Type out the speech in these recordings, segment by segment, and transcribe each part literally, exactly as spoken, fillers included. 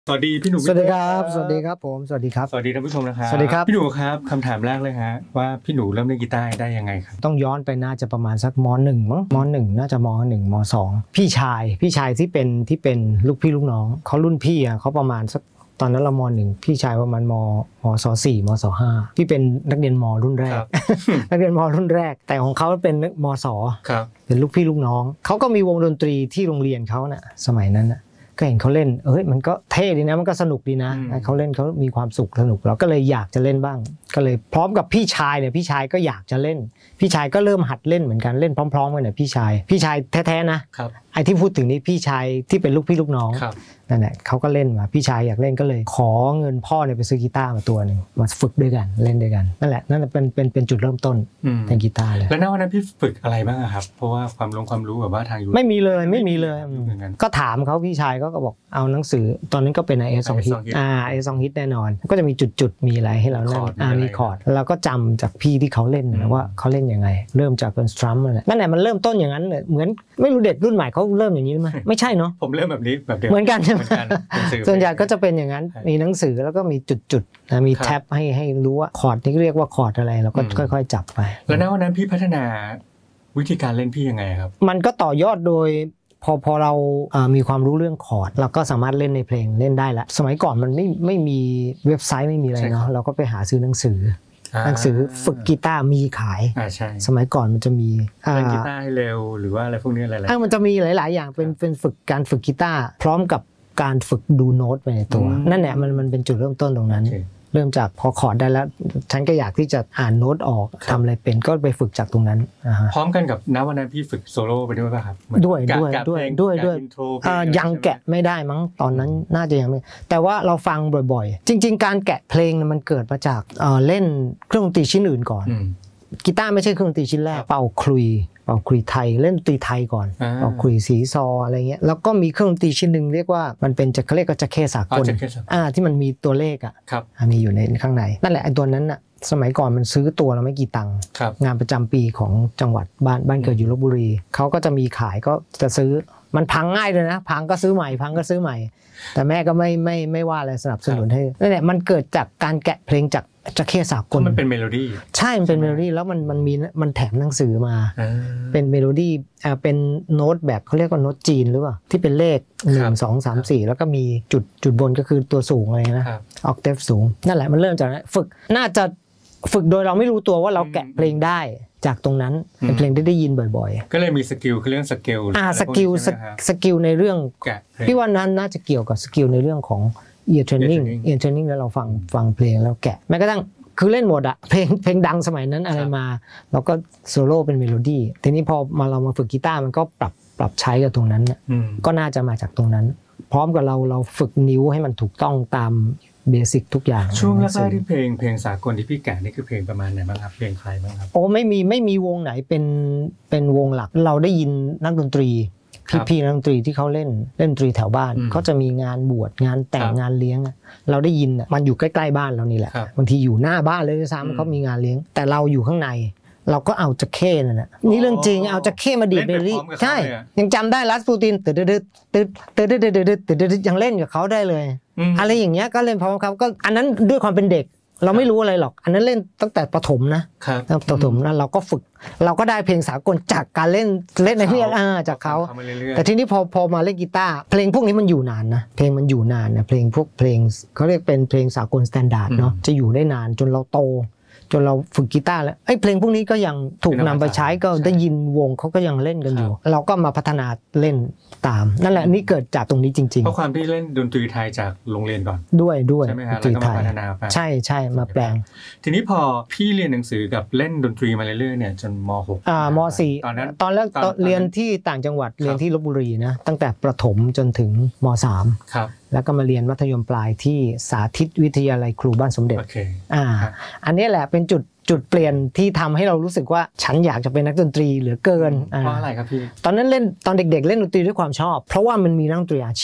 สวัสดีพี่หนูสวัสดีครับสวัสดีครับผมสวัสดีครับสวัสดีท่านผู้ชมนะครับสวัสดีครับพี่หนูครับคำถามแรกเลยฮะว่าพี่หนูเริ่มเล่นกีตาร์ได้ยังไงครับต้องย้อนไปน่าจะประมาณสักมหนึ่งมั้งมหนึ่งน่าจะมหนึ่งมสองพี่ชายพี่ชายที่เป็นที่เป็นลูกพี่ลูกน้องเขารุ่นพี่อ่ะเขาประมาณสักตอนนั้นเรามหนึ่งพี่ชายประมาณมมศสี่มศห้าพี่เป็นนักเรียนมรุ่นแรก นักเรียนมรุ่นแรกแต่ของเขาเป็นมศเป็นลูกพี่ลูกน้องเขาก็มีวงดนตรีที่โรงเรียนเขาน่ะสมัยนั้นน่ะก็เห็นเขาเล่นเอ้ยมันก็เท่ดีนะมันก็สนุกดีนะเขาเล่นเขามีความสุขสนุกเราก็เลยอยากจะเล่นบ้างก็เลยพร้อมกับพี่ชายเนี่ยพี่ชายก็อยากจะเล่นพี่ชายก็เริ่มหัดเล่นเหมือนกันเล่นพร้อมๆกันเนี่ยพี่ชายพี่ชายแท้ๆนะไอ้ที่พูดถึงนี้พี่ชายที่เป็นลูกพี่ลูกน้องนั่นแหละเขาก็เล่นมาพี่ชายอยากเล่นก็เลยขอเงินพ่อเนี่ยไปซื้อกีตาร์มาตัวหนึ่งมาฝึกด้วยกันเล่นด้วยกันนั่นแหละนั่นเป็นเป็นเป็นจุดเริ่มต้นในกีตาร์เลยแล้วณวันนั้นพี่ฝึกอะไรบ้างครับเพราะว่าความรู้ความรู้แบบว่าทางยูไม่มีเลยไม่มีเลยก็ถามเขาพี่ชายก็บอกเอาหนังสือตอนนั้นก็เป็น ไอ เอส สอง ฮิต อ่า ไอ เอส สอง ฮิตแน่นอนก็จะมีจุดๆมีอะไรให้เราเล่นอ่ามีคอร์ดเราก็จำจากพี่ที่เขาเล่นนะว่าเขาเล่นยังไงเริ่มจากเป็นสตรัมนั่นแหละนั่นแหละมันเริ่มต้นอย่างนั้นเลยเหมือนไม่รู้เด็กรุ่นใหม่เขาเริ่มอย่างนี้ไหมไม่ใช่เนาะผมเริ่มแบบนี้แบบเดียวเหมือนกันใช่ไหมส่วนใหญ่ก็จะเป็นอย่างนั้นมีหนังสือแล้วก็มีจุดๆนะมีแท็บให้ให้รู้ว่าคอร์ดนี่เรียกว่าคอร์ดอะไรเราก็ค่อยๆจับไปแล้วณวันนั้นพี่พัฒนาวิธีการเล่นพี่ยังไงครับมันก็ต่อยอดโดยพอพอเรามีความรู้เรื่องคอร์ดเราก็สามารถเล่นในเพลงเล่นได้แล้วสมัยก่อนมันไม่ไม่มีเว็บไซต์ไม่มีอะไรเนาะเราก็ไปหาซื้อหนังสือหนังสือฝึกกีตาร์มีขายสมัยก่อนมันจะมีเล่นกีตาร์ให้เร็วหรือว่าอะไรพวกนี้อะไรๆมันจะมีหลายๆอย่างเป็นเป็นฝึกการฝึกกีตาร์พร้อมกับการฝึกดูโน้ตไปในตัวนั่นแหละมันมันเป็นจุดเริ่มต้นตรงนั้นเริ่มจากพอคอร์ดได้แล้วฉันก็อยากที่จะอ่านโน้ตออกทำอะไรเป็นก็ไปฝึกจากตรงนั้นพร้อมกันกับณวันนั้นพี่ฝึกโซโล่ไปด้วยป่ะครับด้วยด้วยด้วยด้วยด้วยยังแกะไม่ได้มั้งตอนนั้นน่าจะยังไม่แต่ว่าเราฟังบ่อยๆจริงๆการแกะเพลงมันเกิดมาจากเล่นเครื่องดนตรีชิ้นอื่นก่อนกีตาร์ไม่ใช่เครื่องดนตรีชิ้นแรกเป่าคลุยเป่าคลุยไทยเล่นดนตรีไทยก่อนเป่าคลุยสีซออะไรเงี้ยแล้วก็มีเครื่องดนตรีชิ้นหนึ่งเรียกว่ามันเป็นจะเขาเรียกว่าจะเข้สากลอ่าที่มันมีตัวเลขอ่ะมีอยู่ในข้างในนั่นแหละไอ้ตัวนั้นอ่ะสมัยก่อนมันซื้อตัวเราไม่กี่ตังค์งานประจำปีของจังหวัดบ้านบ้านเกิดอยู่ลพบุรีเขาก็จะมีขายก็จะซื้อมันพังง่ายเลยนะพังก็ซื้อใหม่พังก็ซื้อใหม่แต่แม่ก็ไม่ไม่ไม่ว่าอะไรสนับสนุนให้นั่นแหละมันเกิดจากการแกะเพลงจากจะเข้สากลมันเป็นเมโลดี้ใช่มันเป็นเมโลดี้แล้วมันมันมีมันแถมหนังสือมาเป็นเมโลดี้อ่าเป็นโน้ตแบบเขาเรียกว่าโน้ตจีนหรือเปล่าที่เป็นเลขหนึ่ง สอง สาม สี่แล้วก็มีจุดจุดบนก็คือตัวสูงอะไรนะออกเทฟสูงนั่นแหละมันเริ่มจากนั้นฝึกน่าจะฝึกโดยเราไม่รู้ตัวว่าเราแกะเพลงได้จากตรงนั้นเป็นเพลงที่ได้ยินบ่อยๆก็เลยมีสกิลคือเรื่องสกิลอ่าสกิลสกิลในเรื่องพี่ว่านั้นน่าจะเกี่ยวกับสกิลในเรื่องของ ear training ear training แล้วเราฟังฟังเพลงแล้วแกะแม้กระทั่งคือเล่นหมดอะเพลงเพลงดังสมัยนั้นอะไรมาเราก็โซโล่เป็นเมโลดี้ทีนี้พอมาเรามาฝึกกีตาร์มันก็ปรับปรับใช้กับตรงนั้นก็น่าจะมาจากตรงนั้นพร้อมกับเราเราฝึกนิ้วให้มันถูกต้องตามเบสิกทุกอย่างช่วงแรกๆที่เพลงเพลงสากลที่พี่แกะนี่คือเพลงประมาณไหนบ้างครับเพลงใครบ้างครับโอ้ไม่มีไม่มีวงไหนเป็นเป็นวงหลักเราได้ยินนักดนตรีพี่ๆนักดนตรีที่เขาเล่นเล่นดนตรีแถวบ้านเขาจะมีงานบวชงานแต่งงานเลี้ยงเราได้ยินมันอยู่ใกล้ๆบ้านเรานี่แหละบางทีอยู่หน้าบ้านเลยด้วยซ้ำเขามีงานเลี้ยงแต่เราอยู่ข้างในเราก็เอาจะเข้นั่นแหละนี่เรื่องจริงเอาจะเข้มาดีดเบลลี่ใช่ยังจำได้รัสปูตินตึ๊ดตึ๊ดตึ๊ดตึ๊ดตึ๊ดตึ๊ดตึ๊ดตึ๊ดตึ๊ดยังเล่นกับเขาได้เลยอะไรอย่างเงี้ยก็เล่นพร้อมเขาก็อันนั้นด้วยความเป็นเด็กเราไม่รู้อะไรหรอกอันนั้นเล่นตั้งแต่ประถมนะประถมนั้นเราก็ฝึกเราก็ได้เพลงสากลจากการเล่นเล่นในที่อ่าจากเขาแต่ทีนี้พอพอมาเล่นกีตาร์เพลงพวกนี้มันอยู่นานนะเพลงมันอยู่นานนะเพลงพวกเพลงเขาเรียกเป็นเพลงสากลสแตนดาร์ดเนาะจะอยู่ได้นานจนเราโตจนเราฝึกกีตาร์แล้วไอ้เพลงพวกนี้ก็ยังถูกนำไปใช้ก็ได้ยินวงเขาก็ยังเล่นกันอยู่เราก็มาพัฒนาเล่นตามนั่นแหละนี่เกิดจากตรงนี้จริงๆเพราะความที่เล่นดนตรีไทยจากโรงเรียนก่อนด้วยด้วยใช่ไหมครับแล้วก็มาพัฒนาไปใช่ใช่มาแปลงทีนี้พอพี่เรียนหนังสือกับเล่นดนตรีมาเรื่อยๆเนี่ยจนม.หกอ่าม.สี่ ตอนนั้นตอนแรกเรียนที่ต่างจังหวัดเรียนที่ลพบุรีนะตั้งแต่ประถมจนถึงม.สามครับแล้วก็มาเรียนมัธยมปลายที่สาธิตวิทยาลัยครูบ้านสมเด็จอ่าอันนี้แหละเป็นจุดจุดเปลี่ยนที่ทำให้เรารู้สึกว่าฉันอยากจะเป็นนักดนตรีเหลือเกินเพราะอะไรครับพี่ตอนนั้นเล่นตอนเด็กๆเล่นดนตรีด้วยความชอบเพราะว่ามันมีนักดนตรีอาชีพ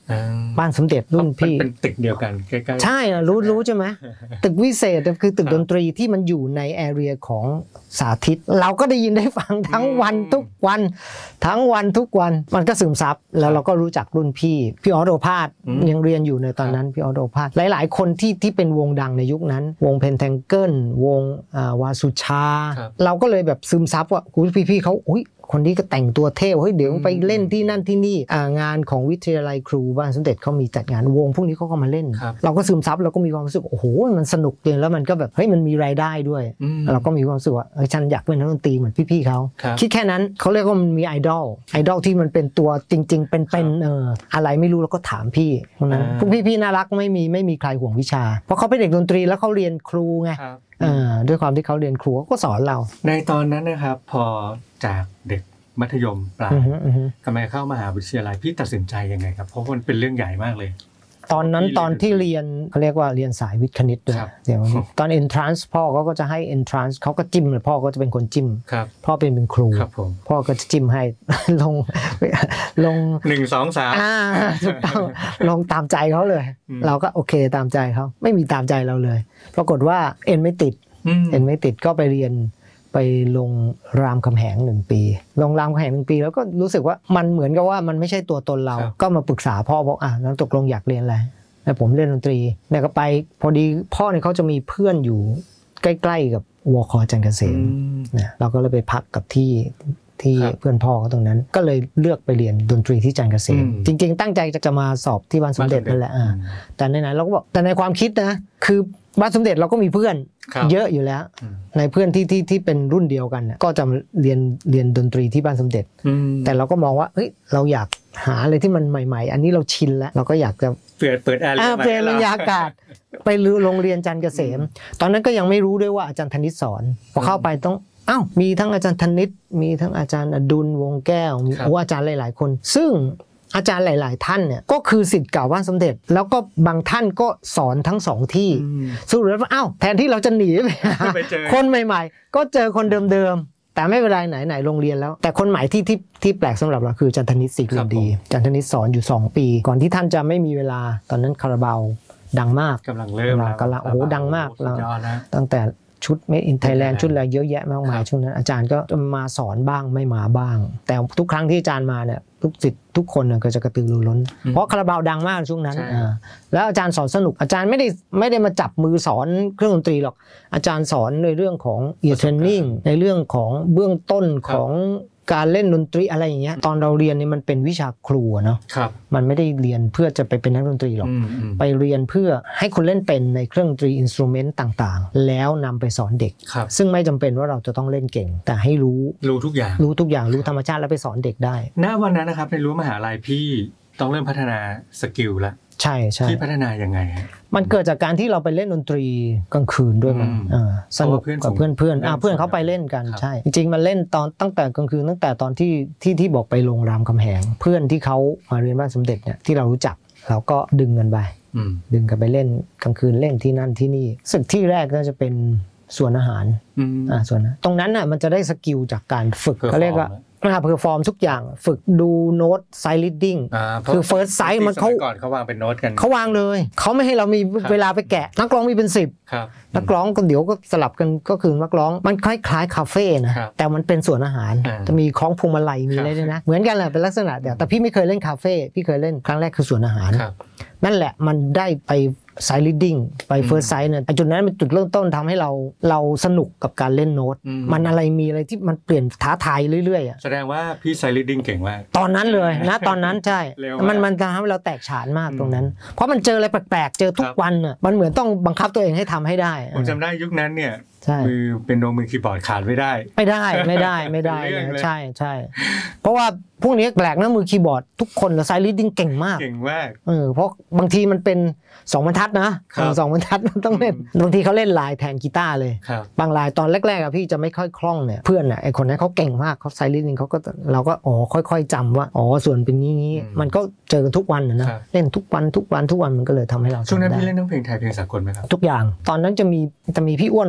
บ้านสมเด็จรุ่นพี่เป็นตึกเดียวกันใกล้ๆใช่รู้รู้ใช่ไหมตึกวิเศษคือตึกดนตรีที่มันอยู่ในแอเรียของสาธิตเราก็ได้ยินได้ฟังทั้งวันทุกวันทั้งวันทุกวันมันก็ซึมซับแล้วเราก็รู้จักรุ่นพี่พี่ออโดภาสยังเรียนอยู่ในตอนนั้นพี่ออโดภาสหลายๆคนที่ที่เป็นวงดังในยุคนั้นวงเพนแทงเกิลวงวาสุชาเราก็เลยแบบซึมซับว่าคุณพี่ๆเขาอุ้ยคนนี้ก็แต่งตัวเท่เฮ้ยเดี๋ยวไปเล่นที่นั่นที่นี่งานของวิทยาลัยครูบ้านสมเด็จเขามีจัดงานวงพวกนี้เขาก็มาเล่นเราก็ซึมซับเราก็มีความรู้สึกโอ้โหมันสนุกเลยแล้วมันก็แบบเฮ้ยมันมีรายได้ด้วยเราก็มีความรู้สึกว่าเฮ้ยฉันอยากเป็นนักดนตรีเหมือนพี่ๆเขาคิดแค่นั้นเขาเรียกว่ามันมีไอดอลไอดอลที่มันเป็นตัวจริงๆเป็นๆเอออะไรไม่รู้เราก็ถามพี่นะพวกพี่ๆน่ารักไม่มีไม่มีใครห่วงวิชาเพราะเขาเป็นเด็กดนตรีแล้วเขาเรียนครูไงด้วยความที่เขาเรียนครูก็สอนเราในตอนนั้นนะครับพอจากเด็กมัธยมปลายทำไมเข้ามหาวิทยาลัยพี่ตัดสินใจยังไงครับเพราะมันเป็นเรื่องใหญ่มากเลยตอนนั้นตอนที่เรียนเขาเรียกว่าเรียนสายวิทย์คณิตด้วยเดี๋ยวตอน entrance พ่อเขาก็จะให้ entrance เขาก็จิ้มเลยพ่อก็จะเป็นคนจิ้มพ่อเป็นเป็นครูพ่อก็จะจิ้มให้ลงลงหนึ่งสองสามถูกต้องลงตามใจเขาเลยเราก็โอเคตามใจเขาไม่มีตามใจเราเลยปรากฏว่าเอ็นไม่ติดเอ็นไม่ติดก็ไปเรียนไปลงรามคำแหงหนึ่งปีลงรามคำแหงหนึ่งปีแล้วก็รู้สึกว่ามันเหมือนกับว่ามันไม่ใช่ตัวตนเราก็มาปรึกษาพ่อบอกอ่ะแล้วตกลงอยากเรียนอะไรแล้วผมเล่นดนตรีเนี่ยก็ไปพอดีพ่อเนี่ยเขาจะมีเพื่อนอยู่ใกล้ๆกับวค.จันทร์เกษมนะเราก็เลยไปพักกับที่ที่เพื่อนพ่อเขาตรงนั้นก็เลยเลือกไปเรียนดนตรีที่จันทร์เกษมจริงๆตั้งใจจะมาสอบที่บ้านสมเด็จนั่นแหละแต่ในนั้นเราก็บอกแต่ในความคิดนะคือบ้านสมเด็จเราก็มีเพื่อนเยอะอยู่แล้วในเพื่อนที่ที่ที่เป็นรุ่นเดียวกันก็จะเรียนเรียนดนตรีที่บ้านสมเด็จแต่เราก็มองว่าเฮ้ยเราอยากหาอะไรที่มันใหม่ๆอันนี้เราชินแล้วเราก็อยากจะเปิดเปิดแอร์เปิดบรรยากาศไปโรงเรียนจันทร์เกษมตอนนั้นก็ยังไม่รู้ด้วยว่าอาจารย์ธนิตสอนพอเข้าไปต้องอ้าวมีทั้งอาจารย์ธนิตมีทั้งอาจารย์อดุลวงแก้วมีโอ้อาจารย์หลายๆคนซึ่งอาจารย์หลายๆท่านเนี่ยก็คือศิษย์เก่าบ้านสมเด็จแล้วก็บางท่านก็สอนทั้งสองที่สรุปแล้วอ้าวแทนที่เราจะหนีไปคนใหม่ๆก็เจอคนเดิมๆแต่ไม่เป็นไรไหนไหนโรงเรียนแล้วแต่คนใหม่ที่ที่ที่แปลกสำหรับเราคืออาจารย์ธนิตศรีกลิ่นดีอาจารย์ธนิตสอนอยู่สองปีก่อนที่ท่านจะไม่มีเวลาตอนนั้นคาราบาวดังมากกำลังเริ่มกำลังโอ้โหดังมากตั้งแต่ชุด Made in Thailand ชุดอะไรเยอะแยะมากมายช่วงนั้นอาจารย์ก็มาสอนบ้างไม่มาบ้างแต่ทุกครั้งที่อาจารย์มาเนี่ยทุกศิษย์ทุกคนก็จะกระตือรือร้นเพราะคาราบาวดังมากช่วงนั้นแล้วอาจารย์สอนสนุกอาจารย์ไม่ได้ไม่ได้มาจับมือสอนเครื่องดนตรีหรอกอาจารย์สอนในเรื่องของ ear training ในเรื่องของเบื้องต้นของการเล่นดนตรีอะไรอย่างเงี้ยตอนเราเรียนนี่มันเป็นวิชาครูเนาะมันไม่ได้เรียนเพื่อจะไปเป็นนักดนตรีหรอกไปเรียนเพื่อให้คนเล่นเป็นในเครื่องดนตรีอินสตูเมนต์ต่างๆแล้วนำไปสอนเด็กซึ่งไม่จำเป็นว่าเราจะต้องเล่นเก่งแต่ให้รู้รู้ทุกอย่างรู้ทุกอย่างรู้ธรรมชาติแล้วไปสอนเด็กได้ณวันนั้นนะครับในรั้วมหาลัยพี่ต้องเริ่มพัฒนาสกิลแล้วใช่ใช่พี่พัฒนายังไงมันเกิดจากการที่เราไปเล่นดนตรีกลางคืนด้วยมั้งสนุกกับเพื่อนเพื่อนเพื่อนเขาไปเล่นกันใช่จริงๆมันเล่นตอนตั้งแต่กลางคืนตั้งแต่ตอนที่ที่ที่บอกไปโรงรามคำแหงเพื่อนที่เขามาเรียนบ้านสมเด็จเนี่ยที่เรารู้จักเราก็ดึงกันไปดึงกันไปเล่นกลางคืนเล่นที่นั่นที่นี่สึกที่แรกก็จะเป็นสวนอาหารอ่าส่วนตรงนั้นน่ะมันจะได้สกิลจากการฝึกเขาเรียกว่ามาเพอร์ฟอร์มทุกอย่างฝึกดูโน้ตไซลิดดิ้งคือเฟิร์สไซส์มันเขาก่อนเขาวางเป็นโน้ตกันเขาวางเลยเขาไม่ให้เรามีเวลาไปแกะนักร้องมีเป็นสิบนักร้องก็เดี๋ยวก็สลับกันก็คือนักร้องมันคล้ายๆคาเฟ่นะแต่มันเป็นสวนอาหารจะมีคล้องพวงมาลัยมีอะไรด้วยนะเหมือนกันแหละเป็นลักษณะเดียวแต่พี่ไม่เคยเล่นคาเฟ่พี่เคยเล่นครั้งแรกคือสวนอาหารนั่นแหละมันได้ไปไซลิดดิ้งไปเฟิร์สไซส์เนี่ยจุดนั้นเป็นจุดเริ่มต้นทำให้เราเราสนุกกับการเล่นโน้ตมันอะไรมีอะไรที่มันเปลี่ยนท้าทายเรื่อยๆอ่ะแสดงว่าพี่ไซลิดดิ้งเก่งมากตอนนั้นเลยนะตอนนั้นใช่มันมันทำให้เราแตกฉานมากตรงนั้นเพราะมันเจออะไรแปลกๆเจอทุกวันอ่ะมันเหมือนต้องบังคับตัวเองให้ทำให้ได้ผมจำได้ยุคนั้นเนี่ยมือเป็นโนมือคีย์บอร์ดขาดไม่ได้ไม่ได้ไม่ได้ไม่ได้ใช่ใช่เพราะว่าพวกนี้แปลกนะมือคีย์บอร์ดทุกคนไซลิดดิ้งเก่งมากเก่งมากเออเพราะบางทีมันเป็นสองบรรทัดนะสองบรรทัดมันต้องเล่นบางทีเขาเล่นลายแทนกีตาร์เลยบางลายตอนแรกๆอะพี่จะไม่ค่อยคล่องเนี่ยเพื่อนอะไอคนนั้นเขาเก่งมากเขาไซลิดดิ้งเขาก็เราก็อ๋อค่อยๆจำว่าอ๋อส่วนเป็นนี้มันก็เจอกันทุกวันนะเล่นทุกวันทุกวันทุกวันมันก็เลยทำให้เราช่วงนั้นพี่เล่นทั้งเพลงไทยเพลงสากลไหมครับทุกอย่างตอนนั้นจะมีจะมีพี่อ้วนวารุณี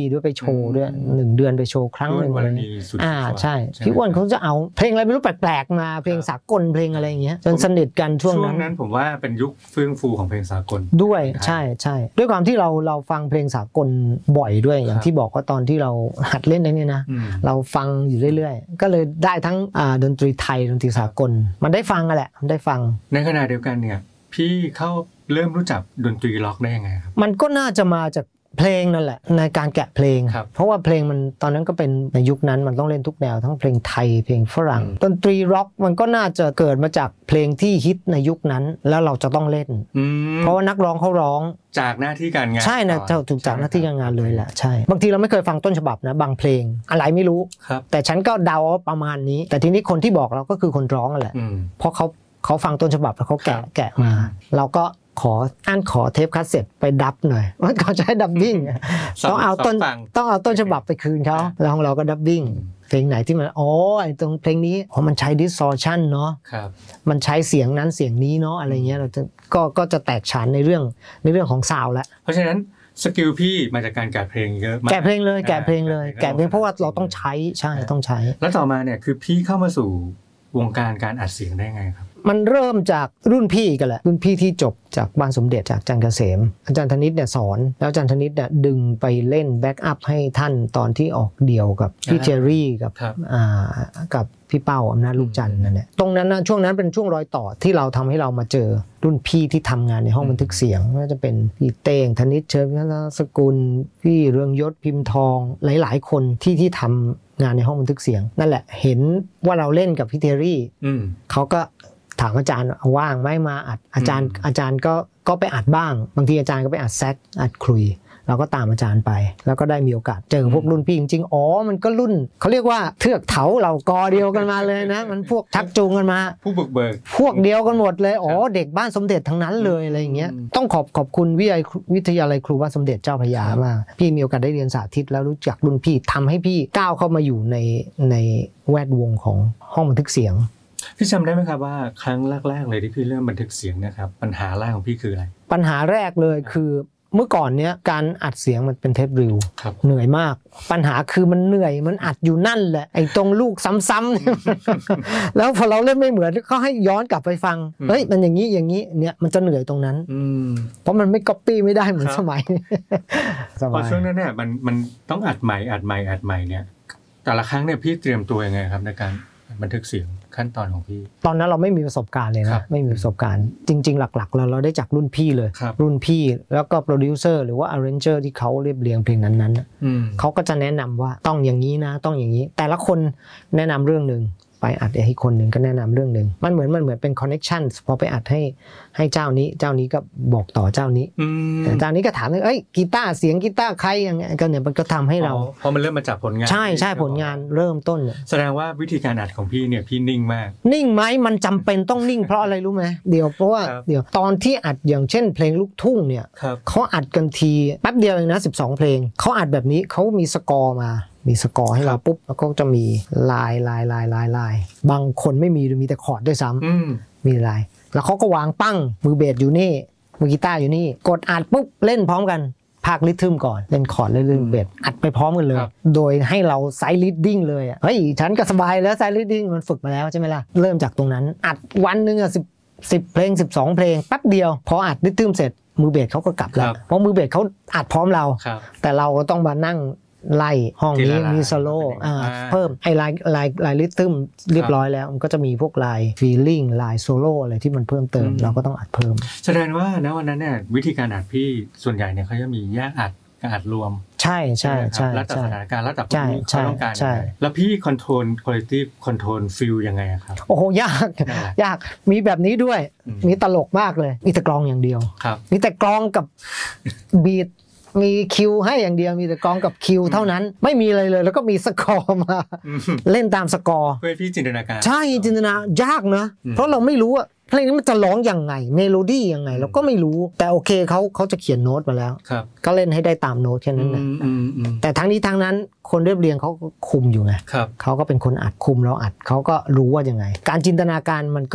ด้วยไปโชว์ด้วยหนึ่งเดือนไปโชว์ครั้งหนึ่งอะไรอ่าใช่พี่อ้วนเขาจะเอาเพลงอะไรไม่รู้แปลกๆมาเพลงสากลเพลงอะไรอย่างเงี้ยจนสนิทกันช่วงนั้นช่วงนั้นผมว่าเป็นยุคเฟื่องฟูของเพลงสากลด้วยใช่ใช่ด้วยความที่เราเราฟังเพลงสากลบ่อยด้วยอย่างที่บอกว่าตอนที่เราหัดเล่นได้เนี่ยนะเราฟังอยู่เรื่อยๆก็เลยได้ทั้งอ่าดนตรีไทยดนตรีสากลมันได้ฟังกันแหละมันได้ฟังในขณะเดียวกันเนี่ยพี่เข้าเริ่มรู้จักดนตรีล็อกได้ยังไงครับมันก็น่าจะมาจากเพลงนั่นแหละในการแกะเพลงเพราะว่าเพลงมันตอนนั้นก็เป็นในยุคนั้นมันต้องเล่นทุกแนวทั้งเพลงไทยเพลงฝรั่งดนตรีร็อกมันก็น่าจะเกิดมาจากเพลงที่ฮิตในยุคนั้นแล้วเราจะต้องเล่นเพราะว่านักร้องเขาร้องจากหน้าที่การงานใช่นะถูกจากหน้าที่การงานเลยแหละใช่บางทีเราไม่เคยฟังต้นฉบับนะบางเพลงอะไรไม่รู้แต่ฉันก็เดาประมาณนี้แต่ทีนี้คนที่บอกเราก็คือคนร้องแหละเพราะเขาเขาฟังต้นฉบับแล้วเขาแกะแกะมาเราก็ขออ่านขอเทปคัสเซ็ตไปดับหน่อยว่าเขาใช้ดับบิ้งต้องเอาต้นต้องเอาต้นฉบับไปคืนเขาแล้วของเราก็ดับบิ้งเพลงไหนที่มันอ๋อไอ้ตรงเพลงนี้อ๋อมันใช้ distortion เนาะมันใช้เสียงนั้นเสียงนี้เนาะอะไรเงี้ยเราจะก็ก็จะแตกฉานในเรื่องในเรื่องของซาวด์แล้วเพราะฉะนั้นสกิลพี่มาจากการแกะเพลงเยอะมากแกะเพลงเลยแกะเพลงเลยแกะเพลงเพราะว่าเราต้องใช้ใช่ต้องใช้แล้วต่อมาเนี่ยคือพี่เข้ามาสู่วงการการอัดเสียงได้ไงครับมันเริ่มจากรุ่นพี่กันแหละรุ่นพี่ที่จบจากบ้านสมเด็จจากอาจารย์เกษมอาจารย์ธนิตเนี่ยสอนแล้วอาจารย์ธนิตเนี่ยดึงไปเล่นแบ็กอัพให้ท่านตอนที่ออกเดี่ยวกับพี่เจอรี่กับอ่ากับพี่เป้าอำนาจลูกจันทร์นั่นแหละตรงนั้นนะช่วงนั้นเป็นช่วงรอยต่อที่เราทำให้เรามาเจอรุ่นพี่ที่ทำงานในห้องบันทึกเสียงไม่ว่าจะเป็นพี่เต้งธนิตเชิญพัฒนสกุลพี่เรืองยศพิมพ์ทองหลายๆคนที่ที่ทำงานในห้องบันทึกเสียงนั่นแหละเห็นว่าเราเล่นกับพี่เทอรี่เขาก็ถามอาจารย์ว่างไหมมาอัดอาจารย์อาจารย์ก็ก็ไปอัดบ้างบางทีอาจารย์ก็ไปอัดแซกอัดคลุยเราก็ตามอาจารย์ไปแล้วก็ได้มีโอกาสเจอพวกรุ่นพี่จริงๆอ๋อมันก็รุ่นเขาเรียกว่าเทือกเถาเหล่ากอเดียวกันมาเลยนะมันพวกชักจูงกันมาผู้บุกเบิกพวกเดียวกันหมดเลยอ๋อเด็กบ้านสมเด็จทั้งนั้นเลยอะไรอย่างเงี้ยต้องขอบขอบคุณวิทยาวิทยาลัยครูบ้านสมเด็จเจ้าพระยามากพี่มีโอกาสได้เรียนสาธิตแล้วรู้จักรุ่นพี่ทำให้พี่ก้าวเข้ามาอยู่ในในแวดวงของห้องบันทึกเสียงพี่จำได้ไหมครับว่าครั้งแรกๆเลยที่พี่เริ่มบันทึกเสียงนะครับปัญหาแรกของพี่คืออะไรปัญหาแรกเลยคือเมื่อก่อนเนี้ยการอัดเสียงมันเป็นเทปรีลเหนื่อยมากปัญหาคือมันเหนื่อยมันอัดอยู่นั่นแหละไอ้ตรงลูกซ้ำๆ แล้วพอเราเล่นไม่เหมือนเขาให้ย้อนกลับไปฟังเฮ้ยมันอย่างนี้อย่างนี้เนี่ยมันจะเหนื่อยตรงนั้นเพราะมันไม่ก๊อปปี้ไม่ได้เหมือนสมัยพอช่วงนั้นเนี่ยมันมันต้องอัดใหม่อัดใหม่อัดใหม่เนี่ยแต่ละครั้งเนี่ยพี่เตรียมตัวยังไงครับในการบันทึกเสียงขั้นตอนของพี่ตอนนั้นเราไม่มีประสบการณ์เลยนะไม่มีประสบการณ์จริงๆหลักๆเราเราได้จากรุ่นพี่เลยรุ่นพี่แล้วก็โปรดิวเซอร์หรือว่าอาร์เรนเจอร์ที่เขาเรียบเรียงเพลงนั้นๆเขาก็จะแนะนำว่าต้องอย่างนี้นะต้องอย่างนี้แต่ละคนแนะนำเรื่องนึงไปอัดให้คนหนึ่งก็แนะนำเรื่องหนึ่งมันเหมือนมันเหมือนเป็นคอนเนคชั่นพอไปอัดให้ให้เจ้านี้เจ้านี้ก็บอกต่อเจ้านี้แต่เจ้านี้ก็ถามเลยเอ้ยกีตาร์เสียงกีตาร์ใครอย่างเงี้ยก็เนี่ยมันก็ทำให้เราเพราะมันเริ่มมาจากผลงานใช่ใช่ผลงานเริ่มต้นแสดงว่าวิธีการอัดของพี่เนี่ยพี่นิ่งมากนิ่งไหมมันจำเป็นต้องนิ่งเพราะอะไรรู้ไหมเดี๋ยวเพราะว่าเดี๋ยวตอนที่อัดอย่างเช่นเพลงลูกทุ่งเนี่ยเขาอัดกันทีแป๊บเดียวเองนะสิบสองเพลงเขาอัดแบบนี้เขามีสกอร์มามีสกอร์ให้เราปุ๊บแล้วก็จะมีลายลายลายลายลายบางคนไม่มีหรือมีแต่คอร์ดด้วยซ้ำมีลายแล้วเขาก็วางปั้งมือเบสอยู่นี่มือกีตาร์อยู่นี่กดอัดปุ๊บเล่นพร้อมกันภาคริทึมก่อนเล่นคอร์ดเล่นเบสอัดไปพร้อมกันเลยโดยให้เราไซด์ลีดดิ้งเลยอ่ะเฮ้ยฉันก็สบายแล้วไซด์ลีดดิ้งมันฝึกมาแล้วใช่ไหมล่ะเริ่มจากตรงนั้นอัดวันนึงอ่ะสิบสิบเพลงสิบสองเพลงแป๊บเดียวพออัดริทึมเสร็จมือเบสเขาก็กลับแล้วเพราะมือเบสเขาอัดพร้อมเราแต่เราก็ต้องมานั่งไล่ห้องนี้มีโซโล่เพิ่มไอ้ลายลายลายริทึมเรียบร้อยแล้วมันก็จะมีพวกลายฟีลลิ่งลายโซโล่อะไรที่มันเพิ่มเติมเราก็ต้องอัดเพิ่มแสดงว่าณวันนั้นเนี่ยวิธีการอัดพี่ส่วนใหญ่เนี่ยเขาจะมีแยกอัดกับอัดรวมใช่ใช่ใช่แล้วแต่สถานการณ์แล้วแต่ผู้เขาต้องการแล้วพี่คอนโทรลคุณภาพคอนโทรลฟิลยังไงครับโอ้โหยากยากมีแบบนี้ด้วยมีตลกมากเลยมีแต่กลองอย่างเดียวมีแต่กลองกับบีทมีคิวให้อย่างเดียวมีแต่กลองกับคิวเท่านั้นไม่มีอะไรเลยแล้วก็มีสกอร์มาเล่นตามสกอร์เพื่อพี่จินตนาการใช่จินตนายากนะเพราะเราไม่รู้ว่าเพลงนี้มันจะร้องยังไงเมโลดี้ยังไงเราก็ไม่รู้แต่โอเคเขาเขาจะเขียนโน้ตมาแล้วก็เล่นให้ได้ตามโน้ตแค่นั้นนะแต่ทั้งนี้ทั้งนั้นคนเรียบเรียงเขาคุมอยู่ไงเขาก็เป็นคนอัดคุมเราอัดเขาก็รู้ว่ายังไงการจินตนาการมันก็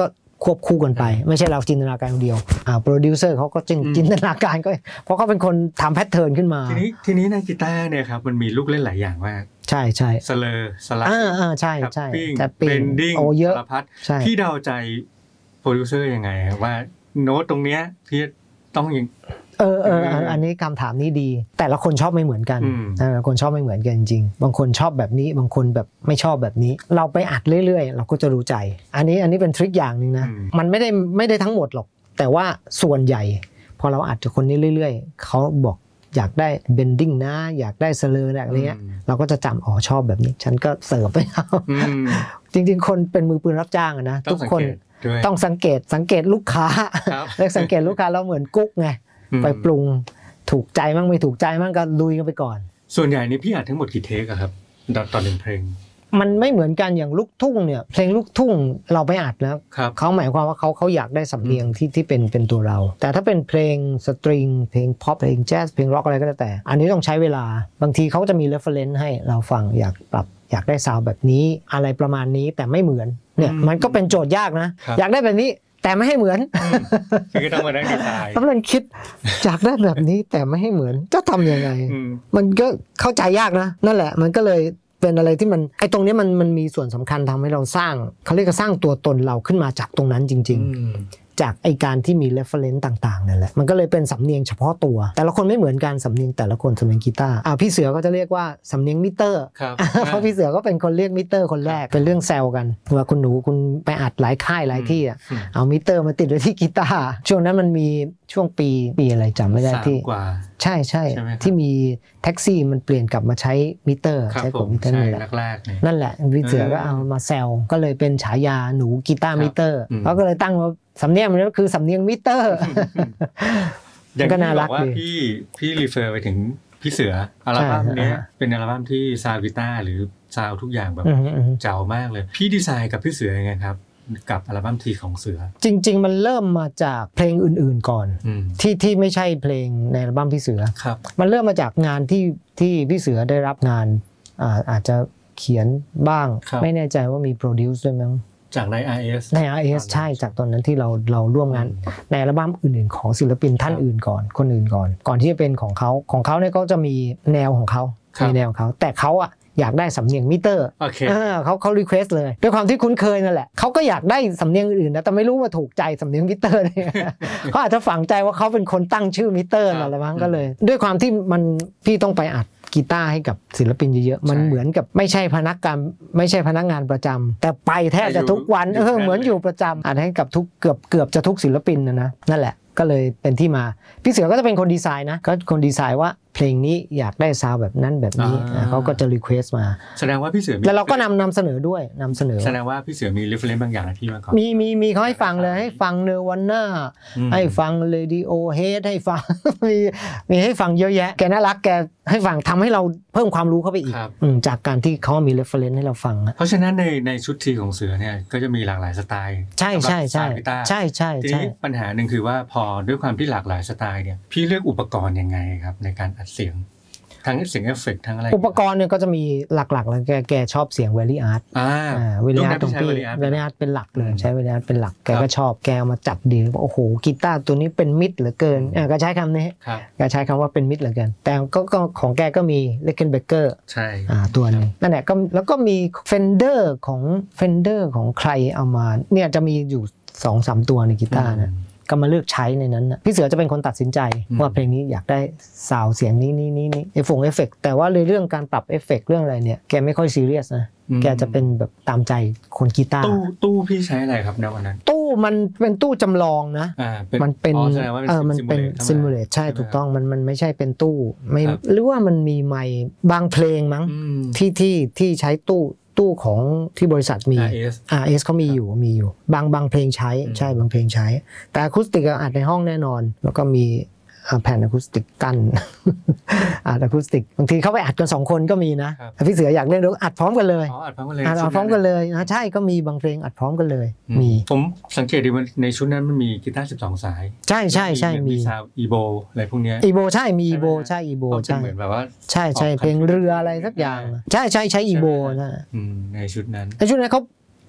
ควบคู่กันไปไม่ใช่เราจินตนาการเดียวอ่าโปรดิวเซอร์เขาก็จินจินตนาการก็เพราะเขาเป็นคนทำแพทเทิร์นขึ้นมาทีนี้ทีนี้ในกีตาร์เนี่ยครับมันมีลูกเล่นหลายอย่างมากใช่ใช่สเลอร์สลัดอ่าอ่าใช่ใช่แต่เบนดิ้งโอ้เยอะพัดพี่เดาใจโปรดิวเซอร์ยังไงว่าโน้ตตรงเนี้ยพี่ต้องยังเออเอออันนี้คำถามนี้ดีแต่ละคนชอบไม่เหมือนกันแต่ละคนชอบไม่เหมือนกันจริงๆบางคนชอบแบบนี้บางคนแบบไม่ชอบแบบนี้เราไปอัดเรื่อยๆเราก็จะรู้ใจอันนี้อันนี้เป็นทริคอย่างนึงนะมันไม่ได้ไม่ได้ทั้งหมดหรอกแต่ว่าส่วนใหญ่พอเราอัดกับคนนี้เรื่อยๆเขาบอกอยากได้เบนดิ้งนะอยากได้สเลอร์อะไรเงี้ยเราก็จะจำอ๋อชอบแบบนี้ฉันก็เสิร์ฟไปเอาจริงๆคนเป็นมือปืนรับจ้างนะทุกคนต้องสังเกตสังเกตลูกค้าแล้วสังเกตลูกค้าเราเหมือนกุ๊กไงไปปรุงถูกใจมั่งไม่ถูกใจมั่งก็ลุยกันไปก่อนส่วนใหญ่นี่พี่อัดทั้งหมดกี่เทคอะครับตอนหนึ่งเพลงมันไม่เหมือนกันอย่างลูกทุ่งเนี่ยเพลงลูกทุ่งเราไปอัดแล้วเขาหมายความว่าเขาเขาอยากได้สำเนียงที่ที่เป็นเป็นตัวเราแต่ถ้าเป็นเพลงสตริงเพลงพ็อปเพลงแจ๊สเพลงร็อกอะไรก็แล้วแต่อันนี้ต้องใช้เวลาบางทีเขาจะมีเรฟเฟอเรนซ์ให้เราฟังอยากปรับอยากได้ซาวด์แบบนี้อะไรประมาณนี้แต่ไม่เหมือนเนี่ยมันก็เป็นโจทย์ยากนะอยากได้แบบนี้แต่ไม่ให้เหมือนคือต้องมานั่งดีไซน์ต้องนั่งคิดอยากได้แบบนี้แต่ไม่ให้เหมือนจะทำยังไงมันก็เข้าใจยากนะนั่นแหละมันก็เลยเป็นอะไรที่มันไอ้ตรงนี้มันมันมีส่วนสำคัญทำให้เราสร้างเขาเรียกว่าสร้างตัวตนเราขึ้นมาจากตรงนั้นจริงๆจากไอ้การที่มี reference ต่างๆนั่นแหละมันก็เลยเป็นสำเนียงเฉพาะตัวแต่ละคนไม่เหมือนกันสำเนียงแต่ละคนสำเนียงกีตาร์อ่าพี่เสือก็จะเรียกว่าสำเนียงมิเตอร์เพราะพี่เสือก็เป็นคนเรียกมิเตอร์คนแรกเป็นเรื่องแซวกันว่าคุณหนูคุณไปอัดหลายค่ายหลายที่อ่ะเอามิเตอร์มาติดไว้ที่กีตาร์ช่วงนั้นมันมีช่วงปีปีอะไรจำไม่ได้ที่ใช่ใช่ที่มีแท็กซี่มันเปลี่ยนกลับมาใช้มิเตอร์ใช้กดมิเตอร์นั่นแหละนั่นแหละพี่เสือก็เอามาแซวก็เลยเป็นฉายาหนูกีตาร์มิเตอร์เขาก็เลยตั้งว่าสำเนียงมันก็คือสำเนียงมิเตอร์อย่างที่บอกว่าพี่พี่รีเฟอร์ไปถึงพี่เสืออัลบั้มนี้เป็นอัลบั้มที่ซาวด์กีตาร์หรือซาวด์ทุกอย่างแบบเจ๋วมากเลยพี่ดีไซน์กับพี่เสือยังไงครับกับอัลบั้มทีของเสือจริงๆมันเริ่มมาจากเพลงอื่นๆก่อนที่ที่ไม่ใช่เพลงในอัลบั้มพี่เสือมันเริ่มมาจากงานที่ที่พี่เสือได้รับงานอาอาจจะเขียนบ้างไม่แน่ใจว่ามีโปรดิวซ์ด้วยมั้งจากใน อาร์ เอสใน อาร์ เอส ใช่จากตอนนั้นที่เราเราร่วมงานในอัลบั้มอื่นๆของศิลปินท่านอื่นก่อนคนอื่นก่อนก่อนที่จะเป็นของเขาของเขาเนี่ยก็จะมีแนวของเขามีแนวของเขาแต่เขาอะอยากได้สำเนียงมิเตอร์เขาเขารีเควสเลยด้วยความที่คุ้นเคยนั่นแหละเขาก็อยากได้สำเนียงอื่นนะแต่ไม่รู้ว่าถูกใจสำเนียงมิเตอร์เนี่ยเขาอาจจะฝังใจว่าเขาเป็นคนตั้งชื่อมิเตอร์อะไรบ้างก็เลยด้วยความที่มันพี่ต้องไปอัดกีตาร์ให้กับศิลปินเยอะๆมันเหมือนกับไม่ใช่พนักงานไม่ใช่พนักงานประจำแต่ไปแทบจะทุกวันเออเหมือนอยู่ประจำอัดให้กับทุกเกือบเกือบจะทุกศิลปินนะนะนั่นแหละก็เลยเป็นที่มาพี่เสือก็จะเป็นคนดีไซน์นะก็คนดีไซน์ว่าเพลงนี้อยากได้ซาวด์แบบนั้นแบบนี้เขาก็จะรีเควสมาแสดงว่าพี่เสือแล้วเราก็นำนำเสนอด้วยนำเสนอแสดงว่าพี่เสือมีเรฟเฟอเรนซ์บางอย่างที่มาก่อนมีมีมีเขาให้ฟังเลยให้ฟังเนวาน่าให้ฟังเรดิโอเฮดให้ฟังมีมีให้ฟังเยอะแยะแกน่ารักแกให้ฟังทำให้เราเพิ่มความรู้เข้าไปอีกจากการที่เขามีเรฟเฟอเรนซ์ให้เราฟังเพราะฉะนั้นในในชุดทีของเสือเนี่ยก็จะมีหลากหลายสไตล์ใช่ใช่ใช่ใช่ใช่ทีนี้ปัญหาหนึ่งคือว่าพอด้วยความที่หลากหลายสไตล์เนี่ยพี่เลือกอุปกรณ์ยังไงครับในการอัดเสียงทั้งเสียงเอฟเฟกต์ทั้งอะไรอุปกรณ์เนี่ยก็จะมีหลักๆแล้วแกแกชอบเสียงเวลี่อาร์ตอ่าเวลี่อาร์ตตรงที่เวลี่อาร์ตเป็นหลักเลยใช้เวลี่อาร์ตเป็นหลักแกก็ชอบแกมาจัดดีโอ้โหกีตาร์ตัวนี้เป็นมิตรเหลือเกินก็ใช้คำนี้แกใช้คำว่าเป็นมิตรเหลือเกินแต่ก็ของแกก็มีเลคเกนเบเกอร์ใช่ตัวนึงนั่นแหละก็แล้วก็มีเฟนเดอร์ของเฟนเดอร์ของใครเอามาเนี่ยจะมีอยู่ สองสาม ตัวในกีตาร์นะก็มาเลือกใช้ในนั้นนะพี่เสือจะเป็นคนตัดสินใจว่าเพลงนี้อยากได้ซาวเสียงนี้นี้นี้นี้เอฟเอฟเฟกต์แต่ว่าเรื่องการปรับเอฟเฟกต์เรื่องอะไรเนี่ยแกไม่ค่อยซีเรียสนะแกจะเป็นแบบตามใจคนกีตาร์ตู้ตู้พี่ใช้อะไรครับในวันนั้นตู้มันเป็นตู้จำลองนะมันเป็นเออมันเป็นซิมูเลตใช่ถูกต้องมันมันไม่ใช่เป็นตู้ไม่หรือว่ามันมีไมค์บางเพลงมั้งที่ที่ที่ใช้ตู้ตู้ของที่บริษัทมีอาร์ เอสอาร์ เอส เขามีอยู่มีอยู่บางบางเพลงใช้ใช่บางเพลงใช้แต่อะคูสติกอัดในห้องแน่นอนแล้วก็มีแผ่นอะคูสติกกั้นอัดอะคูสติกบางทีเขาไปอัดกันสองคนก็มีนะพี่เสืออยากเล่นอัดพร้อมกันเลยอ๋ออัดพร้อมกันเลยอัดพร้อมกันเลยนะใช่ก็มีบางเพลงอัดพร้อมกันเลยมีผมสังเกตดูในชุดนั้นมันมีกีตาร์สิบสองสายใช่ใช่ใช่มีซาวอีโบอะไรพวกนี้อีโบใช่มีอีโบใช่อีโบใช่เหมือนแบบว่าใช่ใช่เพลงเรืออะไรสักอย่างใช่ใช่ใช้อีโบนะในชุดนั้นในชุดนั้นเขาพ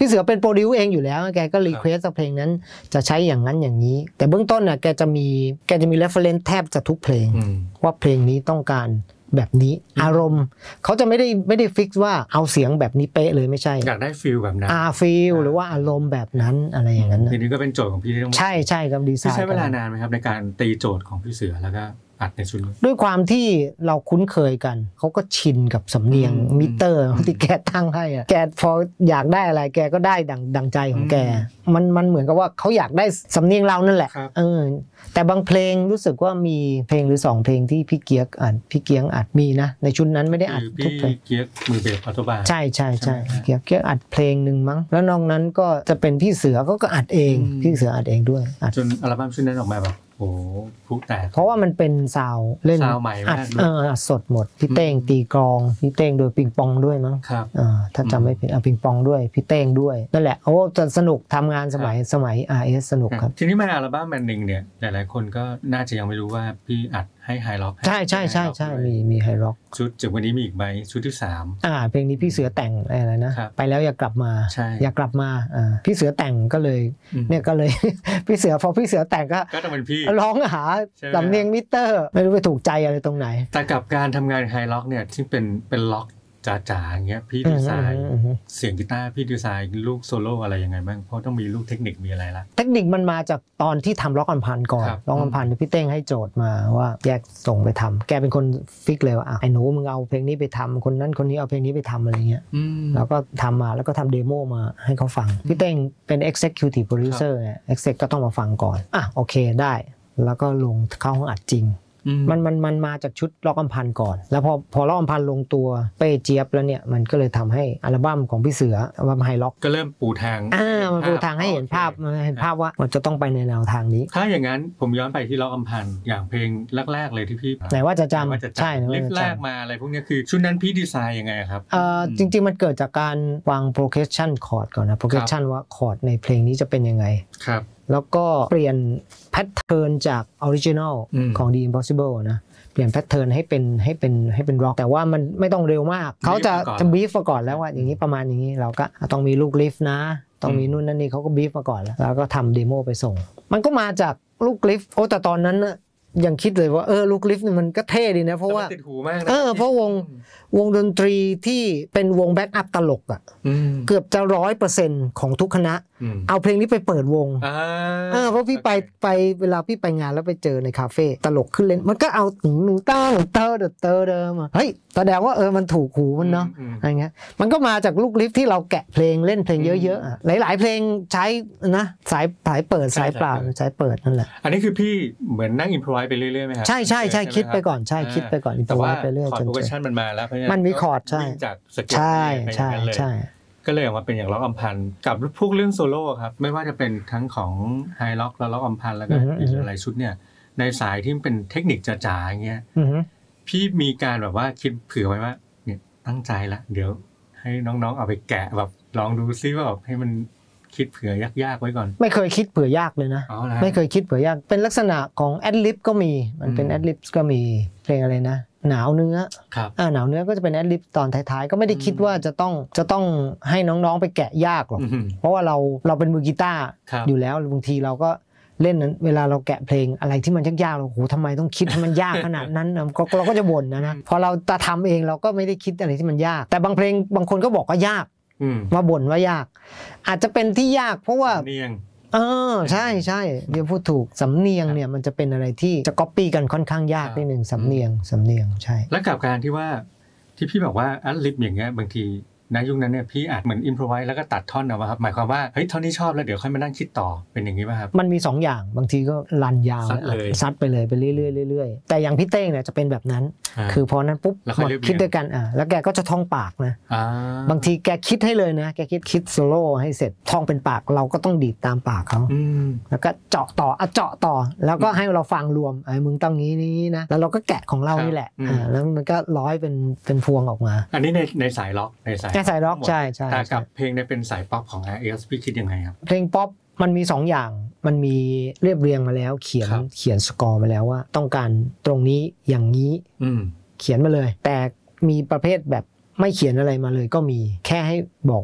พี่เสือเป็นโปรดิวเองอยู่แล้วแกก็รีเควสต์เพลงนั้นจะใช้อย่างนั้นอย่างนี้แต่เบื้องต้นน่ะแกจะมีแกจะมี reference แทบจะทุกเพลงว่าเพลงนี้ต้องการแบบนี้อารมณ์เขาจะไม่ได้ไม่ได้ฟิกซ์ว่าเอาเสียงแบบนี้เป๊ะเลยไม่ใช่อยากได้ฟีลแบบนั้นอาฟีลหรือว่าอารมณ์แบบนั้นอะไรอย่างนั้นทีนี้ก็เป็นโจทย์ของพี่ที่ต้องใช่ใช่ครับดีไซน์ใช้เวลานานไหมครับในการตีโจทย์ของพี่เสือแล้วก็อัดในชุดด้วยความที่เราคุ้นเคยกันเขาก็ชินกับสำเนียงมิเตอร์ที่แกตั้งให้อะแกพออยากได้อะไรแกก็ได้ดังดังใจของแกมันมันเหมือนกับว่าเขาอยากได้สำเนียงเรานั่นแหละเออแต่บางเพลงรู้สึกว่ามีเพลงหรือสองเพลงที่พี่เกียกอัดพี่เกียงอัดมีนะในชุดนั้นไม่ได้อัดทุกเพลงพี่เกียกมือเบสอัลโตบาใช่ใช่ใช่เกียกเกียกอัดเพลงหนึ่งมั้งแล้วนอกนั้นก็จะเป็นพี่เสือเขาก็อัดเองพี่เสืออัดเองด้วยจนอัลบั้มชุดนั้นออกมาแบบโอ้ผู้แตกเพราะว่ามันเป็นซาวเล่นอัดเอออัดสดหมดพี่เต้งตีกลองพี่เต้งโดยปิงปองด้วยมั้งครับอ่าถ้าจำไม่ผิดอ่ะปิงปองด้วยพี่เต้งด้วยนั่นแหละโอ้จะสนุกทำงานสมัยสมัย อาร์ เอส สนุกครับทีนี้มาอัลบั้มแมนนิงเนี่ยหลายๆคนก็น่าจะยังไม่รู้ว่าพี่อัดให้ไฮร็อกใช่ใช่ใช่ใช่มีมีไฮร็อกชุดจากวันนี้มีอีกไหมชุดที่สามอ่าเพลงนี้พี่เสือแต่งอะไรนะไปแล้วอย่ากลับมาอย่ากลับมาอ่าพี่เสือแต่งก็เลยเนี่ยก็เลยพี่เสือพอพี่เสือแต่งก็ก็ต้องเป็นพี่ร้องหาสำเนียงมิเตอร์ไม่รู้ไปถูกใจอะไรตรงไหนแต่กับการทำงานไฮร็อกเนี่ยที่เป็นเป็นล็อกจ๋าๆอย่างเงี้ยพี่ดีไซน์เสียงกีตาร์พี่ดีไซน์ลูกโซโล่อะไรยังไงบ้างเพราะต้องมีลูกเทคนิคมีอะไรละเทคนิคมันมาจากตอนที่ทำล็อกอัมพันก่อนล็อกอัมพันพี่เต้งให้โจทย์มาว่าแยกส่งไปทำแกเป็นคนฟิกเลยว่าไอ้หนูมึงเอาเพลงนี้ไปทำคนนั้นคนนี้เอาเพลงนี้ไปทำอะไรเงี้ยแล้วก็ทำมาแล้วก็ทำเดโมมาให้เขาฟังพี่เต้งเป็น executive producer เนี่ย exec ก็ต้องมาฟังก่อนอ่ะโอเคได้แล้วก็ลงเข้าห้องอัดจริงมันมันมันมาจากชุดล็อกอัมพันก่อนแล้วพอพอล็อกอัมพันลงตัวเป้เจี๊ยบแล้วเนี่ยมันก็เลยทำให้อัลบั้มของพี่เสืออัลบั้มไฮล็อกก็เริ่มปูทางอ่ามันปูทางให้เห็นภาพมันเห็นภาพว่ามันจะต้องไปในแนวทางนี้ถ้าอย่างนั้นผมย้อนไปที่ล็อกอัมพันอย่างเพลงแรกๆเลยที่พี่ไหนว่าจะจำใช่ลิฟต์แรกมาอะไรพวกนี้คือชุดนั้นพี่ดีไซน์ยังไงครับเอ่อจริงๆมันเกิดจากการวาง progression chord ก่อนนะ progression ว่าคอร์ดในเพลงนี้จะเป็นยังไงครับแล้วก็เปลี่ยนแพทเทิร์นจากออริจินอลของ The Impossible นะเปลี่ยนแพทเทิร์นให้เป็นให้เป็นให้เป็นร็อกแต่ว่ามันไม่ต้องเร็วมากเขาจะจะบีฟมาก่อนแล้วว่าอย่างนี้ประมาณอย่างนี้เราก็ต้องมีลูกลิฟต์นะต้องมีนู่นนั่นนี่เขาก็บีฟมาก่อนแล้วแล้วก็ทำเดโมไปส่งมันก็มาจากลูกลิฟต์โอ้แต่ตอนนั้นนะยังคิดเลยว่าเออลูกลิฟต์นี่มันก็เท่ดีนะเพราะว่าเออเพราะวงวงดนตรีที่เป็นวงแบ็กอัพตลกอ่ะเกือบจะร้อยเปอร์เซ็นต์ของทุกคณะเอาเพลงนี้ไปเปิดวงเออเพราะพี่ไปไปเวลาพี่ไปงานแล้วไปเจอในคาเฟ่ตลกขึ้นเล่นมันก็เอาหนึ่งหนึ่งตั้งเตอร์เดอเตอร์เดิมเฮ้ยแสดงว่าเออมันถูกหูมันเนาะอะไรเงี้ยมันก็มาจากลูกลิฟที่เราแกะเพลงเล่นเพลงเยอะๆหลายๆเพลงใช้นะสายสายเปิดสายเปล่าสายเปิดนั่นแหละอันนี้คือพี่เหมือนนั่งอินพรไวส์ไปเรื่อยๆไหมครับใช่ใช่ใช่คิดไปก่อนใช่คิดไปก่อนอินพรไวส์ไปเรื่อยจนคอร์ดโปรเกชั่นมันมาแล้วมันมีคอร์ดใช่จากสเก็ตใช่ใช่ใช่ก็เลยออกมาเป็นอย่างล็อกอัมพันกับพวกเรื่องโซโล่ครับไม่ว่าจะเป็นทั้งของไฮล็อกและล็อกอัมพันแล้วก็อีกหลายชุดเนี่ยในสายที่เป็นเทคนิคจ๋าๆอย่างเงี้ยพี่มีการแบบว่าคิดเผื่อไว้ว่าเนี่ยตั้งใจละเดี๋ยวให้น้องๆเอาไปแกะแบบลองดูซิว่าแบบให้มันคิดเผื่อยากๆไว้ก่อนไม่เคยคิดเผื่อยากเลยนะไม่เคยคิดเผื่อยากเป็นลักษณะของแอดลิปก็มีมันเป็นแอดลิปก็มีเพลงอะไรนะหนาวเนื้ออ่าหนาวเนื้อก็จะเป็นแอดลิปตอนท้ายๆก็ไม่ได้คิดว่าจะต้องจะต้องให้น้องๆไปแกะยากหรอกเพราะว่าเราเราเป็นมือกีตาร์อยู่แล้วบางทีเราก็เล่นนั้นเวลาเราแกะเพลงอะไรที่มันยากๆเราโหทำไมต้องคิดให้มันยากขนาดนั้นเราก็จะบ่นนะนะพอเราจะทำเองเราก็ไม่ได้คิดอะไรที่มันยากแต่บางเพลงบางคนก็บอกว่ายากมาบ่นว่ายากอาจจะเป็นที่ยากเพราะว่าเออใช่ใช่เดี๋ยวพูดถูกสำเนียงเนี่ยมันจะเป็นอะไรที่จะก๊อปปี้กันค่อนข้างยากนิดนึงสำเนียงสำเนียงใช่แล้วกับการที่ว่าที่พี่บอกว่าอัดลิปอย่างเงี้ยบางทีในยุคนั้นเนี่ยพี่อาจเหมือนอิมพรไวส์แล้วก็ตัดท่อนเอาครับหมายความว่าเฮ้ยท่อนนี้ชอบแล้วเดี๋ยวค่อยมานั่งคิดต่อเป็นอย่างนี้ป่ะครับมันมีสองอย่างบางทีก็รันยาวซัดไปเลยไปเรื่อยๆเรื่อยๆแต่อย่างพี่เต้งเนี่ยจะเป็นแบบนั้นคือพอนั้นปุ๊บมาคิดด้วยกันอ่ะแล้วแกก็จะท่องปากนะบางทีแกคิดให้เลยนะแกคิดคิดโซโล่ให้เสร็จท่องเป็นปากเราก็ต้องดีดตามปากเขาแล้วก็เจาะต่ออ่ะเจาะต่อแล้วก็ให้เราฟังรวมไอ้มึงต้องงี้นี้นะแล้วเราก็แกะของเรานี่แหละอ่าแล้วมันก็ร้อยเป็นเป็นพวงออกมาอันนี้ในในสายล็อกในสายในสายล็อกใช่ใช่แต่กับเพลงในเป็นสายป๊อปของ อาร์ เอส พี่คิดยังไงครับเพลงป๊อปมันมีสองอย่างมันมีเรียบเรียงมาแล้วเขียนเขียนสกอร์มาแล้วว่าต้องการตรงนี้อย่างนี้เขียนมาเลยแต่มีประเภทแบบไม่เขียนอะไรมาเลยก็มีแค่ให้บอกว่า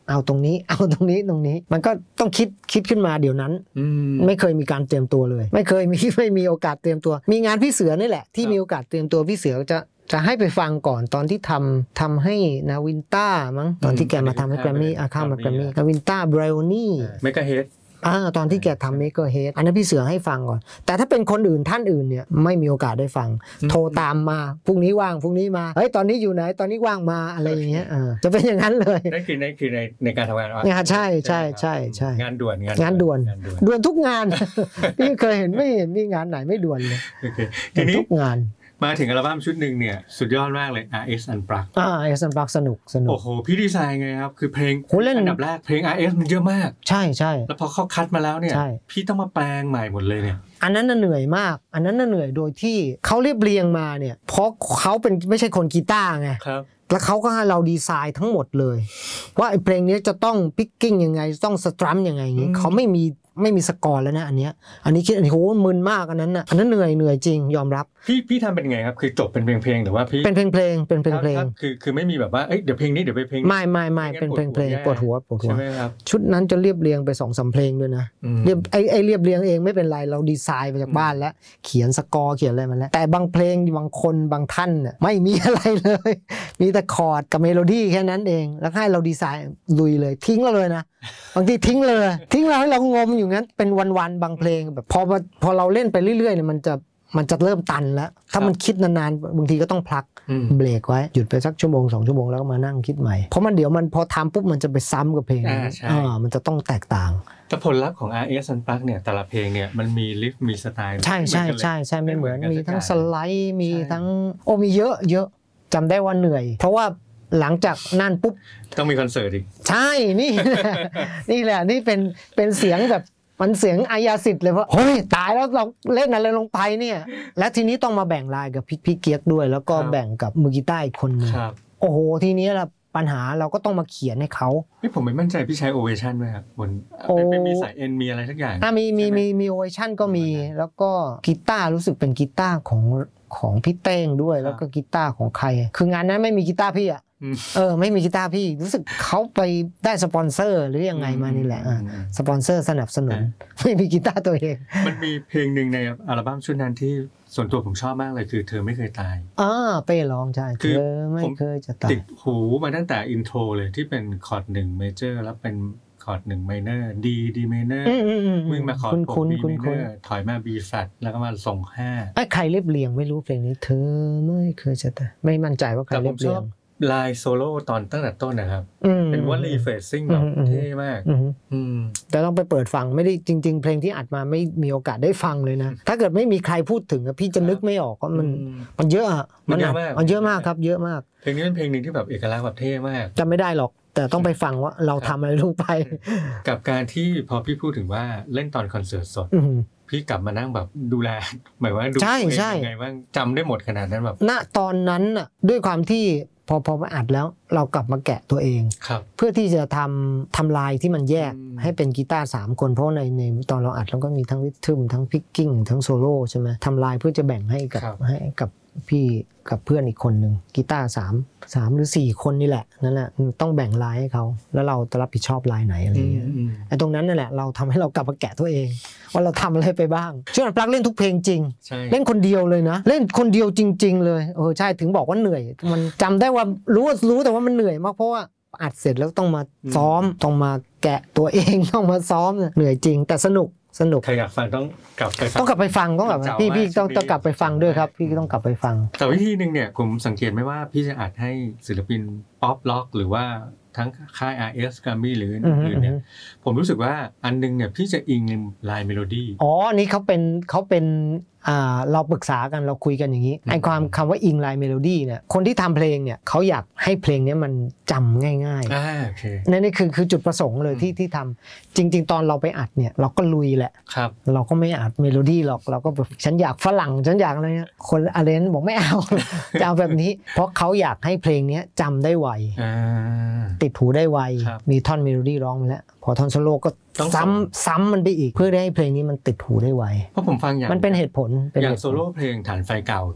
เอาตรงนี้เอาตรงนี้ตรงนี้มันก็ต้องคิดคิดขึ้นมาเดี๋ยวนั้นไม่เคยมีการเตรียมตัวเลยไม่เคยมีไม่มีโอกาสเตรียมตัวมีงานพี่เสือนี่แหละที่มีโอกาสเตรียมตัวพี่เสือจะจะให้ไปฟังก่อนตอนที่ทำทำให้นาวินต้ามั้งตอนที่แกมาทำให้แกรมมี่อาข้ามมาแกรมมี่นาวินต้าไบรโอนี่เมกะเฮดอ่าตอนที่แกทำเมกะเฮดอันนั้นพี่เสือให้ฟังก่อนแต่ถ้าเป็นคนอื่นท่านอื่นเนี่ยไม่มีโอกาสได้ฟังโทรตามมาพรุ่งนี้ว่างพรุ่งนี้มาเฮ้ยตอนนี้อยู่ไหนตอนนี้ว่างมาอะไรอย่างเงี้ยจะเป็นอย่างนั้นเลยนั่นคือนั่นคือในในการทำงานงานใช่ใช่ใช่ใช่งานด่วนงานด่วนด่วนทุกงานพี่เคยเห็นไม่เห็นมีงานไหนไม่ด่วนเลยทีนี้ทุกงานมาถึงอัลบั้มชุดหนึ่งเนี่ยสุดยอดมากเลย อาร์ เอส Unplugged อ่า อาร์ เอส Unplugged สนุกสนุกโอ้โหพี่ดีไซน์ไงครับคือเพลงอันดับแรกเพลง อาร์ เอส มันเยอะมากใช่ใช่แล้วพอเขาคัดมาแล้วเนี่ยพี่ต้องมาแปลงใหม่หมดเลยเนี่ยอันนั้นน่ะเหนื่อยมากอันนั้นน่ะเหนื่อยโดยที่เขาเรียบเรียงมาเนี่ยเพราะเขาเป็นไม่ใช่คนกีตาร์ไงครับแล้วเขาก็ให้เราดีไซน์ทั้งหมดเลยว่าไอ้เพลงนี้จะต้องพิกกิ้งยังไงต้องสตรัมยังไงอย่างนี้เขาไม่มีไม่มีสกอร์แล้วนะอันเนี้ยอันนี้คิดอันนี้โหมึนมากอันนั้นน่ะอันนั้นเหนื่อยเหนื่อยจริงยอมรับพี่พี่ทำเป็นไงครับคือจบเป็นเพลงเพลงหรือว่าพี่เป็นเพลงเพลงเป็นเพลงเพลงคือคือไม่มีแบบว่าเอ้ยเดี๋ยวเพลงนี้เดี๋ยวไปเพลงไม่ไม่ไม่เป็นเพลงเพลงปวดหัวปวดหัวชุดนั้นจะเรียบเรียงไปสองสามเพลงด้วยนะเรียบไอ้ไอ้เรียบเรียงเองไม่เป็นไรเราดีไซน์มาจากบ้านแล้วเขียนสกอร์เขียนอะไรมาแล้วแต่บางเพลงบางคนบางท่านเนี่ยไม่มีอะไรเลยมีแต่คอร์ดกับเมโลดี้แค่นั้นเองแล้วให้เราดีไซน์ลุยเลยทิ้งเราเลยนะบางทีทิ้งเลยทิ้งเราให้เรางมอยู่งั้นเป็นวันๆบางเพลงแบบพอพอเราเล่นไปเรื่อยๆเนี่ยมันจะมันจะเริ่มตันแล้วถ้ามันคิดนานๆบางทีก็ต้องพักเบรกไว้หยุดไปสักชั่วโมงสองชั่วโมงแล้วก็มานั่งคิดใหม่เพราะมันเดี๋ยวมันพอทำปุ๊บมันจะไปซ้ำกับเพลงอ่ามันจะต้องแตกต่างแต่ผลลัพธ์ของ อาร์ เอส Unplugged เนี่ยแต่ละเพลงเนี่ยมันมีลิฟต์มีสไตล์ใช่ใช่ใช่ใช่ไม่เหมือนมีทั้งสไลด์มีทั้งโอ้มีเยอะเยอะจำได้ว่าเหนื่อยเพราะว่าหลังจากนั่นปุ๊บต้องมีคอนเสิร์ตอีกใช่นี่นี่แหละนี่เป็นเป็นเสียงแบบมันเสียงอายาสิทธิ์เลยว่าเฮ้ยตายแล้วเราเล่นอะไรลงไปเนี่ยและทีนี้ต้องมาแบ่งลายกับพี่พี่เกียกด้วยแล้วก็แบ่งกับมือกีตาร์อีกคนนึงโอ้โหทีนี้ละปัญหาเราก็ต้องมาเขียนให้เขาพี่ผมไม่มั่นใจพี่ใช้โอเวชั่นไหมครับบนเป็นมีสายเอ็นมีอะไรสักอย่างอ่ะมีมีมีมีโอเวชั่นก็มีแล้วก็กีตาร์รู้สึกเป็นกีตาร์ของของพี่เต้งด้วยแล้วก็กีตาร์ของใครคืองานนั้นไม่มีกีตาร์พี่อ่ะเออไม่มีกีตาร์พี่รู้สึกเขาไปได้สปอนเซอร์หรือยังไงมานี่แหละสปอนเซอร์สนับสนุนไม่มีกีตาร์ตัวเองมันมีเพลงหนึ่งในอัลบั้มชุดนั้นที่ส่วนตัวผมชอบมากเลยคือเธอไม่เคยตายอ่าเป้ร้องใช่เธอไม่เคยจะตายติดหูมาตั้งแต่อินโทรเลยที่เป็นคอร์ดหนึ่งเมเจอร์แล้วเป็นคอร์ดหนึ่งไมเนอร์ดีดีไมเนอร์มึงมาคอร์ดหกบีไมเนอร์ถอยมาบีแฟลตแล้วก็มาส่งห้าไอ้ใครเรียบเรียงไม่รู้เพลงนี้เธอไม่เคยจะตายไม่มั่นใจว่าใครเรียบเรียงลายโซโล่ตอนตั้งแต่ต้นนะครับเป็นว่ารีเฟรชซิ่งแบบเท่มากแต่ต้องไปเปิดฟังไม่ได้จริงๆเพลงที่อัดมาไม่มีโอกาสได้ฟังเลยนะถ้าเกิดไม่มีใครพูดถึงพี่จะนึกไม่ออกว่ามันมันเยอะอ่ะมันเยอะมากมันเยอะมากครับเยอะมากเพลงนี้เป็นเพลงหนึ่งที่แบบเอกลักษณ์แบบเท่มากจำไม่ได้หรอกแต่ต้องไปฟังว่าเราทำอะไรลงไปกับการที่พอพี่พูดถึงว่าเล่นตอนคอนเสิร์ตสดพี่กลับมานั่งแบบดูแลหมายว่าดูยังไงบ้างจำได้หมดขนาดนั้นแบบณตอนนั้นน่ะด้วยความที่พอพอมาอัดแล้วเรากลับมาแกะตัวเองเพื่อที่จะทำทำลายที่มันแยกให้เป็นกีตาร์สามคนเพราะในในตอนเราอัดแล้วก็มีทั้งริทึมทั้งพิกกิ้งทั้งโซโล่ใช่ไหมทำลายเพื่อจะแบ่งให้กับให้กับพี่กับเพื่อนอีกคนหนึ่งกีตาร์สามสามหรือสี่คนนี่แหละนั่นแหละต้องแบ่งลายให้เขาแล้วเราจะรับผิดชอบลายไหนอะไรเงี้ยไอ้ตรงนั้นนั่นแหละเราทำให้เรากลับมาแกะตัวเองว่าเราทำอะไรไปบ้างช่วงปลั๊กเล่นทุกเพลงจริงเล่นคนเดียวเลยนะเล่นคนเดียวจริงๆเลยเออใช่ถึงบอกว่าเหนื่อยมันจำได้ว่ารู้รู้แต่ว่ามันเหนื่อยมากเพราะว่าอัดเสร็จแล้วต้องมาซ้อมต้องมาแกะตัวเองต้องมาซ้อมเหนื่อยจริงแต่สนุกสนุกใครอยากฟังต้องกลับไปฟังต้องกลับไปฟังต้องแบบพี่พี่ต้องต้องกลับไปฟังด้วยครับพี่ต้องกลับไปฟังแต่วิธีนึงเนี่ยผมสังเกตไหมว่าพี่จะอัดให้ศิลปินป๊อปล็อกหรือว่าทั้งค่าย อาร์ เอส Grammy หรืออื่นๆเนี่ยผมรู้สึกว่าอันนึงเนี่ยพี่จะอิงลายเมโลดี้อ๋อนี่เขาเป็นเขาเป็นอ่าเราปรึกษากันเราคุยกันอย่างนี้ไอ้ความคำว่าอิงลายเมโลดี้เนี่ยคนที่ทำเพลงเนี่ยเขาอยากให้เพลงนี้มันจำง่ายๆอ่าโอเคนั่นนี่คือคือจุดประสงค์เลยที่ที่ทำจริงๆตอนเราไปอัดเนี่ยเราก็ลุยแหละครับเราก็ไม่อัดเมโลดี้หรอกเราก็แบบฉันอยากฝรั่งฉันอยากอะไรเงี้ยคนอาเรนบอกไม่เอาจะเอาแบบนี้เพราะเขาอยากให้เพลงนี้จำได้ไวติดหูได้ไวมีท่อนเมโลดี้ร้องมาแล้วพอท่อนโซโล่ก็ซ้ำซ้ำมันไปอีกเพื่อให้เพลงนี้มันติดหูได้ไวเพราะผมฟังอย่างมันเป็นเหตุผลอย่างโซโล่เพลงฐานไฟเก่าอย่างเงี้ย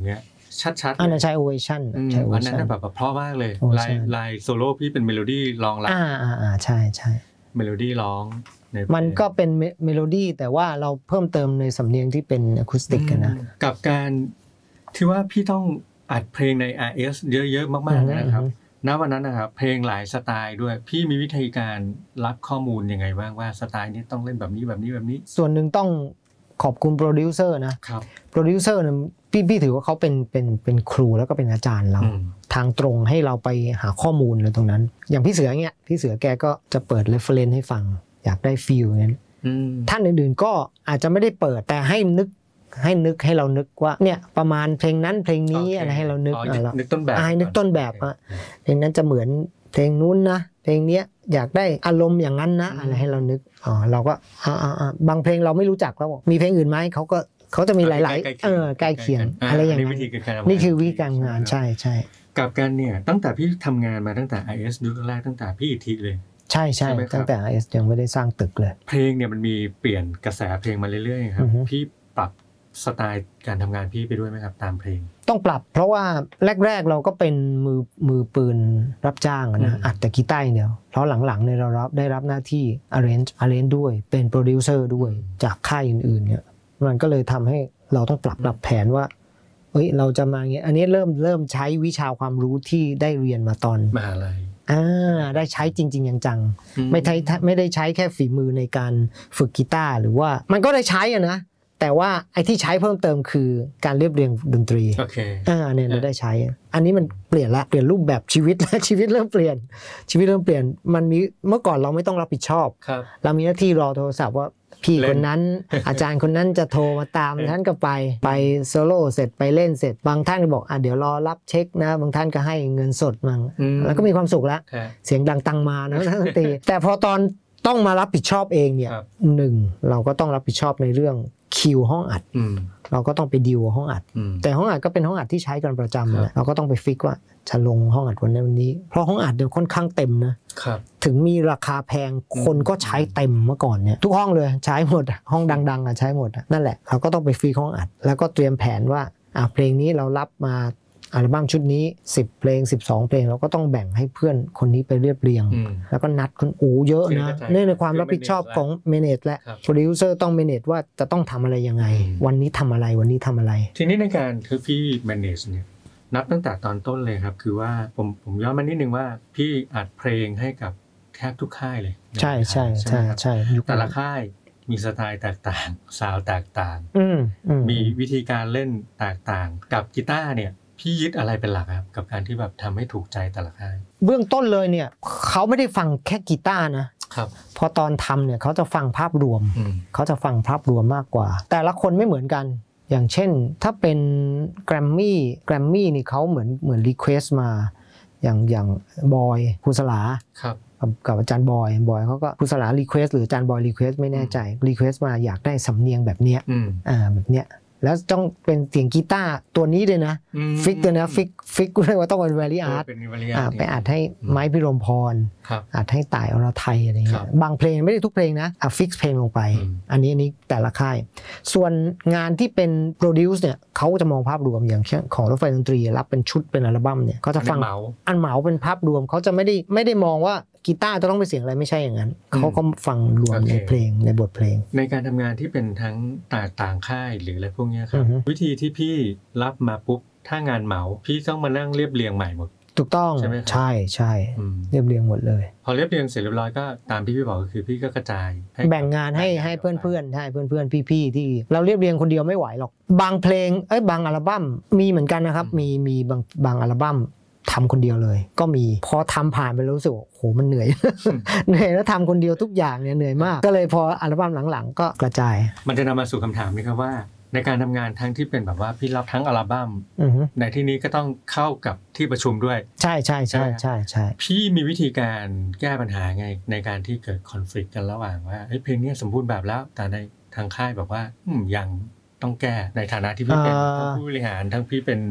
ชัดๆอันนั้นใช้ Ovation ใช้ Ovation อันนั้นแบบเพราะมากเลยลายลายโซโล่พี่เป็นเมโลดี้ร้องรับอ่าอ่าอ่าใช่ใช่เมโลดี้ร้องมันก็เป็นเมโลดี้แต่ว่าเราเพิ่มเติมในสำเนียงที่เป็นอะคูสติกกันนะกับการที่ว่าพี่ต้องอัดเพลงใน อาร์ เอส เยอะๆมากๆนะครับณวันนั้นนะครับเพลงหลายสไตล์ด้วยพี่มีวิธีการรับข้อมูลยังไงบ้างว่าสไตล์นี้ต้องเล่นแบบนี้แบบนี้แบบนี้ส่วนหนึ่งต้องขอบคุณโปรดิวเซอร์นะครับโปรดิวเซอร์เนี่ยพี่พี่ถือว่าเขาเป็นเป็นเป็นครูแล้วก็เป็นอาจารย์เราทางตรงให้เราไปหาข้อมูลเลยตรงนั้นอย่างพี่เสือเงี้ยพี่เสือแกก็จะเปิดเรฟเฟอเรนซ์ให้ฟังอยากได้ฟีลอย่างนั้นท่านอื่นๆก็อาจจะไม่ได้เปิดแต่ให้นึกให้นึกให้เรานึกว่าเนี่ยประมาณเพลงนั้นเพลงนี้ okay. อะไรให้เรานึกเรานึกต้นแบบให้นึกต้นแบบว่าเพลงนั้นจะเหมือนเพลงนู้นนะเพลงเนี้ยอยากได้อารมณ์อย่างนั้นนะอะไรให้เรานึกอ๋อเราก็อ่าๆบางเพลงเราไม่รู้จักแล้วมีเพลงอื่นไหมเขาก็เขาจะมีหลายๆเออใกล้เคียงอะไรอย่างนั้นนี่คือวิธีการงานใช่ใช่กับกันเนี่ยตั้งแต่พี่ทำงานมาตั้งแต่ ไอ เอส ยุคแรกตั้งแต่พี่อิทธิเลยใช่ใช่ตั้งแต่ ไอ เอส ยังไม่ได้สร้างตึกเลยเพลงเนี่ยมันมีเปลี่ยนกระแสเพลงมาเรื่อยๆครับพี่ปรับสไตล์การทำงานพี่ไปด้วยไหมครับตามเพลงต้องปรับเพราะว่าแรกๆเราก็เป็นมือมือปืนรับจ้างนะอัดแต่กีตาร์เดียวเพราะหลังๆเนี่ยเรารับได้รับหน้าที่ arrange arrange ด้วยเป็นโปรดิวเซอร์ด้วยจากค่ายอื่นๆเนี่ยมันก็เลยทำให้เราต้องปรับปรับแผนว่าเฮ้ยเราจะมาเงี้ยอันนี้เริ่มเริ่มใช้วิชาความรู้ที่ได้เรียนมาตอนมหาลัยอ่าได้ใช้จริงๆจังๆไม่ใช่ไม่ได้ใช้แค่ฝีมือในการฝึกกีตาร์หรือว่ามันก็ได้ใช้อะนะแต่ว่าไอ้ที่ใช้เพิ่มเติมคือการเรียบเรียงดนตรีโอเคอ่าเนี่ยเราได้ใช้อันนี้มันเปลี่ยนละเปลี่ยนรูปแบบชีวิตแล้วชีวิตเริ่มเปลี่ยนชีวิตเริ่มเปลี่ยนมันมีเมื่อก่อนเราไม่ต้องรับผิดชอบเรามีหน้าที่รอโทรศัพท์ว่าพี่คนนั้นอาจารย์คนนั้นจะโทรมาตามท่านก็ไปไปโซโล่เสร็จไปเล่นเสร็จบางท่านก็บอกอ่ะเดี๋ยวรอรับเช็คนะบางท่านก็ให้เงินสดมั่งแล้วก็มีความสุขแล้วเสียงดังตังมานะดนตรีแต่พอตอนต้องมารับผิดชอบเองเนี่ยหนึ่งเราก็ต้องรับผิดชอบในเรื่องคิวห้องอัดเราก็ต้องไปดีลห้องอัดแต่ห้องอัดก็เป็นห้องอัดที่ใช้กันประจำนะเราก็ต้องไปฟิกว่าจะลงห้องอัดวันนี้วันนี้เพราะห้องอัดเนี่ยค่อนข้างเต็มนะถึงมีราคาแพงคนก็ใช้เต็มเมื่อก่อนเนี่ยทุกห้องเลยใช้หมดห้องดังๆอ่ะใช้หมดนั่นแหละเราก็ต้องไปฟิกห้องอัดแล้วก็เตรียมแผนว่าอ่ะเพลงนี้เรารับมาอัลบั้มชุดนี้สิบเพลงสิบสองเพลงเราก็ต้องแบ่งให้เพื่อนคนนี้ไปเรียบเรียงแล้วก็นัดคนอู๋เยอะนะเนื่องในความรับผิดชอบของเมเนจและโปรดิวเซอร์ต้องเมเนจว่าจะต้องทำอะไรยังไงวันนี้ทำอะไรวันนี้ทำอะไรทีนี้ในการคือพี่เมเนจเนี่ยนับตั้งแต่ตอนต้นเลยครับคือว่าผมผมย้อนมานิดนึงว่าพี่อัดเพลงให้กับแทบทุกค่ายเลยใช่ใช่ใช่ใช่แต่ละค่ายมีสไตล์แตกต่างซาวด์แตกต่างมีวิธีการเล่นแตกต่างกับกีตาร์เนี่ยพี่ยึดอะไรเป็นหลักครับกับการที่แบบทำให้ถูกใจแต่ละค่ายเบื้องต้นเลยเนี่ยเขาไม่ได้ฟังแค่กีตาร์นะครับพอตอนทำเนี่ยเขาจะฟังภาพรวมเขาจะฟังภาพรวมมากกว่าแต่ละคนไม่เหมือนกันอย่างเช่นถ้าเป็นแกรมมี่แกรมมี่นี่เขาเหมือนเหมือนรีเควสต์มาอย่างอย่างบอยภูสลาครับกับอาจารย์บอยบอยเขาก็ภูสลารีเควสต์หรืออาจารย์บอยรีเควสต์ไม่แน่ใจรีเควสต์มาอยากได้สำเนียงแบบเนี้ยอ่าแบบเนี้ยแล้วต้องเป็นเสียงกีตาร์ตัวนี้เลยนะฟิกเลยนะฟิกฟิกเรียกว่าต้องเป็นแวลีอาร์ตไปอัดให้ไม้พิรมพรอัดให้ต่ายอรไทยอะไรเงี้ยบางเพลงไม่ได้ทุกเพลงนะอ่ะฟิกเพลงลงไปอันนี้อันนี้แต่ละค่ายส่วนงานที่เป็นโปรดิวซ์เนี่ยเขาจะมองภาพรวมอย่างเช่นของรถไฟดนตรีรับเป็นชุดเป็นอัลบั้มเนี่ยเขาจะฟังอันเหมาเป็นภาพรวมเขาจะไม่ได้ไม่ได้มองว่ากีตาร์จะต้องเป็นเสียงอะไรไม่ใช่อย่างนั้นเขาก็ฟังรวมในเพลงในบทเพลงในการทำงานที่เป็นทั้งต่างต่างค่ายหรืออะไรพวกนี้ครับวิธีที่พี่รับมาปุ๊บถ้างานเหมาพี่ต้องมานั่งเรียบเรียงใหม่หมดถูกต้องใช่ไหมใช่ใช่เรียบเรียงหมดเลยพอเรียบเรียงเสร็จเรียบร้อยก็ตามที่พี่บอกก็คือพี่ก็กระจายแบ่งงานให้ให้เพื่อนเพื่อนให้เพื่อนเพื่อนพี่ๆที่เราเรียบเรียงคนเดียวไม่ไหวหรอกบางเพลงเอ้ยบางอัลบั้มมีเหมือนกันนะครับมีมีบางบางอัลบั้มทำคนเดียวเลยก็มีพอทำผ่านไปแล้วรู้สึกโหมันเหนื่อย เหนื่อยแล้วทำคนเดียวทุกอย่างเนี่ยเหนื่อยมากก็เลยพออัลบั้มหลังๆก็กระจายมันจะนำมาสู่คำถามนี้ครับว่าในการทำงานทั้งที่เป็นแบบว่าพี่รับทั้งอัลบั้มในที่นี้ก็ต้องเข้ากับที่ประชุมด้วยใช่ใช่ใช่ใช่ใช่พี่มีวิธีการแก้ปัญหาไงในการที่เกิดคอนฟลิกต์กันระหว่างว่าเพลงนี้สมบูรณ์แบบแล้วแต่ในทางค่ายแบบว่ายังต้องแก้ในฐานะที่พี่เป็นทั้งผู้บริหารทั้งพี่เป็น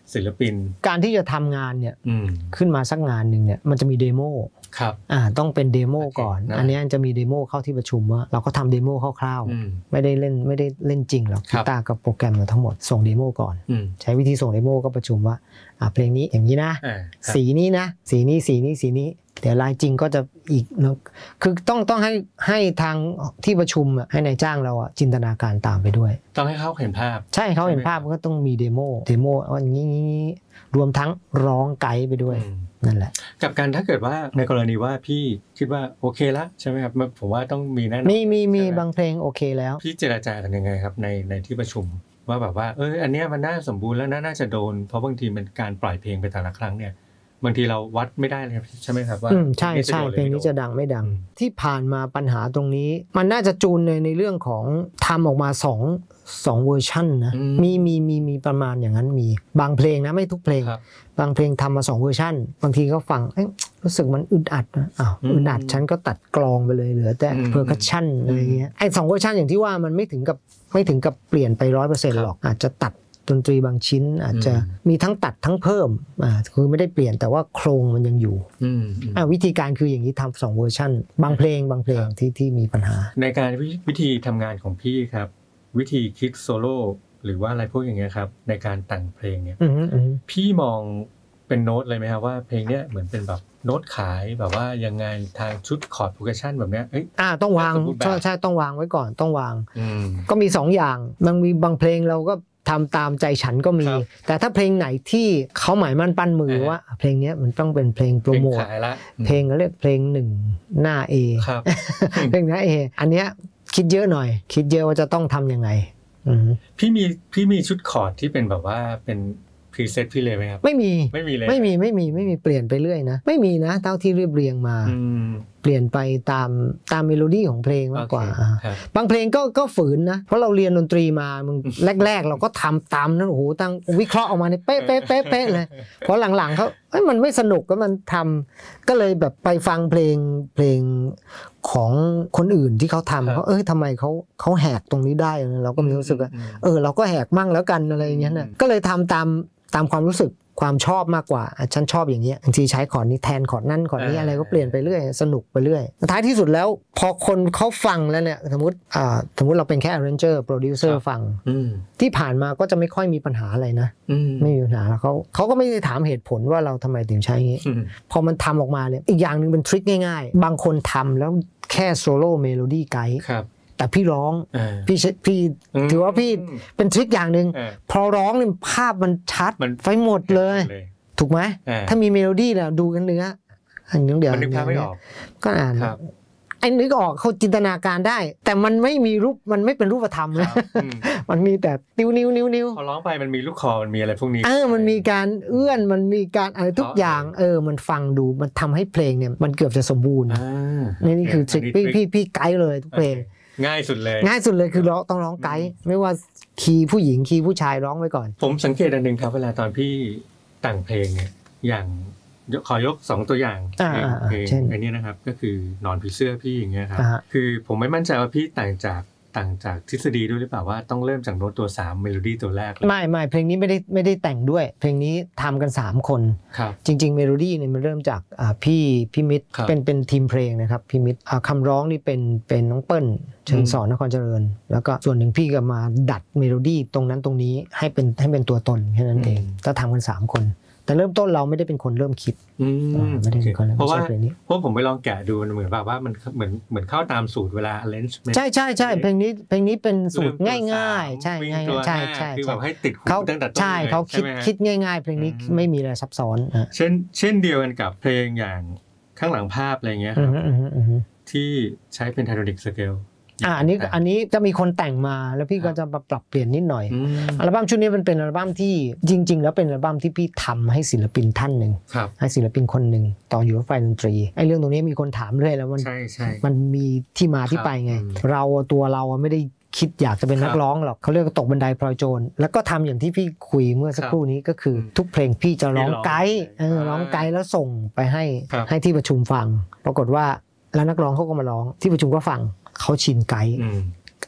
ศิลปินการที่จะทำงานเนี่ยขึ้นมาสักงานหนึ่งเนี่ยมันจะมีเดโมครับอ่าต้องเป็นเดโมก่อนอันนี้จะมีเดโมเข้าที่ประชุมว่าเราก็ทำเดโมคร่าวๆไม่ได้เล่นไม่ได้เล่นจริงหรอกกีตาร์กับโปรแกรมทั้งหมดส่งเดโมก่อนใช้วิธีส่งเดโมก็ประชุมว่าอ่าเพลงนี้อย่างนี้นะสีนี้นะสีนี้สีนี้สีนี้เดี๋ยวลายจริงก็จะอีกนะคือต้องต้องให้ให้ทางที่ประชุมให้นายจ้างเราอ่ะจินตนาการตามไปด้วยต้องให้เขาเห็นภาพใช่เขาเห็นภาพก็ต้องมีเดโมเดโมว่าอย่างนี้รวมทั้งร้องไกด์ไปด้วยนั่นแหละกับการถ้าเกิดว่าในกรณีว่าพี่คิดว่าโอเคแล้วใช่ไหมครับผมว่าต้องมีแน่นอนมีมีมีบางเพลงโอเคแล้วพี่เจรจากันยังไงครับในในที่ประชุมว่าแบบว่าเอออันเนี้ยมันน่าสมบูรณ์แล้วน่าจะโดนเพราะบางทีมันการปล่อยเพลงไปแต่ละครั้งเนี่ยบางทีเราวัดไม่ได้เลยใช่ไหมครับว่าใช่ใช่เพลงนี้จะดังไม่ดังที่ผ่านมาปัญหาตรงนี้มันน่าจะจูนในในเรื่องของทำออกมาสองสองเวอร์ชันนะมีมีมีมีประมาณอย่างนั้นมีบางเพลงนะไม่ทุกเพลงบางเพลงทำมาสองเวอร์ชันบางทีก็ฟังรู้สึกมันอึดอัดนะอ้าวอึดอัดฉันก็ตัดกลองไปเลยเหลือแต่เพอร์คัชชั่นอะไรเงี้ยไอ้สองเวอร์ชันอย่างที่ว่ามันไม่ถึงกับไม่ถึงกับเปลี่ยนไปร้อยเปอร์เซ็นต์หรอกอาจจะตัดดนตรีบางชิ้นอาจจะมีทั้งตัดทั้งเพิ่มอ่าคือไม่ได้เปลี่ยนแต่ว่าโครงมันยังอยู่อ่าวิธีการคืออย่างนี้ทำสองเวอร์ชันบางเพลงบางเพลงที่ที่มีปัญหาในการวิธีทำงานของพี่ครับวิธีคิดโซโล่หรือว่าอะไรพวกอย่างเงี้ยครับในการแต่งเพลงเนี่ยพี่มองเป็นโน้ตเลยไหมครับว่าเพลงเนี้ยเหมือนเป็นแบบโน้ตขายแบบว่ายังไงทางชุดคอร์ดโปรเกรสชันแบบเนี้ยเอ้ยอ่าต้องวางใช่ใช่ต้องวางไว้ก่อนต้องวางก็มีสองอย่างบางมีบางเพลงเราก็ทำตามใจฉันก็มีแต่ถ้าเพลงไหนที่เขาหมายมั่นปั้นมือว่าเพลงนี้มันต้องเป็นเพลงโปรโมทเพลงเขาเรียกเพลงหนึ่งหน้า A เพลงหน้า A อันเนี้ยคิดเยอะหน่อยคิดเยอะว่าจะต้องทำยังไงพี่มีพี่มีชุดคอร์ดที่เป็นแบบว่าเป็นพรีเซตพี่เลยไหมครับไม่มีไม่มีเลยไม่มีไม่มีไม่มีเปลี่ยนไปเรื่อยนะไม่มีนะเท่าที่เรียบเรียงมาเปลี่ยนไปตามตามเมโลดี้ของเพลงมากกว่าบางเพลงก็ก็ฝืนนะเพราะเราเรียนดนตรีมามึงแรกๆเราก็ทำตามนั้นโอ้โหตั้งวิเคราะห์ออกมาในเป๊ะเป๊ะเป๊ะเป๊ะเลยพอหลังๆเขาเอ้ยมันไม่สนุกก็มันทำก็เลยแบบไปฟังเพลงเพลงของคนอื่นที่เขาทำเขาเอ้ยทำไมเขาเขาแหกตรงนี้ได้เราก็มีรู้สึกว่าเออเราก็แหกมั่งแล้วกันอะไรอย่างเงี้ยนะก็เลยทำตามตามความรู้สึกความชอบมากกว่าฉันชอบอย่างเงี้ยบางทีใช้คอร์ดนี้แทนคอร์ดนั่นคอร์ดนี้อะไรก็เปลี่ยนไปเรื่อยสนุกไปเรื่อยท้ายที่สุดแล้วพอคนเขาฟังแล้วเนี่ยสมมติอ่าสมมติเราเป็นแค่ arranger producer ฟังที่ผ่านมาก็จะไม่ค่อยมีปัญหาอะไรนะไม่มีปัญหาแล้วเขาเขาก็ไม่ได้ถามเหตุผลว่าเราทำไมถึงใช้งี้พอมันทำออกมาเนี่ยอีกอย่างนึงเป็นทริคง่ายๆบางคนทำแล้วแค่โซโล่เมโลดี้ไกด์แต่พี่ร้องพี่พี่ถือว่าพี่เป็นทริคอย่างหนึ่งพอร้องเนี่ยภาพมันชัดไปหมดเลยถูกไหมถ้ามีเมโลดี้แล้วดูกันเนื้ออันนี้เดี๋ยวมันนึกภาพไม่ออกก็อ่านไอ้นึกออกเขาจินตนาการได้แต่มันไม่มีรูปมันไม่เป็นรูปธรรมเลยมันมีแต่นิ้วนิ้วนิ้วนิ้วพอร้องไปมันมีลูกคอมันมีอะไรพวกนี้เออมันมีการเอื้อนมันมีการอะไรทุกอย่างเออมันฟังดูมันทำให้เพลงเนี่ยมันเกือบจะสมบูรณ์นี่นี่คือพี่พี่พี่ไกด์เลยทุกเพลงง่ายสุดเลยง่ายสุดเลยคือร้องต้องร้องไกด์ไม่ว่าคีย์ผู้หญิงคีย์ผู้ชายร้องไว้ก่อนผมสังเกตอันนึงครับเวลาตอนพี่แต่งเพลงเนี่ยอย่างขอยกสองตัวอย่างเพลงอันนี้นะครับก็คือนอนผีเสื้อพี่อย่างเงี้ยครับคือผมไม่มั่นใจว่าพี่แต่งจากต่างจากทฤษฎีด้วยหรือเปล่าว่าต้องเริ่มจากโน้ตตัวสามเมโลดี้ตัวแรกไม่ไม่เพลงนี้ไม่ได้ไม่ได้แต่งด้วยเพลงนี้ทำกันสามคนจริงๆเมโลดี้เนี่ยมันเริ่มจากพี่พี่มิตรเป็นเป็นทีมเพลงนะครับพี่มิตรคำร้องนี่เป็นเป็นน้องเปิ้ลเชิงสอนนครเจริญแล้วก็ส่วนหนึ่งพี่ก็มาดัดเมโลดี้ตรงนั้นตรงนี้ให้เป็นให้เป็นตัวตนแค่นั้นเองก็ทำกันสามคนแต่เริ่มต้นเราไม่ได้เป็นคนเริ่มคิดไม่ได้เป็นคนเริ่มเพราะว่าเพราะผมไปลองแกะดูมันเหมือนแบบว่ามันเหมือนเหมือนเข้าตามสูตรเวลา arrangement ใช่ใช่ใช่เพลงนี้เพลงนี้เป็นสูตรง่ายๆใช่ง่ายใช่ใช่คือแบบให้ติดหูตั้งแต่ต้นใช่เขาคิดคิดง่ายๆเพลงนี้ไม่มีอะไรซับซ้อนเช่นเช่นเดียวกันกับเพลงอย่างข้างหลังภาพอะไรเงี้ยครับที่ใช้เป็นไทโทนิกสเกลอ่าอันนี้อันนี้จะมีคนแต่งมาแล้วพี่ก็จะปรับเปลี่ยนนิดหน่อยอัลบั้มชุดนี้มันเป็นอัลบั้มที่จริงๆแล้วเป็นอัลบั้มที่พี่ทำให้ศิลปินท่านหนึ่งให้ศิลปินคนหนึ่งตอนอยู่กับไฟดนตรีไอ้เรื่องตรงนี้มีคนถามเรื่อยแล้วมันมันมีที่มาที่ไปไงเราตัวเราไม่ได้คิดอยากจะเป็นนักร้องหรอกเขาเรียกว่าตกบันไดพลอยโจรแล้วก็ทำอย่างที่พี่คุยเมื่อสักครู่นี้ก็คือทุกเพลงพี่จะร้องไกด์ร้องไกด์แล้วส่งไปให้ให้ที่ประชุมฟังปรากฏว่าแล้วนักร้องเขาก็มาร้องที่ประชุมก็ฟังเขาชินไกด์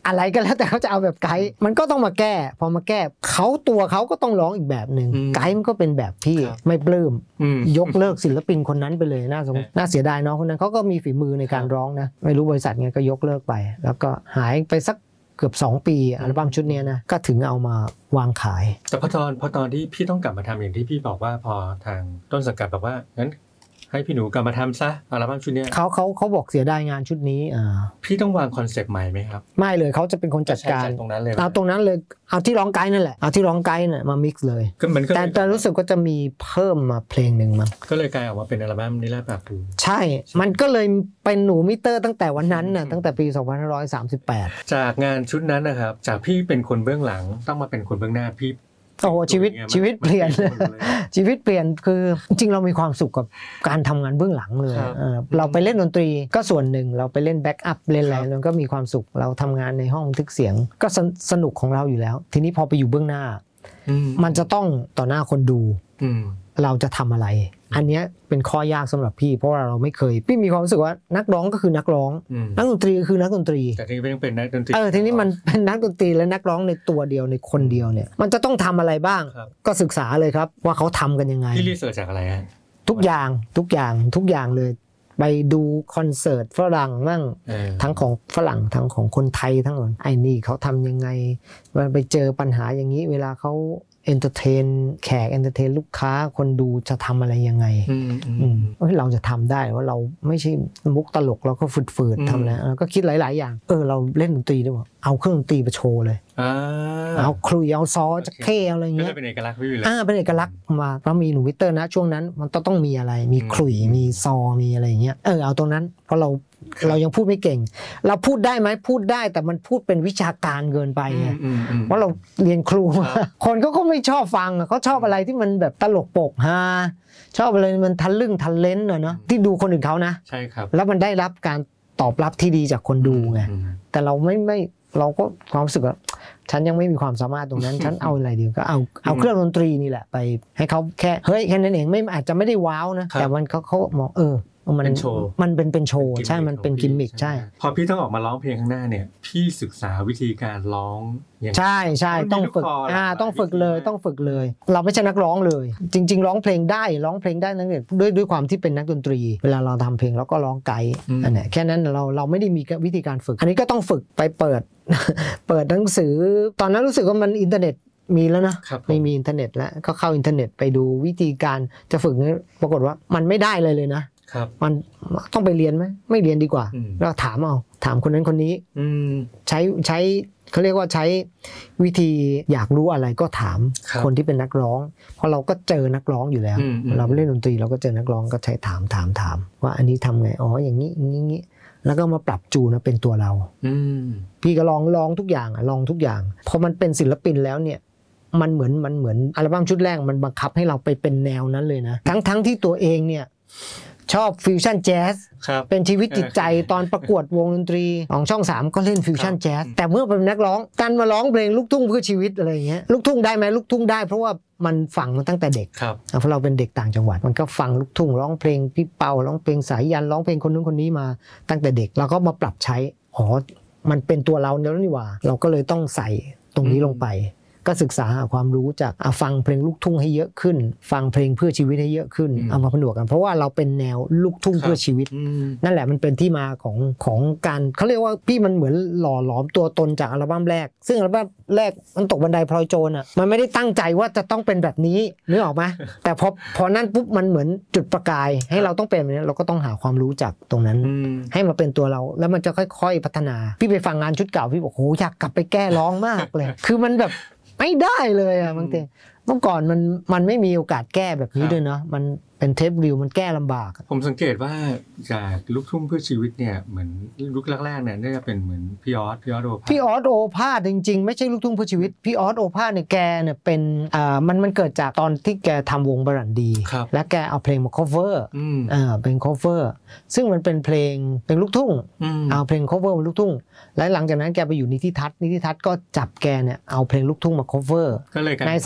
อะไรก็แล้วแต่เขาจะเอาแบบไกด์มันก็ต้องมาแก้พอมาแก้เขาตัวเขาก็ต้องร้องอีกแบบหนึ่งไกด์มันก็เป็นแบบที่ไม่ปลื้มยกเลิกศิลปินคนนั้นไปเลยน่าสงน่าเสียดายน้องคนนั้นเขาก็มีฝีมือในการร้องนะไม่รู้บริษัทไงก็ยกเลิกไปแล้วก็หายไปสักเกือบสองปีอัลบั้มชุดนี้นะก็ถึงเอามาวางขายแต่พอตอนพอตอนที่พี่ต้องกลับมาทำอย่างที่พี่บอกว่าพอทางต้นสังกัดบอกว่างั้นให้พี่หนูกลับมาทำซะอัลบั้มชุดนี้เขาเขาเขาบอกเสียดายงานชุดนี้อ่าพี่ต้องวางคอนเซปต์ใหม่ไหมครับไม่เลยเขาจะเป็นคนจัดการตรงนั้นเลยเอาตรงนั้นเลยเอาที่ร้องไกด์นั่นแหละเอาที่ร้องไกด์น่ะมามิกซ์เลยแต่แต่รู้สึกว่าจะมีเพิ่มมาเพลงหนึ่งมั้งก็เลยกลายออกมาเป็นอัลบั้มนิราศปราบปูใช่มันก็เลยเป็นหนูมิเตอร์ตั้งแต่วันนั้นน่ะตั้งแต่ปีสองพันห้าร้อยสามสิบแปดจากงานชุดนั้นนะครับจากพี่เป็นคนเบื้องหลังต้องมาเป็นคนเบื้องหน้าพี่โอ้ชีวิตชีวิตเปลี่ยนชีวิตเปลี่ยนคือจริงเรามีความสุขกับการทำงานเบื้องหลังเลยเราไปเล่นดนตรีก็ส่วนหนึ่งเราไปเล่นแบ็กอัพเล่นอะไรเราก็มีความสุขเราทำงานในห้องบันทึกเสียงก็สนุกของเราอยู่แล้วทีนี้พอไปอยู่เบื้องหน้ามันจะต้องต่อหน้าคนดูเราจะทำอะไรอันนี้เป็นข้อยากสำหรับพี่เพราะว่าเราไม่เคยพี่มีความรู้สึกว่านักร้องก็คือนักร้องนักดนตรีก็คือนักดนตรีแต่ทีนี้ไม่ต้องเป็นนักดนตรีเออทีนี้มันเป็นนักดนตรีและนักร้องในตัวเดียวในคนเดียวเนี่ยมันจะต้องทำอะไรบ้างก็ศึกษาเลยครับว่าเขาทำกันยังไงพี่รีเสิร์ชจากอะไรฮะทุกอย่างทุกอย่างทุกอย่างเลยไปดูคอนเสิร์ตฝรั่งมั่งทั้งของฝรั่งทั้งของคนไทยทั้งหมดไอ้นี่เขาทำยังไงไปเจอปัญหาอย่างนี้เวลาเขาเอนเตอร์เทนแขกเอนเตอร์เทนลูกค้าคนดูจะทำอะไรยังไงเราจะทำได้ว่าเราไม่ใช่มุกตลกเราก็ฝืดๆทำแล้วก็คิดหลายๆอย่างเออเราเล่นดนตรีด้วยเอาเครื่องดนตรีมาโชว์เลยเอาคลุยเอาซอจะเค่อะไรเงี้ยเป็นเอกลักษณ์พี่เลยอ่าเป็นเอกลักษณ์มาเพราะมีหนูมิเตอร์นะช่วงนั้นมันต้องต้องมีอะไรมีคลุยมีซอมีอะไรเงี้ยเออเอาตรงนั้นเพราะเราเรายังพูดไม่เก่งเราพูดได้ไหมพูดได้แต่มันพูดเป็นวิชาการเกินไปไงเพราะเราเรียนครูคนเขาก็ไม่ชอบฟังเขาชอบอะไรที่มันแบบตลกโปกฮาชอบอะไรมันทะลึ่งทะเลนอะเนาะที่ดูคนอื่นเขานะใช่ครับแล้วมันได้รับการตอบรับที่ดีจากคนดูไงแต่เราไม่ไม่เราก็ความรู้สึกว่าฉันยังไม่มีความสามารถตรงนั้นฉันเอาอะไรดีก็เอาเอาเครื่องดนตรีนี่แหละไปให้เขาแค่เฮ้ยแค่นั้นเองไม่อาจจะไม่ได้ว้าวนะแต่มันเขาเขามองเออมันเป็นโชว์มันเป็นเป็นโชว์ใช่มันเป็นกิมมิคใช่พอพี่ต้องออกมาร้องเพลงข้างหน้าเนี่ยพี่ศึกษาวิธีการร้องใช่ใช่ต้องฝึกอ่าต้องฝึกเลยต้องฝึกเลยเราไม่ใช่นักร้องเลยจริงๆร้องเพลงได้ร้องเพลงได้นั่นเองด้วยด้วยความที่เป็นนักดนตรีเวลาเราทำเพลงเราก็ร้องไกด์อันนี้แค่นั้นเราเราไม่ได้มีวิธีการฝึกอันนี้ก็ต้องฝึกไปเปิดเปิดหนังสือตอนนั้นรู้สึกว่ามันอินเทอร์เน็ตมีแล้วนะไม่มีอินเทอร์เน็ตแล้วก็เข้าอินเทอร์เน็ตไปดูวิธีการจะฝึกนี้ปรากฏว่ามันไม่ได้เลยเลยนะมันต้องไปเรียนไหมไม่เรียนดีกว่าเราถามเอาถามคนนั้นคนนี้ใช้ใช้เขาเรียกว่าใช้วิธีอยากรู้อะไรก็ถามคนที่เป็นนักร้องเพราะเราก็เจอนักร้องอยู่แล้วเราไปเล่นดนตรีเราก็เจอนักร้องก็ใช้ถามถามถามว่าอันนี้ทำไงอ๋ออย่างนี้อย่างนี้แล้วก็มาปรับจูนเป็นตัวเราพี่ก็ลองลองทุกอย่างอะลองทุกอย่างพอมันเป็นศิลปินแล้วเนี่ยมันเหมือนมันเหมือนอัลบั้มชุดแรกมันบังคับให้เราไปเป็นแนวนั้นเลยนะทั้งทั้งที่ตัวเองเนี่ยชอบฟิวชั่นแจ๊สเป็นชีวิตจิตใจตอนประกวดวงดนตรีของช่องสามก็เล่นฟิวชั่นแจ๊สแต่เมื่อเป็นนักร้องการมาร้องเพลงลูกทุ่งเพื่อชีวิตอะไรอย่างเงี้ยลูกทุ่งได้ไหมลูกทุ่งได้เพราะว่ามันฝังมาตั้งแต่เด็กเพราะเราเป็นเด็กต่างจังหวัดมันก็ฟังลูกทุ่งร้องเพลงพี่เปาร้องเพลงสายยันร้องเพลงคนนู้นคนนี้มาตั้งแต่เด็กเราก็มาปรับใช้อ๋อมันเป็นตัวเราแล้วนี่หว่าเราก็เลยต้องใส่ตรงนี้ลงไปก็ศึกษาหาความรู้จากฟังเพลงลูกทุ่งให้เยอะขึ้นฟังเพลงเพื่อชีวิตให้เยอะขึ้นเอามาผนวกกันเพราะว่าเราเป็นแนวลูกทุ่งเพื่อชีวิตนั่นแหละมันเป็นที่มาของของการเขาเรียกว่าพี่มันเหมือนหล่อหลอมตัวตนจากอัลบั้มแรกซึ่งอัลบั้มแรกมันตกบันไดพลอยโจรอ่ะมันไม่ได้ตั้งใจว่าจะต้องเป็นแบบนี้นึกออกไหมแต่พอพอนั่นปุ๊บมันเหมือนจุดประกายให้เราต้องเป็นแบบนี้เราก็ต้องหาความรู้จากตรงนั้นให้มาเป็นตัวเราแล้วมันจะค่อยๆพัฒนาพี่ไปฟังงานชุดเก่าพี่บอกโหอยากกลับไปแก้ร้องมากเลยคือมันแบบไม่ได้เลยอ่ะบางทีเมื่อก่อนมันมันไม่มีโอกาสแก้แบบนี้ด้วยเนาะมันเป็นเทปรีวมันแก้ลำบากผมสังเกตว่าจากลูกทุ่งเพื่อชีวิตเนี่ยเหมือนยุคแรกๆเนี่ยน่าจะเป็นเหมือนพี่ออสพี่ออสโอภาสพี่ออสโอภาสจริงๆไม่ใช่ลูกทุ่งเพื่อชีวิตพี่ออสโอภาสเนี่ยแกเนี่ยเป็นอ่ามันมันเกิดจากตอนที่แกทำวงบรันดีและแกเอาเพลงมา cover อ่าเป็น cover ซึ่งมันเป็นเพลงเป็นลูกทุ่งเอาเพลง cover เป็นลูกทุ่งและหลังจากนั้นแกไปอยู่นิติทัศน์นิติทัศน์ก็จับแกเนี่ยเอาเพลงลูกทุ่งมา cover ในสไตล์เป็น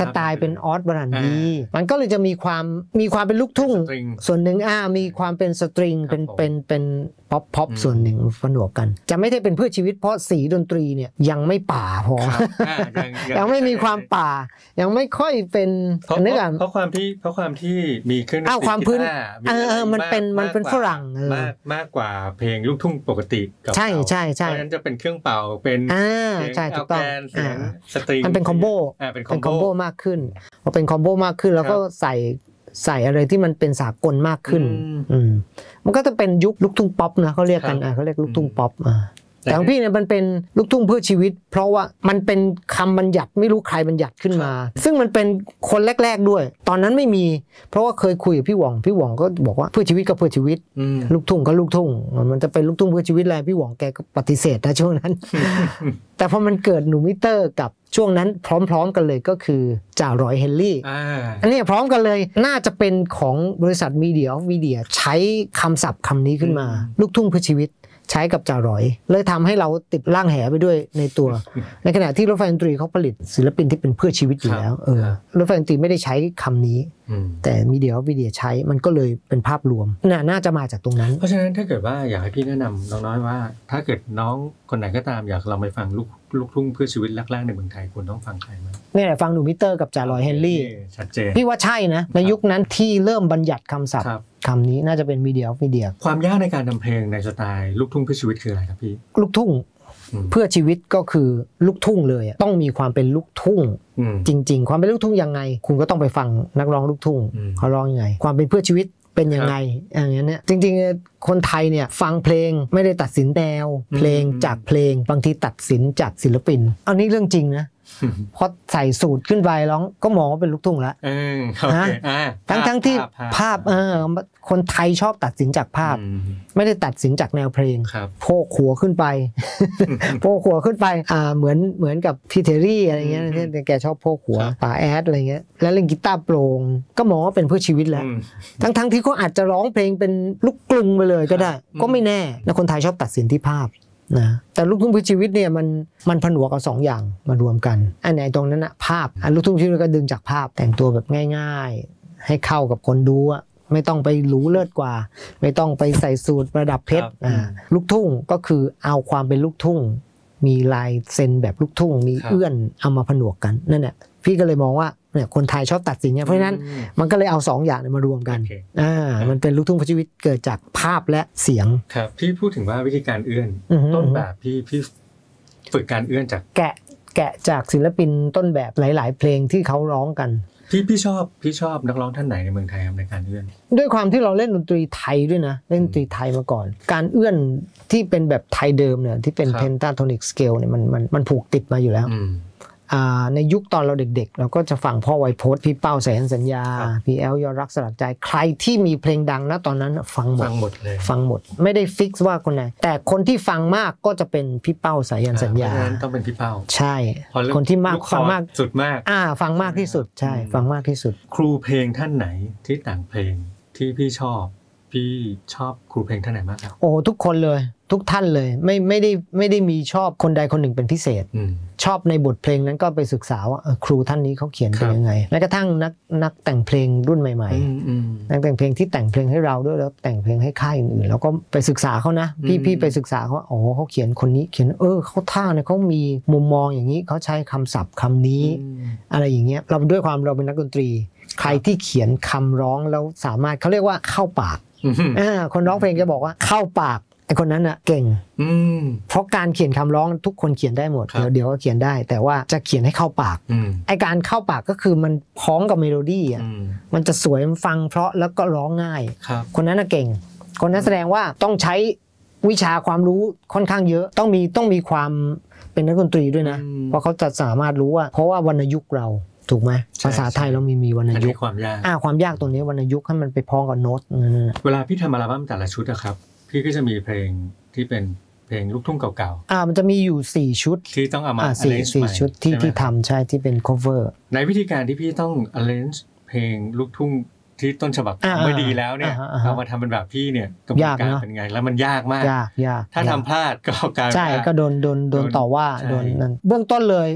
เป็นออสบรันดีมันก็เลยจะมีความมีความเป็นลูกทุ่งส่วนหนึ่งอ่ามีความเป็นสตริงเป็นเป็นเป็นป๊อปป๊อปส่วนหนึ่งผนวกกันจะไม่ได้เป็นเพื่อชีวิตเพราะสีดนตรีเนี่ยยังไม่ป่าพอยังไม่มีความป่ายังไม่ค่อยเป็นนึกอ่ะเพราะความที่เพราะความที่มีเครื่องดนตรีความพื้นเออมันเป็นมันเป็นฝรั่งมากมากกว่าเพลงลูกทุ่งปกติกับใช่ใช่ใช่เพราะฉะนั้นจะเป็นเครื่องเป่าเป็นอ่าใช่ถูกต้องสตริงมันเป็นคอมโบเป็นคอมโบมากขึ้นพอเป็นคอมโบมากขึ้นแล้วก็ใส่ใส่อะไรที่มันเป็นสากลมากขึ้นอืมมันก็จะเป็นยุคลูกทุ่งป๊อปนะเขาเรียกกันอ่าเขาเรียกลูกทุ่งป๊อปอ่าแต่ของพี่เนี่ยมันเป็นลูกทุ่งเพื่อชีวิตเพราะว่ามันเป็นคำบัญญัติไม่รู้ใครบัญญัติขึ้นมาซึ่งมันเป็นคนแรกๆด้วยตอนนั้นไม่มีเพราะว่าเคยคุยกับพี่หว่องพี่หว่องก็บอกว่าเพื่อชีวิตก็เพื่อชีวิตลูกทุ่งก็ลูกทุ่งมันจะเป็นลูกทุ่งเพื่อชีวิตอะไรพี่หว่องแกก็ปฏิเสธนะช่วงนั้น แต่พอมันเกิดหนูมิเตอร์กับช่วงนั้นพร้อมๆกันเลยก็คือจ่ารอยเฮนรี่อันนี้พร้อมกันเลยน่าจะเป็นของบริษัท Media of Media ใช้คำศัพท์คำนี้ขึ้นมาลูกทุ่งเพื่อชีวิตใช้กับจ่ารอยเลยทำให้เราติดร่างแหไปด้วยในตัวในขณะที่รถไฟดนตรีเขาผลิตศิลปินที่เป็นเพื่อชีวิตอยู่แล้วเออรถไฟดนตรีไม่ได้ใช้คำนี้แต่มีเดียวิดีโอใช้มันก็เลยเป็นภาพรวมน่าน่าจะมาจากตรงนั้นเพราะฉะนั้นถ้าเกิดว่าอยากให้พี่แนะนำน้องน้อยว่าถ้าเกิดน้องคนไหนก็ตามอยากเราไปฟังลูกลูกทุ่งเพื่อชีวิตแรกๆในเมืองไทยควรต้องฟังใครมั้ยเนี่ยฟังหนูมิเตอร์กับจ่ารอยเฮนรี่ชัดเจนพี่ว่าใช่นะในยุคนั้นที่เริ่มบัญญัติคำศัพท์คำนี้น่าจะเป็นมีเดียมีเดียความยากในการทำเพลงในสไตล์ลูกทุ่งเพื่อชีวิตคืออะไรครับพี่ลูกทุ่งเพื่อชีวิตก็คือลูกทุ่งเลยต้องมีความเป็นลูกทุ่งจริงๆความเป็นลูกทุ่งยังไงคุณก็ต้องไปฟังนักร้องลูกทุ่งเขาร้องยังไงความเป็นเพื่อชีวิตเป็นยังไงอย่างเงี้ยเนี่ยจริงๆคนไทยเนี่ยฟังเพลงไม่ได้ตัดสินแนวเพลงจากเพลงบางทีตัดสินจากศิลปินอันนี้เรื่องจริงนะพอใส่สูตรขึ้นไปร้องก็มองว่าเป็นลูกทุ่งแล้วทั้งทั้งที่ภาพเออคนไทยชอบตัดสินจากภาพไม่ได้ตัดสินจากแนวเพลงโพกหัวขึ้นไปโพกหัวขึ้นไปอ่าเหมือนเหมือนกับพี่เทอรี่อะไรเงี้ยที่แกชอบโพกหัวป่าแอดอะไรเงี้ยแล้วเล่นกีตาร์โปร่งก็มองว่าเป็นเพื่อชีวิตแล้วทั้งทั้งที่เขาอาจจะร้องเพลงเป็นลูกกรุงไปเลยก็ได้ก็ไม่แน่นะคนไทยชอบตัดสินที่ภาพนะแต่ลูกทุ่งเพื่อชีวิตเนี่ยมันมันผนวกเอาสองอย่างมารวมกันอันไหนตรงนั้นนะภาพอันลูกทุ่งชีวิตก็ดึงจากภาพแต่งตัวแบบง่ายๆให้เข้ากับคนดูอะไม่ต้องไปหรูเลิศกว่าไม่ต้องไปใส่สูทประดับเพชรอ่าลูกทุ่งก็คือเอาความเป็นลูกทุ่งมีลายเซ็นแบบลูกทุ่งมีเอื้อนเอามาผนวกกันนั่นแหละพี่ก็เลยมองว่าเนี่ยคนไทยชอบตัดสินเนี่ยเพราะฉะนั้นมันก็เลยเอาสองอย่างมารวมกันอ่ามันเป็นลูกทุ่งเพื่อชีวิตเกิดจากภาพและเสียงครับพี่พูดถึงว่าวิธีการเอื้อนต้นแบบพี่พี่ฝึกการเอื้อนจากแกะแกะจากศิลปินต้นแบบหลายๆเพลงที่เขาร้องกันพี่พี่ชอบพี่ชอบนักร้องท่านไหนในเมืองไทยครับในการเอื้อนด้วยความที่เราเล่นดนตรีไทยด้วยนะเล่นดนตรีไทยมาก่อนการเอื้อนที่เป็นแบบไทยเดิมเนี่ยที่เป็นเพนทาโทนิกสเกลเนี่ยมันมันมันผูกติดมาอยู่แล้วในยุคตอนเราเด็กๆเราก็จะฟังพ่อไวโพสพี่เป้าแสนสัญญาพี่แอลยอดรักสลักใจใครที่มีเพลงดังนะตอนนั้นฟังหมดฟังหมดเลยฟังหมดไม่ได้ฟิกซ์ว่าคนไหนแต่คนที่ฟังมากก็จะเป็นพี่เป้าสายันสัญญาต้องเป็นพี่เป้าใช่คนที่มากฟังมากสุดมากอ่าฟังมากที่สุดใช่ฟังมากที่สุดครูเพลงท่านไหนที่แต่งเพลงที่พี่ชอบพี่ชอบครูเพลงท่านไหนมากครับโอ้ทุกคนเลยทุกท่านเลยไม่ไม่ได้ไม่ได้มีชอบคนใดคนหนึ่งเป็นพิเศษชอบในบทเพลงนั้นก็ไปศึกษาว่าครูท่านนี้เขาเขียนเป็นยังไงแม้กระทั่งนักนักแต่งเพลงรุ่นใหม่ๆนักแต่งเพลงที่แต่งเพลงให้เราด้วยแล้วแต่งเพลงให้ค่ายอื่นๆแล้วก็ไปศึกษาเขานะพี่พี่ไปศึกษาเขาอ๋อเขาเขียนคนนี้เขียนเออเขาท่าเนี่ยเขามีมุมมองอย่างนี้เขาใช้คำศัพท์คำนี้อะไรอย่างเงี้ยเราด้วยความเราเป็นนักดนตรีใครที่เขียนคำร้องแล้วสามารถเขาเรียกว่าเข้าปากอ่าคนร้องเพลงจะบอกว่าเข้าปากไอคนนั้นอะเก่งเพราะการเขียนคำร้องทุกคนเขียนได้หมดเดี๋ยวเดี๋ยวก็เขียนได้แต่ว่าจะเขียนให้เข้าปากไอการเข้าปากก็คือมันพ้องกับเมโลดี้อะมันจะสวยมันฟังเพราะแล้วก็ร้องง่ายคนนั้นอะเก่งคนนั้นแสดงว่าต้องใช้วิชาความรู้ค่อนข้างเยอะต้องมีต้องมีความเป็นนักดนตรีด้วยนะเพราะเขาจะสามารถรู้ว่าเพราะว่าวรรณยุกต์เราถูกไหมภาษาไทยเรามีมีวรรณยุกต์ความยากอ่าความยากตรงนี้วรรณยุกต์ให้มันไปพ้องกับโน้ตเวลาพี่ทำอัลบั้มแต่ละชุดอะครับพี่ก็จะมีเพลงที่เป็นเพลงลูกทุ่งเก่าๆอ่ามันจะมีอยู่สี่ชุดที่ต้องเอามา arrange สี่ชุดที่ที่ทำใช่ที่เป็น cover ในวิธีการที่พี่ต้อง arrange เพลงลูกทุ่งที่ต้นฉบับไม่ดีแล้วเนี่ยเอามาทำเป็นแบบพี่เนี่ยกระบวนการเป็นไงแล้วมันยากมากยากยากถ้าทำพลาดก็การใช่ก็โดนโดนโดนต่อว่าโดนนั่นเบื้องต้นเลย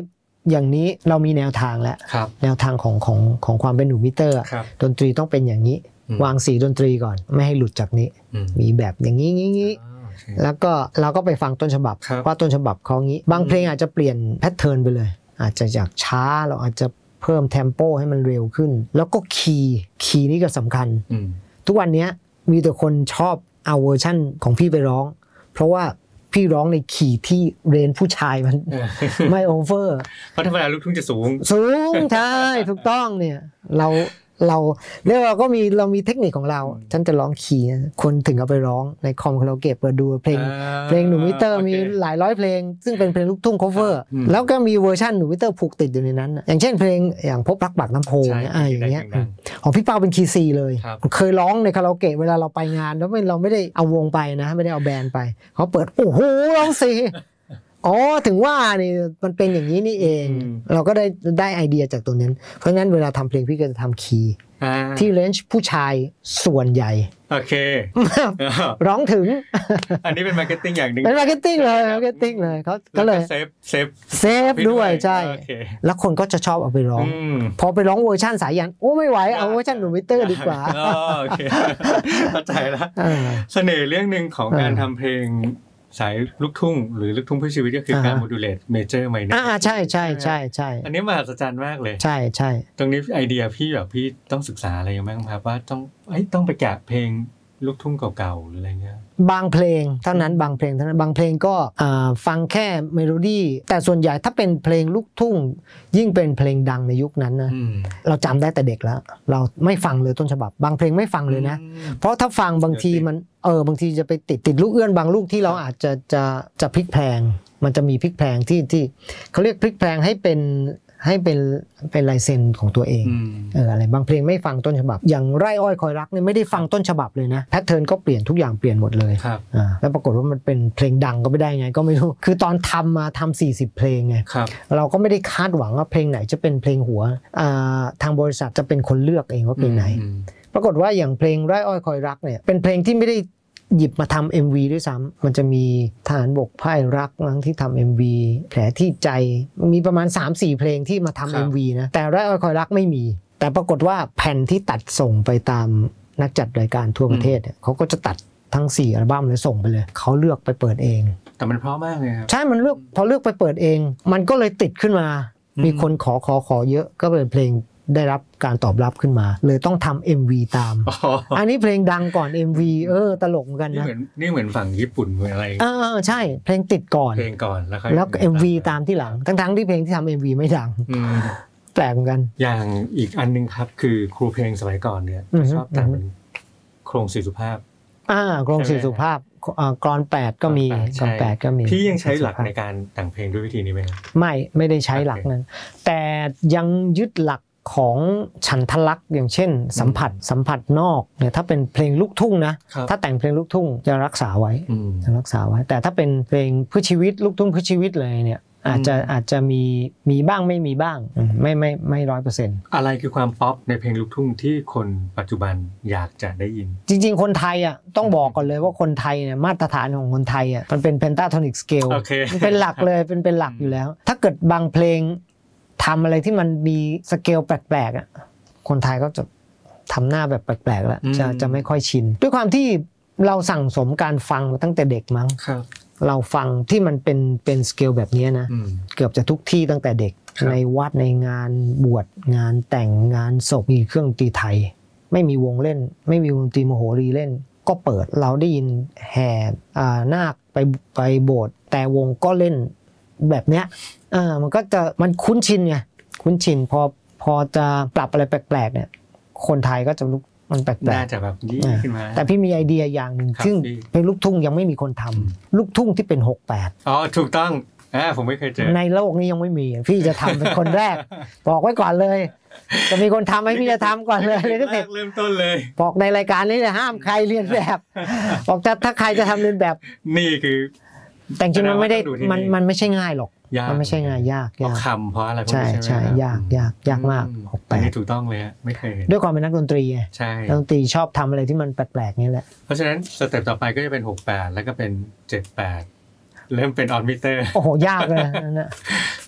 อย่างนี้เรามีแนวทางแล้วแนวทางของของของความเป็นหนูมิเตอร์ดนตรีต้องเป็นอย่างนี้วางสีดนตรีก่อนไม่ให้หลุดจากนี้มีแบบอย่างนี้งี้แล้วก็เราก็ไปฟังต้นฉบับว่าต้นฉบับเขางี้บางเพลงอาจจะเปลี่ยนแพทเทิร์นไปเลยอาจจะจากช้าเราอาจจะเพิ่มเทมโปให้มันเร็วขึ้นแล้วก็คีย์คีย์นี่ก็สำคัญทุกวันนี้มีแต่คนชอบเอาเวอร์ชั่นของพี่ไปร้องเพราะว่าพี่ร้องในคีย์ที่เรนผู้ชายมันไม่โอเวอร์เพราะธรรมดาลูกทุ่งจะสูงสูงใช่ถูกต้องเนี่ยเราเราเรียกเราก็มีเรามีเทคนิคของเราฉันจะร้องคีย์คนถึงเอาไปร้องในคอมคาราโอเกะเปิดดูเพลงเพลงหนูมิเตอร์มีหลายร้อยเพลงซึ่งเป็นเพลงลูกทุ่ง cover แล้วก็มีเวอร์ชันหนูมิเตอร์ผูกติดอยู่ในนั้นอย่างเช่นเพลงอย่างพบรักปากน้ำโพเนี่ยอย่างเงี้ยของพี่เปาเป็นคีย์ซีเลยเคยร้องในคาราโอเกะเวลาเราไปงานแล้วเราไม่ได้เอาวงไปนะไม่ได้เอาแบนด์ไปเขาเปิดโอ้โหร้องซีอ๋อถึงว่านี่มันเป็นอย่างนี้นี่เองเราก็ได้ได้ไอเดียจากตัวนั้นเพราะงั้นเวลาทำเพลงพี่ก็จะทำคีย์ที่เรนจ์ผู้ชายส่วนใหญ่โอเคร้องถึงอันนี้เป็นมาร์เก็ตติ้งอย่างหนึ่งเป็นมาร์เก็ตติ้งเลยมาร์เก็ตติ้งเลยเขาก็เลยเซฟเซฟเซฟด้วยใช่แล้วคนก็จะชอบเอาไปร้องพอไปร้องเวอร์ชันสายยันโอ้ไม่ไหวเอาเวอร์ชันหนูมิเตอร์ดีกว่าโอเคเข้าใจแล้วเสน่ห์เรื่องนึงของการทำเพลงสายลูกทุ่งหรือลูกทุ่งเพื่อชีวิตก็คือการโมดูเลตเมเจอร์ไมเนอร์อ่าใช่ใช่ใช่ใช่อันนี้มหัศจรรย์มากเลยใช่ใช่ตรงนี้ไอเดียพี่แบบพี่ต้องศึกษาอะไรบ้างครับว่าต้องไอ้ต้องไปแกะเพลงลูกทุ่งเก่าๆหรืออะไรเงี้ยบางเพลงเท่านั้นบางเพลงเท่านั้นบางเพลงก็ฟังแค่เมโลดี้แต่ส่วนใหญ่ถ้าเป็นเพลงลูกทุ่งยิ่งเป็นเพลงดังในยุคนั้นนะเราจำได้แต่เด็กแล้วเราไม่ฟังเลยต้นฉบับบางเพลงไม่ฟังเลยนะเพราะถ้าฟังบางทีมันเออบางทีจะไปติดติดลูกเอื้อนบางลูกที่เราอาจจะจะจะพลิกแพลงมันจะมีพลิกแพลงที่ที่เขาเรียกพลิกแพลงให้เป็นให้เป็นเป็นลายเซ็นของตัวเองเอออะไรบางเพลงไม่ฟังต้นฉบับอย่างไร่อ้อยคอยรักเนี่ยไม่ได้ฟังต้นฉบับเลยนะแพทเทิร์นก็เปลี่ยนทุกอย่างเปลี่ยนหมดเลยอ่าแล้วปรากฏว่ามันเป็นเพลงดังก็ไม่ได้ไงก็ไม่รู้คือตอนทำมาทำสี่สิบเพลงไงเราก็ไม่ได้คาดหวังว่าเพลงไหนจะเป็นเพลงหัวอ่าทางบริษัทจะเป็นคนเลือกเองว่าเพลงไหนปรากฏว่าอย่างเพลงไร่อ้อยคอยรักเนี่ยเป็นเพลงที่ไม่ได้หยิบมาทำ เอ็ม วี ด้วยซ้ำมันจะมีทหารบกพ่ายรักมั้งที่ทำ เอ็ม วี แผลที่ใจมีประมาณ สามสี่ เพลงที่มาทำ เอ็ม วี นะแต่ไร่อ้อยคอยรักไม่มีแต่ปรากฏว่าแผ่นที่ตัดส่งไปตามนักจัดรายการทั่วประเทศเนี่ยเขาก็จะตัดทั้งสี่อัลบั้มเลยส่งไปเลยเขาเลือกไปเปิดเองแต่มันเพราะมากเลยครับใช่มันเลือกพอเลือกไปเปิดเองมันก็เลยติดขึ้นมามีคนขอขอขอเยอะก็เป็นเพลงได้รับการตอบรับขึ้นมาเลยต้องทำ เอ็ม วี ตาม อันนี้เพลงดังก่อน เอ็ม วี เออตลกเหมือนกันนะนี่เหมือนนี่เหมือนฝั่งญี่ปุ่นเหมือนอะไรเออใช่เพลงติดก่อนเพลงก่อนแล้วแล้ว เอ็ม วี ตามที่หลังทั้งๆที่เพลงที่ทำ เอ็ม วี ไม่ดังแปลกเหมือนกันอย่างอีกอันนึงครับคือครูเพลงสมัยก่อนเนี่ยชอบแต่งเป็นโครงสี่สุภาพอ่าโครงสี่สุภาพกลอนแปดก็มีกลอนแปดก็มีพี่ยังใช้หลักในการแต่งเพลงด้วยวิธีนี้ไหมไม่ไม่ได้ใช้หลักนั้นแต่ยังยึดหลักของฉันทลักษณ์อย่างเช่นสัมผัสสัมผัสนอกเนี่ยถ้าเป็นเพลงลูกทุ่งนะถ้าแต่งเพลงลูกทุ่งจะรักษาไว้จะรักษาไว้แต่ถ้าเป็นเพลงเพื่อชีวิตลูกทุ่งเพื่อชีวิตเลยเนี่ยอาจจะอาจจะมีมีบ้างไม่มีบ้างไม่ไม่ไม่ร้อยเปอร์เซ็นต์อะไรคือความป๊อปในเพลงลูกทุ่งที่คนปัจจุบันอยากจะได้ยินจริงๆคนไทยอ่ะต้องบอกก่อนเลยว่าคนไทยเนี่ยมาตรฐานของคนไทยอ่ะมันเป็นเพนทาโทนิกสเกลมันเป็นหลักเลยเป็นเป็นหลักอยู่แล้วถ้าเกิดบางเพลงทำอะไรที่มันมีสเกลแปลกๆอ่ะคนไทยก็จะทำหน้าแบบแปลกๆแล้วจะจะไม่ค่อยชินด้วยความที่เราสั่งสมการฟังมาตั้งแต่เด็กมั้งเราฟังที่มันเป็นเป็นสเกลแบบนี้นะเกือบจะทุกที่ตั้งแต่เด็กในวัดในงานบวชงานแต่งงานศพมีเครื่องดนตรีไทยไม่มีวงเล่นไม่มีวงดนตรีมโหรีเล่นก็เปิดเราได้ยินแห่นาคไปไปโบสถ์แต่วงก็เล่นแบบเนี้ยอ่ามันก็จะมันคุ้นชินไงคุ้นชินพอพอจะปรับอะไรแปลกๆเนี่ยคนไทยก็จะลุกมันแปลกๆน่าจะแบบนี้ขึ้นมาแต่พี่มีไอเดียอย่างหนึ่งซึ่งเป็นลูกทุ่งยังไม่มีคนทำลูกทุ่งที่เป็นหกแปดอ๋อถูกต้องอ่าผมไม่เคยเจอในโลกนี้ยังไม่มีพี่จะทำเป็นคนแรกบอกไว้ก่อนเลยจะมีคนทำไหมพี่จะทำก่อนเลยเลยก็เสร็จเริ่มต้นเลยบอกในรายการนี้เลยห้ามใครเรียนแบบบอกถ้าถ้าใครจะทำเรียนแบบนี่คือแต่จริงมันไม่ได้มันมันไม่ใช่ง่ายหรอกมันไม่ใช่ง่ายยากยากคำเพราะอะไรใช่ใช่ยากยากยากมากหกแปดนี่ถูกต้องเลยฮะไม่เคยด้วยความเป็นนักดนตรีไงใช่นักดนตรีชอบทำอะไรที่มันแปลกๆนี่แหละเพราะฉะนั้นสเต็ปต่อไปก็จะเป็นหกแปดแล้วก็เป็นเจ็ดแปดเริ่มเป็นออนมิเตอร์โอ้โหยากเลยนะ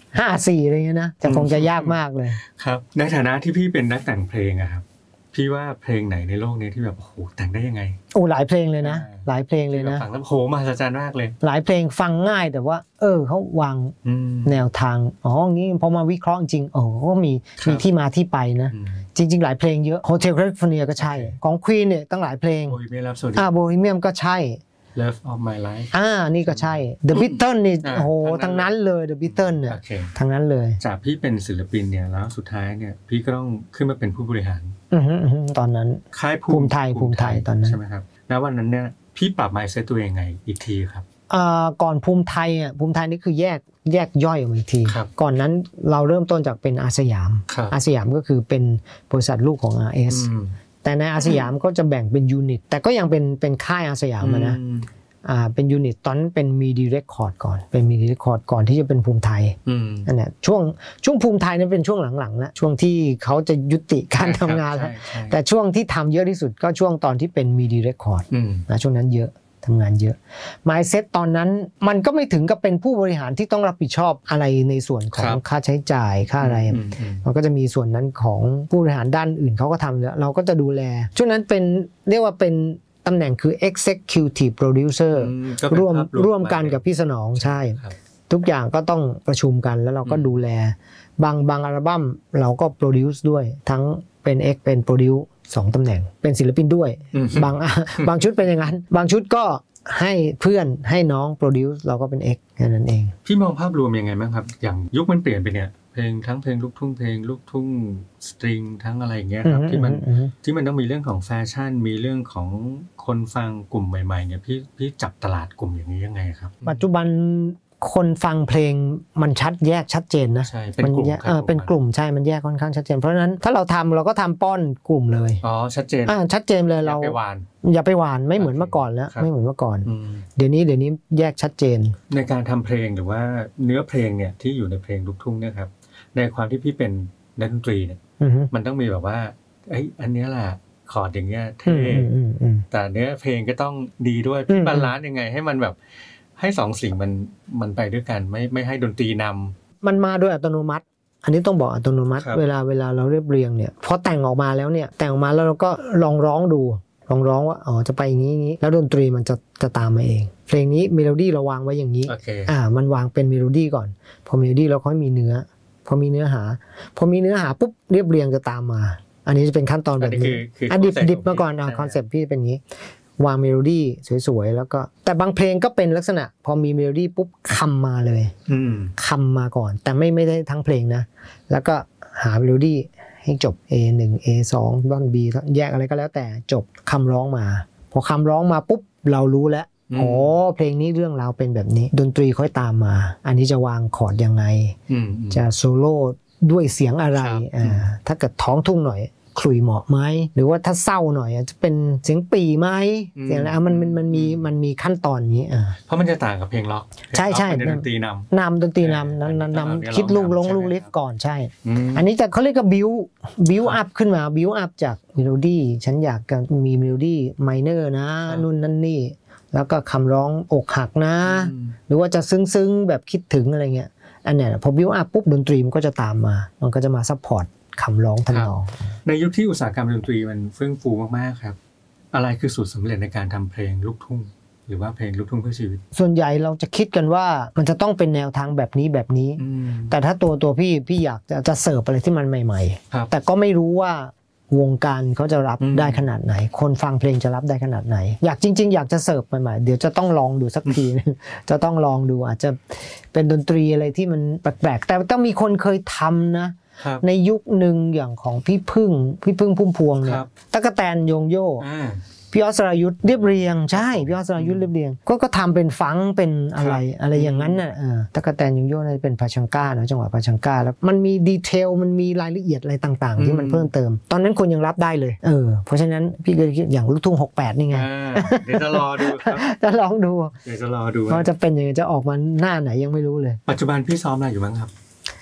ห้าสี่อะไรเงี้ยนะจะคงจะยากมากเลยครับในฐานะที่พี่เป็นนักแต่งเพลงอะครับพี่ว่าเพลงไหนในโลกนี้ที่แบบโอ้โหแต่งได้ยังไงโอ้หลายเพลงเลยนะหลายเพลงเลยนะฟังแล้วโหมหัศจรรย์มากเลยหลายเพลงฟังง่ายแต่ว่าเออเขาวางแนวทางอ๋องี้พอมาวิเคราะห์จริงโอ้ก็มีมีที่มาที่ไปนะจริงๆหลายเพลงเยอะ Hotel California ก็ใช่ของ Queen เนี่ยตั้งหลายเพลง Bohemian Rhapsody อ่า Bohemian ก็ใช่ Love of My Life อ่านี่ก็ใช่ The Beatles นี่โอ้โหทั้งนั้นเลย The Beatles เนี่ยทั้งนั้นเลยจากพี่เป็นศิลปินเนี่ยแล้วสุดท้ายเนี่ยพี่ก็ต้องขึ้นมาเป็นผู้บริหารตอนนั้นค่ายภูมิไทยภูมิไทยตอนนั้นใช่ไหมครับแล้ววันนั้นเนี่ยพี่ปรับ mindset ตัวเองไงอีกทีครับอ่าก่อนภูมิไทยอ่ะภูมิไทยนี่คือแยกแยกย่อยออกมาอีกทีก่อนนั้นเราเริ่มต้นจากเป็นอาสยามอาสยามก็คือเป็นบริษัทลูกของ อาร์ เอส แต่ในอาสยามก็จะแบ่งเป็นยูนิตแต่ก็ยังเป็นเป็นค่ายอาสยามนะอ่าเป็นยูนิตตอนนั้นเป็นมีดีเรคคอร์ดก่อนเป็นมีดีเรคคอร์ดก่อนที่จะเป็นภูมิไทยนั่นแหละช่วงช่วงภูมิไทยนั้นเป็นช่วงหลังๆแล้วช่วงที่เขาจะยุติการทำงานแล้วแต่ช่วงที่ทำเยอะที่สุดก็ช่วงตอนที่เป็นมีดีเรคคอร์ดนะช่วงนั้นเยอะทำงานเยอะ mindset ตอนนั้นมันก็ไม่ถึงกับเป็นผู้บริหารที่ต้องรับผิดชอบอะไรในส่วนของค่าใช้จ่ายค่าอะไรมันก็จะมีส่วนนั้นของผู้บริหารด้านอื่นเขาก็ทำแล้วเราก็จะดูแลช่วงนั้นเป็นเรียกว่าเป็นตำแหน่งคือ executive producer ร่วมร่วมกันกับพี่สนองใช่ทุกอย่างก็ต้องประชุมกันแล้วเราก็ดูแลบางบางอัลบั้มเราก็ produce ด้วยทั้งเป็น X เป็น produce สองตำแหน่งเป็นศิลปินด้วยบางบางชุดเป็นอย่างนั้นบางชุดก็ให้เพื่อนให้น้องโปรดิวซ์เราก็เป็น X แค่นั้นเองพี่มองภาพรวมยังไงบ้างครับอย่างยุคมันเปลี่ยนไปเนี่ยเพลงทั้งเพลงลูกทุ่งเพลงลูกทุ่งสตริงทั้งอะไรอย่างเงี้ยครับที่มันที่มันต้องมีเรื่องของแฟชั่นมีเรื่องของคนฟังกลุ่มใหม่ๆเนี่ยพี่พี่จับตลาดกลุ่มอย่างนี้ยังไงครับปัจจุบันคนฟังเพลงมันชัดแยกชัดเจนนะมันแยกเออเป็นกลุ่มใช่มันแยกค่อนข้างชัดเจนเพราะฉะนั้นถ้าเราทำเราก็ทำป้อนกลุ่มเลยอ๋อชัดเจนอ่าชัดเจนเลยเราอย่าไปหวานอย่าไปหวานไม่เหมือนเมื่อก่อนแล้วไม่เหมือนเมื่อก่อนเดี๋ยวนี้เดี๋ยวนี้แยกชัดเจนในการทำเพลงหรือว่าเนื้อเพลงเนี่ยที่อยู่ในเพลงลูกทุ่งเนี่ยครับในความที่พี่เป็นนักดนตรีเนี่ยมันต้องมีแบบว่าไอ้อันนี้แหละคอร์ดอย่างเงี้ยเท่แต่เนื้อเพลงก็ต้องดีด้วยพี่บาลานซ์ยังไงให้มันแบบให้สองสิ่งมันมันไปด้วยกันไม่ไม่ให้ดนตรีนำมันมาด้วยอัตโนมัติอันนี้ต้องบอกอัตโนมัติเวลาเวลาเราเรียบเรียงเนี่ยพอแต่งออกมาแล้วเนี่ยแต่งออกมาแล้วเราก็ลองร้องดูลองร้องว่าอ๋อจะไปอย่างนี้นี้แล้วดนตรีมันจะจะตามมาเองเพลงนี้เมโลดี้เราวางไว้อย่างนี้ okay. อ่ามันวางเป็นเมโลดี้ก่อนพอเมโลดี้เราค่อยมีเนื้อพอมีเนื้อหาพอมีเนื้อหาปุ๊บเรียบเรียงจะตามมาอันนี้จะเป็นขั้นตอนแบบนี้อ่ะดิบดิบมาก่อนอ่ะคอนเซ็ปต์พี่เป็นอย่างนี้วางเมโลดี้สวยๆแล้วก็แต่บางเพลงก็เป็นลักษณะพอมีเมโลดี้ปุ๊บคำมาเลยคำมาก่อนแต่ไม่ไม่ได้ทั้งเพลงนะแล้วก็หาเมโลดี้ให้จบ เอ หนึ่ง เอ สองท่อน B แยกอะไรก็แล้วแต่จบคำร้องมาพอคำร้องมาปุ๊บเรารู้แล้วอ๋อเพลงนี้เรื่องราวเป็นแบบนี้ดนตรีค่อยตามมาอันนี้จะวางคอร์ดยังไงจะโซโล่ด้วยเสียงอะไรอ่าถ้าเกิดท้องทุ่งหน่อยขลุ่ยเหมาะไหมหรือว่าถ้าเศร้าหน่อยจะเป็นเสียงปี่ไหมเสียงอะไรมันมันมันมีมันมีขั้นตอนนี้อ่าเพราะมันจะต่างกับเพลงล็อกใช่ใช่ดนตรีนำนำดนตรีนำนำนำคิดลูกลงลูกลิฟก่อนใช่อันนี้จะเขาเรียกว่าบิวบิวอัพขึ้นมาบิวอัพจากเมโลดี้ฉันอยากมีเมโลดี้ไมเนอร์นะนู่นนั่นนี่แล้วก็คำร้องอกหักนะหรือว่าจะซึ้งๆแบบคิดถึงอะไรเงี้ยอันเนี้ยพอบิวอัพปุ๊บดนตรีมันก็จะตามมามันก็จะมาซัพพอร์ตคำร้องทำนองในยุคที่อุตสาหกรรมดนตรีมันเฟื่องฟูมากๆครับอะไรคือสูตรสำเร็จในการทำเพลงลูกทุ่งหรือว่าเพลงลูกทุ่งเพื่อชีวิตส่วนใหญ่เราจะคิดกันว่ามันจะต้องเป็นแนวทางแบบนี้แบบนี้แต่ถ้าตัวตัวพี่พี่อยากจะจะเสิร์ฟอะไรที่มันใหม่ๆแต่ก็ไม่รู้ว่าวงการเขาจะรับได้ขนาดไหนคนฟังเพลงจะรับได้ขนาดไหนอยากจริงๆอยากจะเสิร์ฟใหม่ๆเดี๋ยวจะต้องลองดูสักทีนึงจะต้องลองดูอาจจะเป็นดนตรีอะไรที่มันแปลกๆแต่ต้องมีคนเคยทำนะในยุคหนึ่งอย่างของพี่พึ่งพี่พึ่งพุ่มพวงเนี่ยตั๊กแตนโยงโย่พี่ออสรายุทธเรียบเรียงใช่พี่ออสรายุทธเรียบเรียงก็ก็ทำเป็นฟังเป็นอะไรอะไรอย่างนั้นน่ะตั๊กแตนโยงโย่น่าจะเป็นพาชังก้านะจังหวะพาชังก้าแล้วมันมีดีเทลมันมีรายละเอียดอะไรต่างๆที่มันเพิ่มเติมตอนนั้นคนยังรับได้เลยเออเพราะฉะนั้นพี่ก็คิดอย่างลูกทุ่งหกสิบแปดนี่ไงเดี๋ยวจะรอดูครับจะลองดูเดี๋ยวจะรอดูว่าจะเป็นยังไงจะออกมาหน้าไหนยังไม่รู้เลยปัจจุบันพี่ซ้อมอะไรอยู่บ้างครับ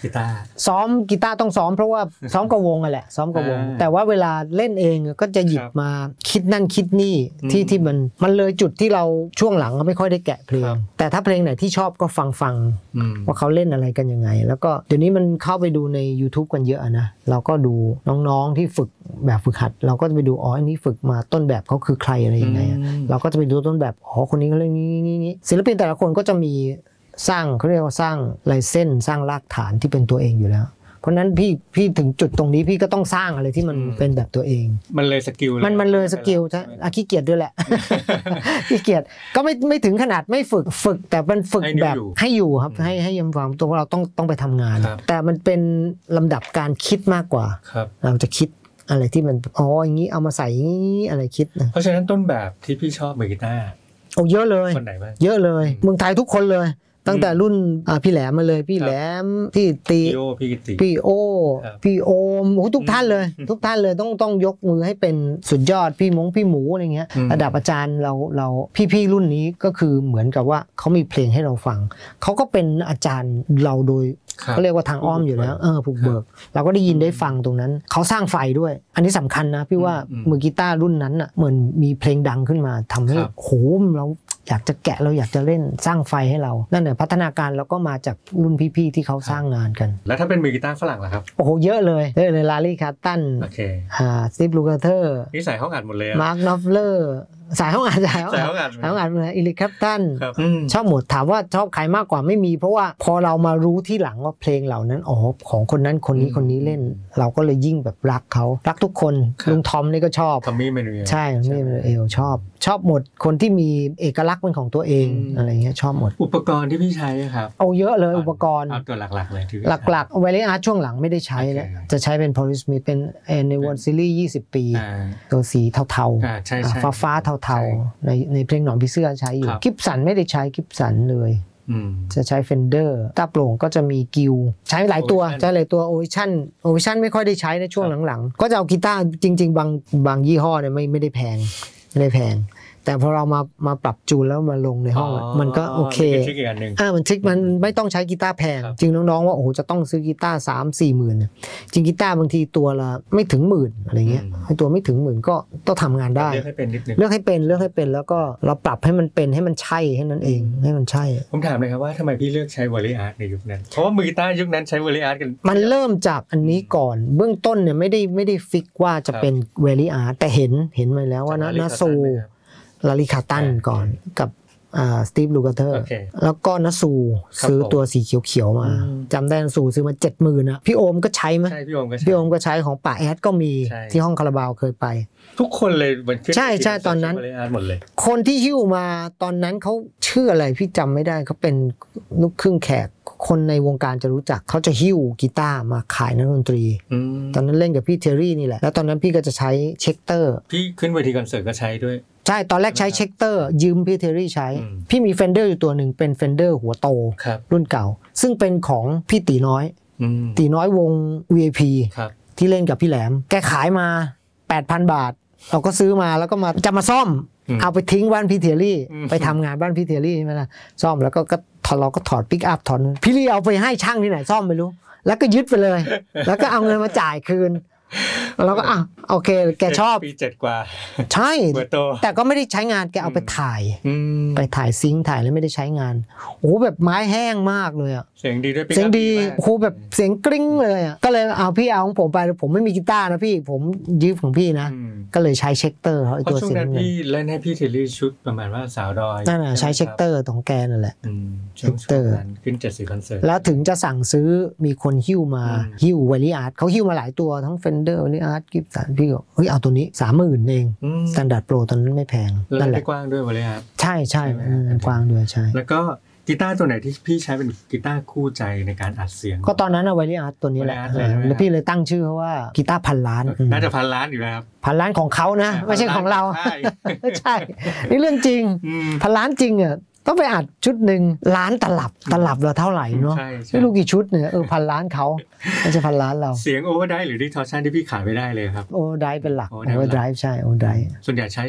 กีตาร์ซ้อมกีตาร์ต้องซ้อมเพราะว่าซ้อมกับวงอ่ะแหละซ้อมกับวงแต่ว่าเวลาเล่นเองก็จะหยิบมาคิดนั่นคิดนี่ที่ที่มันมันเลยจุดที่เราช่วงหลังก็ไม่ค่อยได้แกะเพลงแต่ถ้าเพลงไหนที่ชอบก็ฟังฟังว่าเขาเล่นอะไรกันยังไงแล้วก็เดี๋ยวนี้มันเข้าไปดูใน YouTube กันเยอะนะเราก็ดูน้องๆที่ฝึกแบบฝึกหัดเราก็จะไปดูอ๋ออันนี้ฝึกมาต้นแบบเขาคือใครอะไรยังไงเราก็จะไปดูต้นแบบอ๋อคนนี้เขาเล่นนี้ศิลปินแต่ละคนก็จะมีสร้างเขาเรียกว่าสร้างลายเส้นสร้างรากฐานที่เป็นตัวเองอยู่แล้วเพราะนั้นพี่พี่ถึงจุดตรงนี้พี่ก็ต้องสร้างอะไรที่มันเป็นแบบตัวเองมันเลยสกิลมันมันเลยสกิลใช่อาขี้เกียจด้วยแหละขี้เกียจก็ไม่ไม่ถึงขนาดไม่ฝึกฝึกแต่มันฝึกแบบให้อยู่ครับให้ให้ยำความตัวเราต้องต้องไปทำงานแต่มันเป็นลำดับการคิดมากกว่าเราจะคิดอะไรที่มันอ๋ออย่างนี้เอามาใส่อย่างนี้อะไรคิดนะเพราะฉะนั้นต้นแบบที่พี่ชอบมือกีตาร์โอ้เยอะเลยคนไหนบ้างเยอะเลยเมืองไทยทุกคนเลยตั้งแต่รุ่นพี่แหลมมาเลยพี่แหลมพี่ตีพี่โอพี่โอมโอ้ทุกท่านเลยทุกท่านเลยต้องต้องยกมือให้เป็นสุดยอดพี่มงพี่หมูอะไรเงี้ยระดับอาจารย์เราเราพี่ๆรุ่นนี้ก็คือเหมือนกับว่าเขามีเพลงให้เราฟังเขาก็เป็นอาจารย์เราโดยเขาเรียกว่าทางอ้อมอยู่แล้วเออผูกเบิกเราก็ได้ยินได้ฟังตรงนั้นเขาสร้างไฟด้วยอันนี้สำคัญนะพี่ว่ามือกีตาร์รุ่นนั้นอ่ะเหมือนมีเพลงดังขึ้นมาทำให้โหเราอยากจะแกะเราอยากจะเล่นสร้างไฟให้เรานั่นแหละพัฒนาการเราก็มาจากรุ่นพี่ๆที่เขาสร้างงานกันแล้วถ้าเป็นมือกีตาร์ฝรั่งล่ะครับโอ้โหเยอะเลยเยอะเลยลารีคาร์ตันโอเคอ่าสตีฟลูเกอร์เทอร์นี่ใส่ห้องอัดหมดเลยมาร์คนอฟเลอร์สายห้องอัดสายห้องอัดสายห้องอัดเลยอิลิคแคปตันชอบหมดถามว่าชอบใครมากกว่าไม่มีเพราะว่าพอเรามารู้ที่หลังว่าเพลงเหล่านั้นอ๋อของคนนั้นคนนี้คนนี้เล่นเราก็เลยยิ่งแบบรักเขารักทุกคนลุงทอมนี่ก็ชอบทอมมี่เมนูเอลใช่ทอมมี่เมนูเอลชอบชอบหมดคนที่มีเอกลักษณ์เป็นของตัวเองอะไรเงี้ยชอบหมดอุปกรณ์ที่พี่ใช้ครับเอาเยอะเลยอุปกรณ์เอาตัวหลักๆเลยที่หลักๆไวเลอาร์ช่วงหลังไม่ได้ใช้แล้วจะใช้เป็น Polysmith เป็นในวันซีรีส์ยี่สิบปีตัวสีเทาๆฟ้าฟ้าเทาๆในในเพลงหนอนผีเสื้อใช้อยู่กิฟสันไม่ได้ใช้กิฟสันเลยจะใช้เฟนเดอร์ตาโปร่งก็จะมีกิลใช้หลายตัวใช้หลายตัวโอวิชั่นโอวิชั่นไม่ค่อยได้ใช้ในช่วงหลังๆก็จะเอากีตาร์จริงๆบางบางยี่ห้อเนี่ยไม่ไม่ได้แพงไม่ได้แพงแต่พอเรามามาปรับจูนแล้วมาลงในห้องมันก็โอเคอ่ามันทริคมันไม่ต้องใช้กีตาร์แพงจริงน้องๆว่าโอ้โหจะต้องซื้อกีตาร์สามสี่หมื่นจริงกีตาร์บางทีตัวละไม่ถึงหมื่นอะไรเงี้ยให้ตัวไม่ถึงหมื่นก็ต้องทำงานได้เลือกให้เป็นนิดนึงเลือกให้เป็นเลือกให้เป็นแล้วก็เราปรับให้มันเป็นให้มันใช่ให้นั้นเองให้มันใช่ผมถามเลยครับว่าทำไมพี่เลือกใช้วอลเลย์อาร์ตในยุคนั้นเพราะว่ามือกีตาร์ยุคนั้นใช้วอลเลย์อาร์ตกันมันเริ่มจากอันนี้ก่อนเบื้องต้นเนี่ยไม่ได้ไม่ได้ฟิกว่าจะเป็นวอลเลย์อาร์ตแต่เห็นเห็นมาแล้วว่านาโซลาริคาตันก่อนกับสตีฟลูเกอร์เทอร์แล้วก็นัสูซื้อตัวสีเขียวๆมาจำได้นัสูซื้อมาเจ็ดหมื่นนะพี่โอมก็ใช้ไหมใช่พี่โอมก็ใช้พี่โอมก็ใช้ของป่าแอดก็มีที่ห้องคาราบาวเคยไปทุกคนเลยใช่ใช่ตอนนั้นคนที่หิ้วมาตอนนั้นเขาชื่ออะไรพี่จำไม่ได้เขาเป็นลูกครึ่งแขกคนในวงการจะรู้จักเขาจะหิ้วกีตาร์มาขายนักดนตรีตอนนั้นเล่นกับพี่เทอรี่นี่แหละแล้วตอนนั้นพี่ก็จะใช้เช็คเตอร์พี่ขึ้นเวทีคอนเสิร์ตก็ใช้ด้วยใช่ตอนแรกใช้เช็คเตอร์ยืมพี่เทอรี่ใช้พี่มีเฟนเดอร์อยู่ตัวหนึ่งเป็นเฟนเดอร์หัวโตรุ่นเก่าซึ่งเป็นของพี่ตีน้อยตีน้อยวง วี ไอ พี ที่เล่นกับพี่แหลมแกขายมา แปดพัน บาทเราก็ซื้อมาแล้วก็มาจะมาซ่อมเอาไปทิ้งบ้านพี่เทอรี่ไปทำงานบ้านพี่เทอรี่ใช่ไหมล่ะซ่อมแล้วก็เราก็ถอดปิกอัพถอดพี่ลี่เอาไปให้ช่างที่ไหนซ่อมไม่รู้แล้วก็ยึดไปเลยแล้วก็เอาเงินมาจ่ายคืนแล้วก็อ่ะโอเคแกชอบปีเจ็ดกว่าใช่แต่ก็ไม่ได้ใช้งานแกเอาไปถ่ายไปถ่ายซิงค์ถ่ายแล้วไม่ได้ใช้งานโอ้แบบไม้แห้งมากเลยอ่ะเสียงดีด้วยเสียงดีโอ้แบบเสียงกริ้งเลยอ่ะก็เลยเอาพี่เอาของผมไปผมไม่มีกีตาร์นะพี่ผมยืมของพี่นะก็เลยใช้เช็คเตอร์เขาไอตัวเสียงนั้นพี่เล่นให้พี่เทลลี่ชุดประมาณว่าสาวดอยนั่นน่ะใช้เช็คเตอร์ของแกนั่นแหละเช็คเตอร์ขึ้นเจ็ดสิบคอนเสิร์ตแล้วถึงจะสั่งซื้อมีคนหิ้วมาหิ้วไวลี่อาร์ตเขาหิ้วมาหลายตัวทั้งเฟนเดอร์ไวลี่อาร์ตกิฟสันพี่ก็เฮ้ยเอาตัวนี้ สามหมื่น เองสแตนดาร์ดโปรตอนนั้นไม่แพงนั่นแหละกว้างด้วยวะเลยครับใช่ใช่กว้างด้วยใช่แล้วก็กีตาร์ตัวไหนที่พี่ใช้เป็นกีตาร์คู่ใจในการอัดเสียงก็ตอนนั้นอะไวลี่อาร์ตตัวนี้แหละแล้วพี่เลยตั้งชื่อเขาว่ากีตาร์พันล้านน่าจะพันล้านอยู่แล้วครับพันล้านของเขานะไม่ใช่ของเราใช่นี่เรื่องจริงพันล้านจริงอะต้องไปอัดชุดหนึ่งล้านตลับตลับเราเท่าไหร่เนาะไม่รู้กี่ชุดเนี่ยเออพันล้านเขาไม่ใช่พันล้านเราเสียงโอเวอร์ไดร์หรือดิสทอร์ชันที่พี่ขายไม่ได้เลยครับโอเวอร์ไดร์เป็นหลักโอเวอร์ไดร์ใช่โอเวอร์ไดร์ส่วนใหญ่ใช้จาก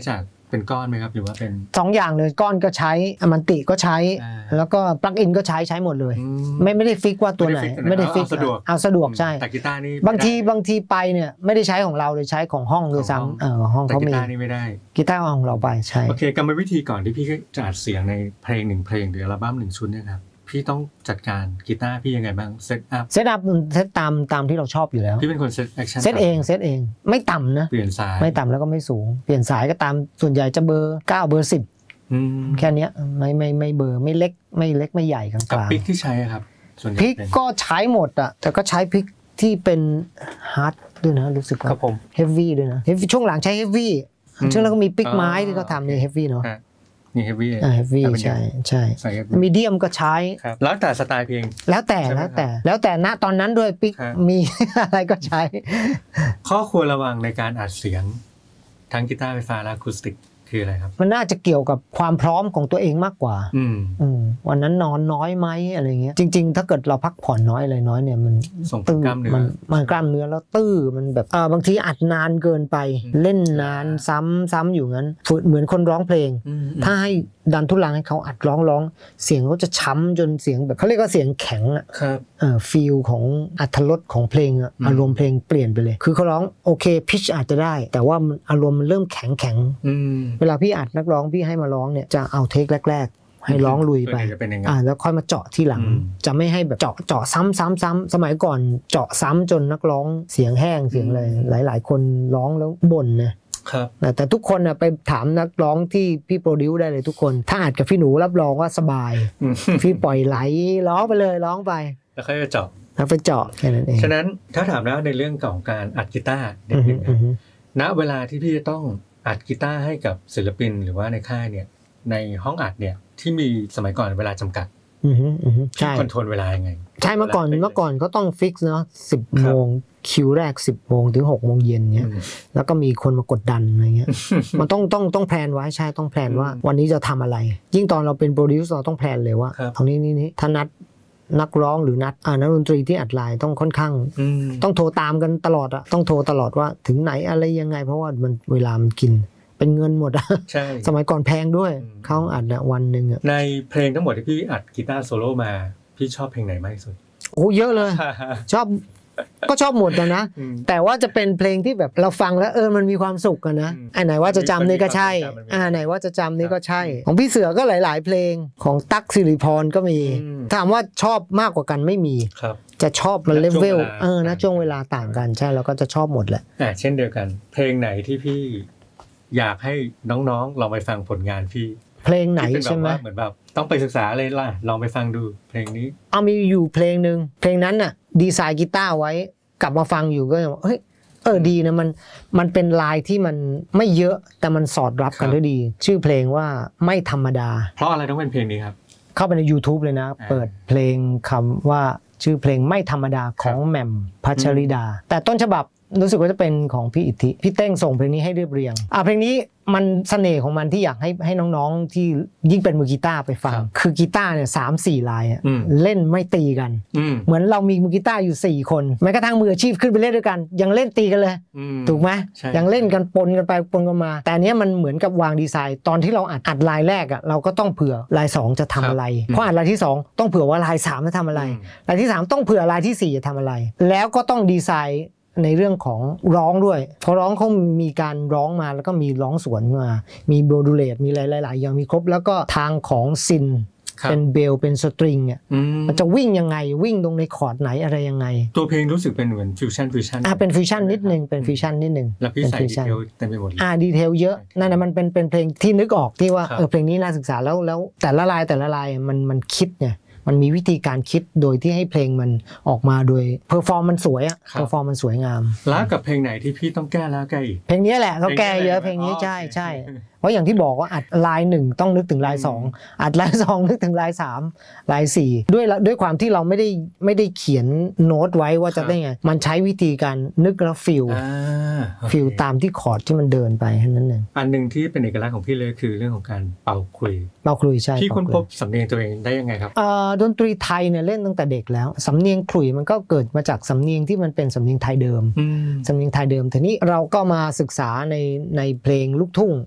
เป็นก้อนไหมครับหรือว่าเป็นสองอย่างเลยก้อนก็ใช้อมันติก็ใช้แล้วก็ปลั๊กอินก็ใช้ใช้หมดเลยไม่ไม่ได้ฟิกว่าตัวไหนไม่ได้ฟิกเอาสะดวกใช่แต่กีตาร์นี่บางทีบางทีไปเนี่ยไม่ได้ใช้ของเราเลยใช้ของห้องเลยซ้ำเออห้องเขามีกีตาร์นี่ไม่ได้กีตาร์ของเราไปใช่โอเคกรรมวิธีก่อนที่พี่จะอัดเสียงในเพลงหนึ่งเพลงหรืออัลบั้มหนึ่งชุดเนี่ยครับพี่ต้องจัดการกีตาร์พี่ยังไงบ้างเซตอัพเซตอัพเซตตามตามที่เราชอบอยู่แล้วพี่เป็นคนเซตแอคชั่นเซตเองเซตเองไม่ต่ำนะเปลี่ยนสายไม่ต่ำแล้วก็ไม่สูงเปลี่ยนสายก็ตามส่วนใหญ่จะเบอร์เก้าเบอร์สิบแค่นี้ไม่ไม่ไม่เบอร์ไม่เล็กไม่เล็กไม่ใหญ่กลางๆกับพิกที่ใช้ครับส่วนใหญ่พิกก็ใช้หมดอ่ะแต่ก็ใช้พิกที่เป็นฮาร์ดด้วยนะรู้สึกว่าเฮฟวี่ด้วยนะเฮฟวี่ช่วงหลังใช้เฮฟวี่ช่วงแล้วก็มีพิกไม้ที่เขาทำในเฮฟวี่เนาะมีเฮฟวี่เฮฟวี่ใช่ใช่มีเดียมก็ใช้แล้วแต่สไตล์เพลงแล้วแต่แล้วแต่แล้วแต่ณตอนนั้นด้วยปิกมีอะไรก็ใช้ข้อควรระวังในการอัดเสียงทั้งกีตาร์ไฟฟ้าและอะคูสติกคืออะไรครับมันน่าจะเกี่ยวกับความพร้อมของตัวเองมากกว่าอืมอืมวันนั้นนอนน้อยไหมอะไรเงี้ยจริงๆถ้าเกิดเราพักผ่อนน้อยอะไรน้อยเนี่ยมันตื้อกล้ามเนื้อมันมันกล้ามเนื้อแล้วตื้อมันแบบอ่าบางทีอัดนานเกินไปเล่นนานซ้ำซ้ำอยู่งั้นฝึกเหมือนคนร้องเพลงถ้าให้ดันทุลังให้เขาอัดร้องร้องเสียงเขาจะช้ำจนเสียงแบบเขาเรียกว่าเสียงแข็งอ่ะครับเอ่อฟีลของอรรถรสของเพลงอ่ะอารมณ์เพลงเปลี่ยนไปเลยคือเขาร้องโอเคพิชอาจจะได้แต่ว่าอารมณ์มันเริ่มแข็งแข็งเวลาพี่อัดนักร้องพี่ให้มาร้องเนี่ยจะเอาเทคแรกๆให้ร้องลุยไปอ่าแล้วค่อยมาเจาะที่หลังจะไม่ให้แบบเจาะเจาะซ้ำซ้ำซ้ำสมัยก่อนเจาะซ้ำจนนักร้องเสียงแห้งเสียงอะไรหลายๆคนร้องแล้วบ่นนะครับแต่ทุกคนนะไปถามนักร้องที่พี่โปรดิวได้เลยทุกคนถ้าอัดกับพี่หนูรับรองว่าสบายพี่ปล่อยไหลร้องไปเลยร้องไปแล้วค่อยไปเจาะแล้วไปเจาะแค่นั้นเองฉะนั้นถ้าถามแล้วในเรื่องของการอัดกีตาร์เด็กๆณเวลาที่พี่จะต้องอัดกีตาร์ให้กับศิลปินหรือว่าในค่ายเนี่ยในห้องอัดเนี่ยที่มีสมัยก่อนเวลาจำกัดใช่คอนโทรลเวลายังไงใช่เมื่อก่อนเมื่อก่อนก็ต้องฟิกซ์เนาะสิบโมงคิวแรกสิบโมงถึงหกโมงเย็นเนี้ยแล้วก็มีคนมากดดันอะไรเงี้ยมันต้องต้องต้องแพลนไว้ใช่ต้องแพลนว่าวันนี้จะทำอะไรยิ่งตอนเราเป็นโปรดิวเซอร์เราต้องแพลนเลยว่าตรงนี้นี่นี่ถ้านัดนักร้องหรือนัดอ่านักดนตรีที่อัดไลน์ต้องค่อนข้างต้องโทรตามกันตลอดอะต้องโทรตลอดว่าถึงไหนอะไรยังไงเพราะว่ามันเวลามันกินเป็นเงินหมดอะใช่สมัยก่อนแพงด้วยเขาอัดวันหนึ่งอะในเพลงทั้งหมดที่พี่อัดกีตาร์โซโล่มาพี่ชอบเพลงไหนมากที่สุดโอ้เยอะเลยชอบก็ชอบหมดนะแต่ว่าจะเป็นเพลงที่แบบเราฟังแล้วเออมันมีความสุขกันนะอันไหนว่าจะจำนี่ก็ใช่อันไหนว่าจะจำนี่ก็ใช่ของพี่เสือก็หลายๆเพลงของตั๊กสิริพรก็มีถามว่าชอบมากกว่ากันไม่มีจะชอบมันเลเวลเออนะช่วงเวลาต่างกันใช่เราก็จะชอบหมดแหละอ่าเช่นเดียวกันเพลงไหนที่พี่อยากให้น้องๆลองไปฟังผลงานพี่เพลงไหนใช่ไหมเหมือนแบบต้องไปศึกษาเลยล่ะลองไปฟังดูเพลงนี้เอามีอยู่เพลงนึงเพลงนั้นน่ะดีไซน์กีตาร์ไว้กลับมาฟังอยู่ก็เฮ้ยเออดีนะมันมันเป็นลายที่มันไม่เยอะแต่มันสอดรับกันได้ดีชื่อเพลงว่าไม่ธรรมดาเพราะอะไรต้องเป็นเพลงนี้ครับเข้าไปใน YouTube เลยนะเปิดเพลงคำว่าชื่อเพลงไม่ธรรมดาของแหม่มพัชริดาแต่ต้นฉบับรู้สึกว่าจะเป็นของพี่อิทธิพี่เต้งส่งเพลงนี้ให้เรียบเรียงอ่ะเพลงนี้มันเสน่ห์ของมันที่อยากให้ให้น้องๆที่ยิ่งเป็นมือกีตาร์ไปฟังคือกีตาร์เนี่ยสามสี่ลายเล่นไม่ตีกันเหมือนเรามีมือกีตาร์อยู่สี่คนแม้กระทั่งมืออาชีพขึ้นไปเล่นด้วยกันยังเล่นตีกันเลยถูกไหมยังเล่นกันปนกันไปปนกันมาแต่เนี้ยมันเหมือนกับวางดีไซน์ตอนที่เราอัดอัดลายแรกอ่ะเราก็ต้องเผื่อลายสองจะทำอะไรเพราะอัดลายที่สองต้องเผื่อว่าลายสามจะทำอะไรลายที่สามต้องเผื่อลายที่สี่จะทำอะไรแล้วก็ต้องดีไซน์ในเรื่องของร้องด้วยพอร้องเขามีการร้องมาแล้วก็มีร้องสวนมามีโมดูเลตมีหลายๆอย่างมีครบแล้วก็ทางของซินเป็นเบลเป็นสตริงเนี่ยมันจะวิ่งยังไงวิ่งตรงในคอร์ดไหนอะไรยังไงตัวเพลงรู้สึกเป็นเหมือนฟิวชั่นฟิวชั่นอ่าเป็นฟิวชั่นนิดนึงเป็นฟิวชั่นนิดนึงแล้วพี่ใส่ดีเทลเต็มไปหมดเลยอ่าดีเทลเยอะนั่นนะมันเป็นเป็นเพลงที่นึกออกที่ว่าเออเพลงนี้น่าศึกษาแล้วแล้วแต่ละลายแต่ละลายมันมันคิดเนี่ยมันมีวิธีการคิดโดยที่ให้เพลงมันออกมาโดยเพอร์ฟอร์มมันสวยอะเพอร์ฟอร์มมันสวยงามแล้วกับเพลงไหนที่พี่ต้องแก้แล้วแก้อีกเพลงนี้แหละเขาแก้เยอะเพลงนี้ใช่ใช่เพราะอย่างที่บอกว่าอัดลายหนึ่งต้องนึกถึงลายสองอัดลายสองนึกถึงลายสามลายสี่ด้วยด้วยความที่เราไม่ได้ไม่ได้เขียนโน้ตไว้ว่าจะได้ไงมันใช้วิธีการนึกแล้วฟิลฟิลตามที่คอร์ดที่มันเดินไปแค่นั้นเองอันหนึ่งที่เป็นเอกลักษณ์ของพี่เลยคือเรื่องของการเป่าคลุยเป่าคลุยใช่พี่ค้นพบสำเนียงตัวเองได้ยังไงครับดนตรีไทยเนี่ยเล่นตั้งแต่เด็กแล้วสำเนียงคลุยมันก็เกิดมาจากสำเนียงที่มันเป็นสำเนียงไทยเดิมสำเนียงไทยเดิมทีนี้เราก็มาศึกษาในในเพลงลูกทุ่งมากขึ้น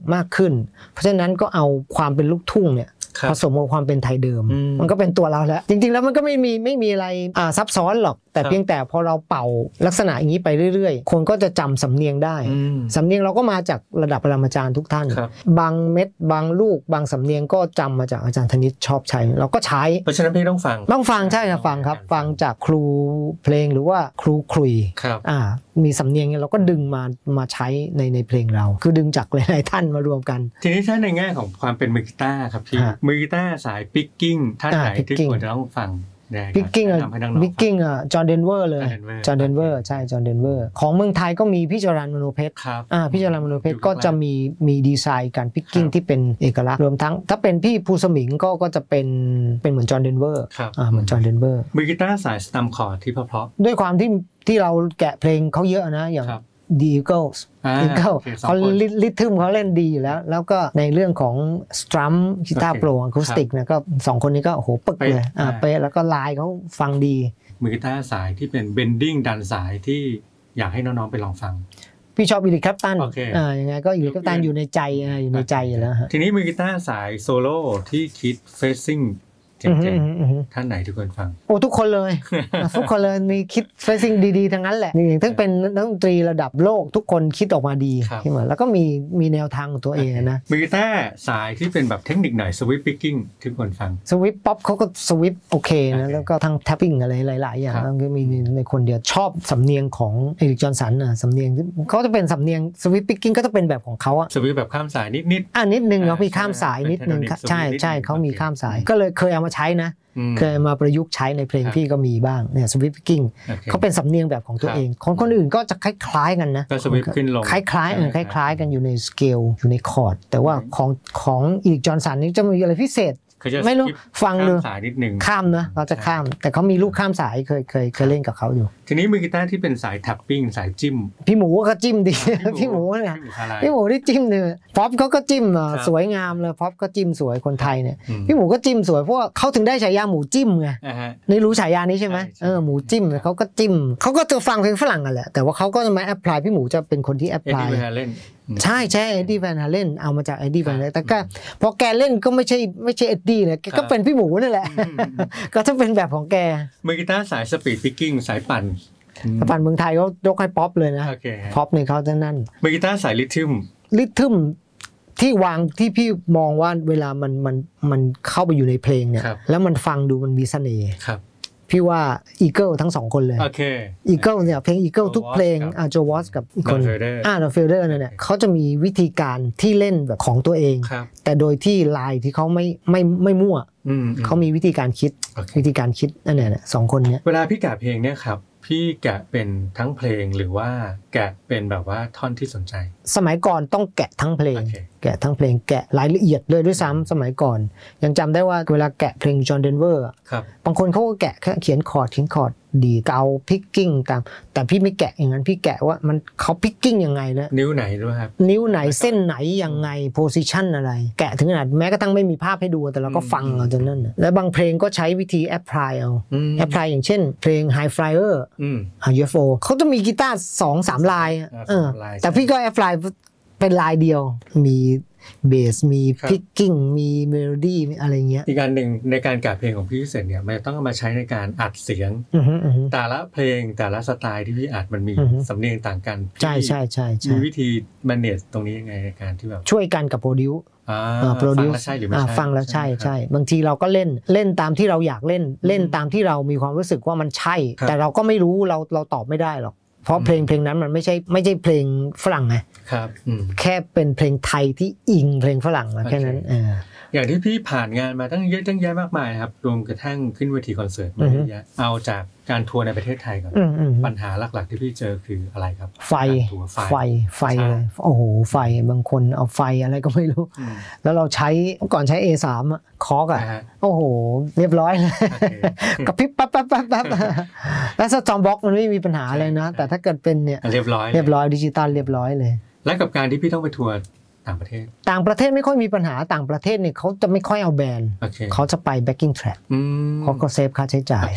ขึ้นเพราะฉะนั้นก็เอาความเป็นลูกทุ่งเนี่ยผสมกับความเป็นไทยเดิมมันก็เป็นตัวเราแล้วจริงๆแล้วมันก็ไม่มีไม่มีอะไรอ่าซับซ้อนหรอกแต่เพียงแต่พอเราเป่าลักษณะอย่างนี้ไปเรื่อยๆคนก็จะจำสำเนียงได้สำเนียงเราก็มาจากระดับปรมาจารย์ทุกท่านบางเม็ดบางลูกบางสำเนียงก็จำมาจากอาจารย์ธนิตชอบใช้เราก็ใช้เพราะฉะนั้นพี่ต้องฟังต้องฟังใช่ครับฟังครับฟังจากครูเพลงหรือว่าครูครุยอ่ามีสำเนียงเราก็ดึงมามาใช้ในในเพลงเราคือดึงจากหลายๆท่านมารวมกันทีนี้ถ้าในแง่ของความเป็นมือกีตาร์ครับพี่มือกีตาร์สายปิกกิ้งท่านไหนที่ควรจะต้องฟังพิกกิ้งอ่ะพิกกิ้งอ่ะจอห์นเดนเวอร์เลยจอห์นเดนเวอร์ใช่จอห์นเดนเวอร์ของเมืองไทยก็มีพี่จรัญมโนเพชรอ่าพี่จรัญมโนเพชรก็จะมีมีดีไซน์การพิกกิ้งที่เป็นเอกลักษณ์รวมทั้งถ้าเป็นพี่ภูสมิงก็ก็จะเป็นเป็นเหมือนจอห์นเดนเวอร์อ่าเหมือนจอห์นเดนเวอร์มือกีตาร์สายสตัมคอร์ดที่เพราะๆด้วยความที่ที่เราแกะเพลงเขาเยอะนะอย่าง The Eagles Eagles เขาลิทึมเขาเล่นดีอยู่แล้วแล้วก็ในเรื่องของสตรัมกีตาร์โปร่งอะคูสติกเนี่ยก็สองคนนี้ก็โอ้โหปึกเลยอ่าเป๊ะแล้วก็ลายเขาฟังดีมือกีตาร์สายที่เป็นเบนดิ้งดันสายที่อยากให้น้องๆไปลองฟังพี่ชอบอีริคแคลปตันอ่ายังไงก็อีริคแคลปตันอยู่ในใจอยู่ในใจอยู่แล้วฮะทีนี้มือกีตาร์สายโซโล่ที่คิดเฟซซิ่งเจ๋งๆท่านไหนทุกคนฟังโอ้ทุกคนเลยทุกคนเลยมีคิดเฟซซิ่งดีๆทั้งนั้นแหละนี่ทั้งเป็นนักดนตรีระดับโลกทุกคนคิดออกมาดีขึ้นมาแล้วก็มีมีแนวทางของตัวเองนะมือกีตาร์สายที่เป็นแบบเทคนิคหน่อยสวิปปิกกิ้งทุกคนฟังสวิปป๊อปเขาก็สวิปโอเคนะแล้วก็ทั้งแท็ปปิ้งอะไรหลายๆอย่างก็มีในคนเดียวชอบสำเนียงของเอริกจอห์นสันอ่ะสำเนียงเขาจะเป็นสำเนียงสวิปปิกกิ้งก็จะเป็นแบบของเขาอ่ะสวิปแบบข้ามสายนิดๆอ่ะนิดนึงเขามีข้ามสายนิดนึงใช่ใช่เขามีข้ามสายก็เลยเคยเอามาใช้นะเคยมาประยุกต์ใช้ในเพลงพี่ก็มีบ้างเนี่ยสวิปปิกกิ้งเขาเป็นสำเนียงแบบของตัวเองของคนอื่นก็จะคล้ายๆกันนะก็สวิปขึ้นลงคล้ายๆเออคล้ายๆกันอยู่ในสเกลอยู่ในคอร์ดแต่ว่าของของอีริกจอห์นสันนี่จะมีอะไรพิเศษไม่รู้ฟังดูสายนิดนึงข้ามนะเราจะข้ามแต่เขามีลูกข้ามสายเคยเคยเคยเล่นกับเขาอยู่ทีนี้มือกีตาร์ที่เป็นสายแท็ปปิ้งสายจิ้มพี่หมูก็จิ้มดีพี่หมูเนี่ยพี่หมูที่จิ้มเนี่ยป๊อปเขาก็จิ้มสวยงามเลยป๊อปก็จิ้มสวยคนไทยเนี่ยพี่หมูก็จิ้มสวยเพราะว่าเขาถึงได้ฉายาหมูจิ้มไงนี่รู้ฉายานี้ใช่ไหมเออหมูจิ้มเขาก็จิ้มเขาก็จะฟังเพลงฝรั่งกันแหละแต่ว่าเขาก็จะมาแอพพลายพี่หมูจะเป็นคนที่แอพพลายใช่ใช่เอ็ดดี้แวนฮาเลนเอามาจากเอ็ดดี้แวนฮาเลนแต่ก็พอแกเล่นก็ไม่ใช่ไม่ใช่เอ็ดดี้เลยก็เป็นพี่หมูนั่นแหละก็จะเป็นแบบของแกมือกีตาร์สายสปีดพิกกิ้งสายปั่นปั่นเมืองไทยเขายกให้ป๊อปเลยนะป๊อปในเขาจะนั่นมือกีตาร์สายลิทึมลิทึมที่วางที่พี่มองว่าเวลามันมันมันเข้าไปอยู่ในเพลงเนี่ยแล้วมันฟังดูมันมีเสน่ห์พี่ว่า Eagle ทั้งสองคนเลย Eagle เนี่ยเพลง Eagle ทุกเพลงอ่าโจวอสกับอีกคนอ่าดอฟเฟลเดอร์เนี่ยเขาจะมีวิธีการที่เล่นแบบของตัวเองแต่โดยที่ลายที่เขาไม่ไม่ไม่มั่วเขามีวิธีการคิดวิธีการคิดนั่นแหละสองคนเนี้ยเวลาพี่แกะเพลงเนี่ยครับพี่แกะเป็นทั้งเพลงหรือว่าแกะเป็นแบบว่าท่อนที่สนใจสมัยก่อนต้องแกะทั้งเพลง okay. แกะทั้งเพลงแกะรายละเอียดเลยด้วยซ้ำสมัยก่อนยังจำได้ว่าเวลาแกะเพลงจอห์นเดนเวอร์บางคนเขาก็แกะแค่เขียนคอร์ดเขียนคอร์ดดีเกาพิกกิ้งตามแต่พี่ไม่แกะอย่างนั้นพี่แกะว่ามันเขาพิกกิ้งยังไงแล้วนิ้วไหนด้วยครับนิ้วไหนเส้นไหนยังไงโพซิชันอะไรแกะถึงขนาดแม้กระทั่งไม่มีภาพให้ดูแต่เราก็ฟังเอาจนนั่นแล้วบางเพลงก็ใช้วิธีแอพพลายเอาแอพพลายอย่างเช่นเพลง High Flyer อ่า ยู เอฟ โอ เขาจะมีกีตาร์ สองสาม ลายเออแต่พี่ก็แอพพลายเป็นลายเดียวมีเบสมีพิกกิ้งมีเมโลดี้อะไรเงี้ยอีกการหนึ่งในการแกะเพลงของพี่เสร็จเนี่ยมันต้องเอามาใช้ในการอัดเสียงแต่ละเพลงแต่ละสไตล์ที่พี่อัดมันมีสำเนียงต่างกันใช่ใช่ใช่มีวิธีแมเนจตรงนี้ยังไงในการที่แบบช่วยกันกับโปรดิวโปรดิวใช่หรือไม่ใช่ฟังแล้วใช่ใช่บางทีเราก็เล่นเล่นตามที่เราอยากเล่นเล่นตามที่เรามีความรู้สึกว่ามันใช่แต่เราก็ไม่รู้เราเราตอบไม่ได้หรอกเพราะเพลงเพลงนั้นมันไม่ใช่ไม่ใช่เพลงฝรั่งไงครับแค่เป็นเพลงไทยที่อิงเพลงฝรั่งแค่นั้นเอออย่างที่พี่ผ่านงานมาตั้งเยอะตั้งแยะมากมายครับรวมกระทั่งขึ้นเวทีคอนเสิร์ตมาเยอะแยะเอาจากการทัวร์ในประเทศไทยก่อนปัญหาหลักๆที่พี่เจอคืออะไรครับไฟไฟไฟเลยโอ้โหไฟบางคนเอาไฟอะไรก็ไม่รู้แล้วเราใช้ก่อนใช้ เอ สาม อ่ะคอร์กอ่ะโอ้โหเรียบร้อยเลยกระพริบปั๊บปั๊บปั๊บปั๊บแล้วสตอมบ็อกมันไม่มีปัญหาเลยนะแต่ถ้าเกิดเป็นเนี่ยเรียบร้อยเรียบร้อยดิจิตอลเรียบร้อยเลยและกับการที่พี่ต้องไปทัวร์ต่างประเทศต่างประเทศไม่ค่อยมีปัญหาต่างประเทศเนี่ยเขาจะไม่ค่อยเอาแบรนด์เขาจะไป backing track เขาก็เซฟค่าใช้จ่าย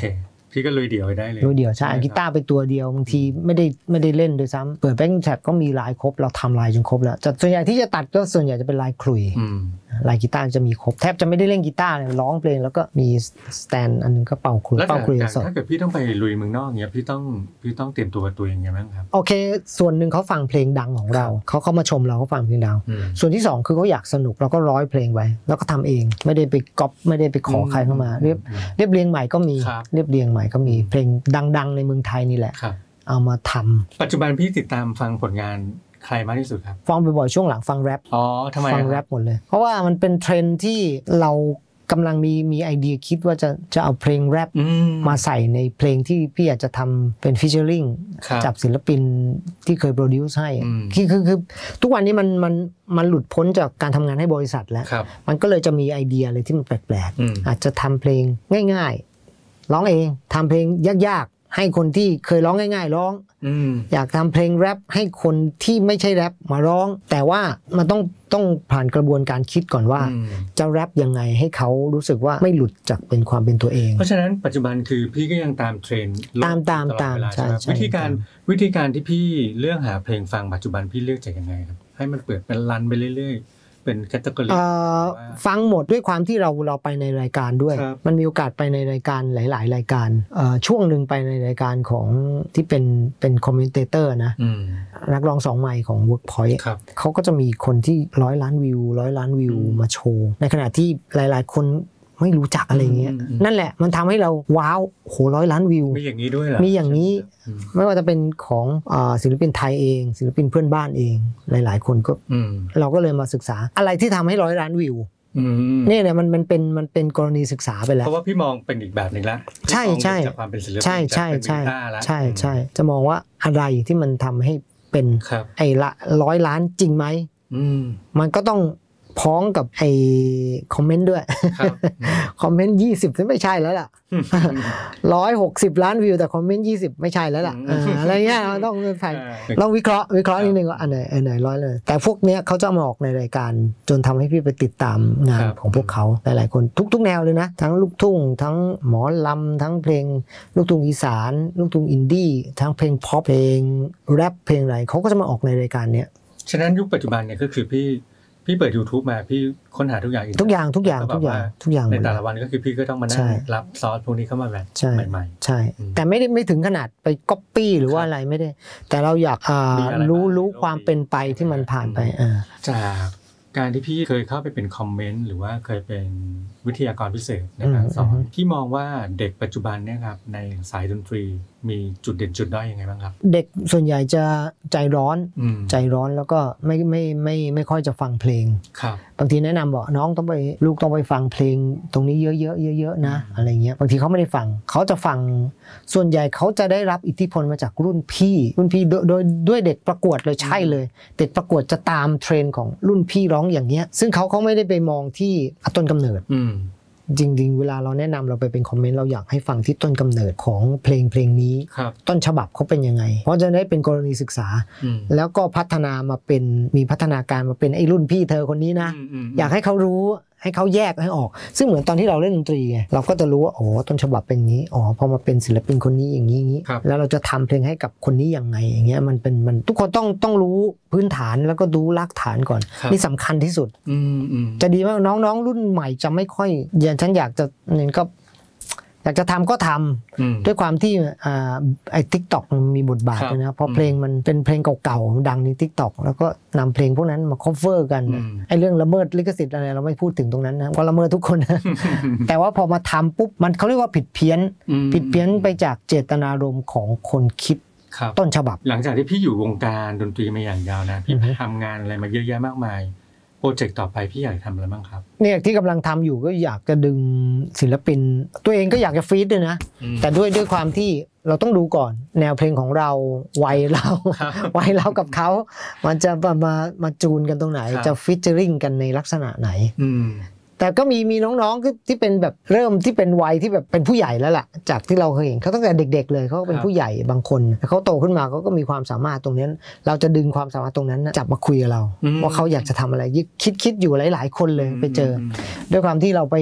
พี่ก็ลุยเดี่ยวไปได้เลยลุยเดี่ยวใช่กีตาร์ไปตัวเดียวบางทีไม่ได้ไม่ได้เล่นด้วยซ้ำเปิดแบ็คแท็กก็มีลายครบเราทำลายจนครบแล้วแต่ส่วนใหญ่ที่จะตัดก็ส่วนใหญ่จะเป็นลายขลุ่ยลายกีตาร์จะมีครบแทบจะไม่ได้เล่นกีตาร์เลยร้องเพลงแล้วก็มีสแตนอันนึงก็เป่าขลุ่ยเป่าขลุ่ยสดถ้าเกิดพี่ต้องไปลุยเมืองนอกเงี้ยพี่ต้องพี่ต้องเตรียมตัวตัวยังไงบ้างครับโอเคส่วนหนึ่งเขาฟังเพลงดังของเราเขาเขามาชมเราเขาฟังเพลงดังส่วนที่สองคือเขาอยากสนุกเราก็ร้อยเพลงไว้แล้วก็ทำเองไม่ได้ไปก๊อปไม่ได้ไปขอใครเข้ามาเรียบเรียบเรียงใหม่ก็มีเรียบเรียงใหม่ก็มีเพลงดังๆในเมืองไทยนี่แหละเอามาทำปัจจุบันพี่ติดตามฟังผลงานใครมากที่สุดครับฟังบ่อยๆช่วงหลังฟังแรปอ๋อทำไมฟังแรปหมดเลยเพราะว่ามันเป็นเทรนด์ที่เรากำลังมีมีไอเดียคิดว่าจะจะเอาเพลงแรปมาใส่ในเพลงที่พี่อยากจะทำเป็นฟีเจอริงจับศิลปินที่เคยโปรดิวซ์ให้คือคือคือทุกวันนี้มันมันมันหลุดพ้นจากการทำงานให้บริษัทแล้วมันก็เลยจะมีไอเดียอะไรที่มันแปลกๆอาจจะทำเพลงง่ายๆร้องเองทำเพลงยากๆให้คนที่เคยร้องง่ายๆร้องอยากทำเพลงแรปให้คนที่ไม่ใช่แรปมาร้องแต่ว่ามันต้องต้องผ่านกระบวนการคิดก่อนว่าจะแรปยังไงให้เขารู้สึกว่าไม่หลุดจากเป็นความเป็นตัวเองเพราะฉะนั้นปัจจุบันคือพี่ก็ยังตามเทรนด์ตามตามตามใช่วิธีการวิธีการที่พี่เลือกหาเพลงฟังปัจจุบันพี่เลือกจากยังไงครับให้มันเปิดเป็นรันไปเรื่อยๆเป็นแคตตากรีฟังหมดด้วยความที่เราเราไปในรายการด้วยมันมีโอกาสไปในรายการหลายๆรายการช่วงหนึ่งไปในรายการของที่เป็นเป็นคอมเมนเตเตอร์นะนักร้องสองไมค์ของ Workpoint เขาก็จะมีคนที่ร้อยล้านวิวร้อยล้านวิวมาโชว์ในขณะที่หลายๆคนไม่รู้จักอะไรเงี้ยนั่นแหละมันทำให้เราว้าวโหร้อยล้านวิวมีอย่างนี้ด้วยเหรอมีอย่างนี้ไม่ว่าจะเป็นของศิลปินไทยเองศิลปินเพื่อนบ้านเองหลายๆคนก็เราก็เลยมาศึกษาอะไรที่ทำให้ร้อยล้านวิวนี่เนี่ยมันมันเป็นมันเป็นกรณีศึกษาไปแล้วเพราะว่าพี่มองเป็นอีกแบบหนึ่งละใช่ใช่จากความเป็นศิลปินใช่ใช่ใช่ใช่ใช่จะมองว่าอะไรที่มันทำให้เป็นไอ้ละร้อยล้านจริงไหมมันก็ต้องพ้องกับไอ้คอมเมนต์ด้วยคอมเมนต์ยี่สิบไม่ใช่แล้วล่ะร้อยหกสิบล้านวิวแต่คอมเมนต์ยี่สิบไม่ใช่แล้วล่ะอะไรเงี้ยต้องใส่ต้องวิเคราะห์วิเคราะห์นิดนึงว่าอันไหนอันไหนร้อยเลยแต่พวกเนี้ยเขาจะมาออกในรายการจนทำให้พี่ไปติดตามงานของพวกเขาหลายๆคนทุกๆแนวเลยนะทั้งลูกทุ่งทั้งหมอลำทั้งเพลงลูกทุ่งอีสานลูกทุ่งอินดี้ทั้งเพลงพ็อปเพลงแรปเพลงอะไรเขาก็จะมาออกในรายการเนี้ยฉะนั้นยุคปัจจุบันเนี่ยก็คือพี่พี่เปิด YouTube มาพี่ค้นหาทุกอย่างทุกอย่างทุกอย่างทุกอย่างทุกอย่างในแต่ละวันก็คือพี่ก็ต้องมานั่งรับซอสพวกนี้เข้ามาแบบใหม่ๆใช่แต่ไม่ได้ไม่ถึงขนาดไปก๊อปปี้หรือว่าอะไรไม่ได้แต่เราอยากรู้รู้ความเป็นไปที่มันผ่านไปจากการที่พี่เคยเข้าไปเป็นคอมเมนต์หรือว่าเคยเป็นวิทยากรพิเศษในการสอนพี่มองว่าเด็กปัจจุบันเนี่ยครับในสายดนตรีมีจุดเด่นจุดด้อยยังไงบ้างครับเด็กส่วนใหญ่จะใจร้อนใจร้อนแล้วก็ไม่ไม่ไม่ไม่ค่อยจะฟังเพลงบางทีแนะนำบอกน้องต้องไปลูกต้องไปฟังเพลงตรงนี้เยอะๆเยอะๆนะอะไรเงี้ยบางทีเขาไม่ได้ฟังเขาจะฟังส่วนใหญ่เขาจะได้รับอิทธิพลมาจากรุ่นพี่รุ่นพี่โดยโดยด้วยเด็กประกวดเลยใช่เลยเด็กประกวดจะตามเทรนด์ของรุ่นพี่ร้องอย่างเงี้ยซึ่งเขาเขาไม่ได้ไปมองที่ต้นกำเนิดจริงๆเวลาเราแนะนำเราไปเป็นคอมเมนต์เราอยากให้ฟังที่ต้นกำเนิดของเพลงเพลงนี้ต้นฉบับเขาเป็นยังไงเพราะจะได้เป็นกรณีศึกษาแล้วก็พัฒนามาเป็นมีพัฒนาการมาเป็นไอ้รุ่นพี่เธอคนนี้นะอยากให้เขารู้ให้เขาแยกให้ออกซึ่งเหมือนตอนที่เราเล่นดนตรีไงเราก็จะรู้ว่าโอ้ต้นฉบับเป็นอย่างนี้อ๋อพอมาเป็นศิลปินคนนี้อย่างนี้อย่างนี้แล้วเราจะทำเพลงให้กับคนนี้ยังไงอย่างเงี้ยมันเป็นมันทุกคนต้องต้องรู้พื้นฐานแล้วก็ดูรากฐานก่อนนี่สำคัญที่สุดจะดีมากน้องๆรุ่นใหม่จะไม่ค่อยอย่างฉันอยากจะเนี่ยก็อยากจะทำก็ทำด้วยความที่ไอ้ทิกตอกมันมีบทบาทนะเพราะเพลงมันเป็นเพลงเก่าๆดังในทิกตอกแล้วก็นำเพลงพวกนั้นมา cover กันไอ้เรื่องละเมิดลิขสิทธิ์อะไรเราไม่พูดถึงตรงนั้นนะเพราะละเมิดทุกคนนะแต่ว่าพอมาทำปุ๊บมันเขาเรียกว่าผิดเพี้ยนผิดเพี้ยนไปจากเจตนารมณ์ของคนคิดต้นฉบับหลังจากที่พี่อยู่วงการดนตรีมาอย่างยาวนะพี่ทำงานอะไรมาเยอะแยะมากมายโปรเจกต์ต่อไปพี่อยากทำอะไรบ้างครับเนี่ยที่กำลังทำอยู่ก็อยากจะดึงศิลปินตัวเองก็อยากจะฟีดด้วยนะแต่ด้วยด้วยความที่เราต้องดูก่อนแนวเพลงของเราวัยเราวัยเรากับเขามันจะมามามาจูนกันตรงไหนจะฟีเจอริ่งกันในลักษณะไหนแต่ก็มีมีน้องๆที่เป็นแบบเริ่มที่เป็นวัยที่แบบเป็นผู้ใหญ่แล้วล่ะจากที่เราเคยเห็นเขาตั้งแต่เด็กๆเลยเขาเป็นผู้ใหญ่บางคนเขาโตขึ้นมาเขาก็มีความสามารถตรงนี้เราจะดึงความสามารถตรงนั้นจับมาคุยกับเราว่าเขาอยากจะทำอะไรคิดคิดอยู่หลายๆคนเลยไปเจอด้วยความที่เราไป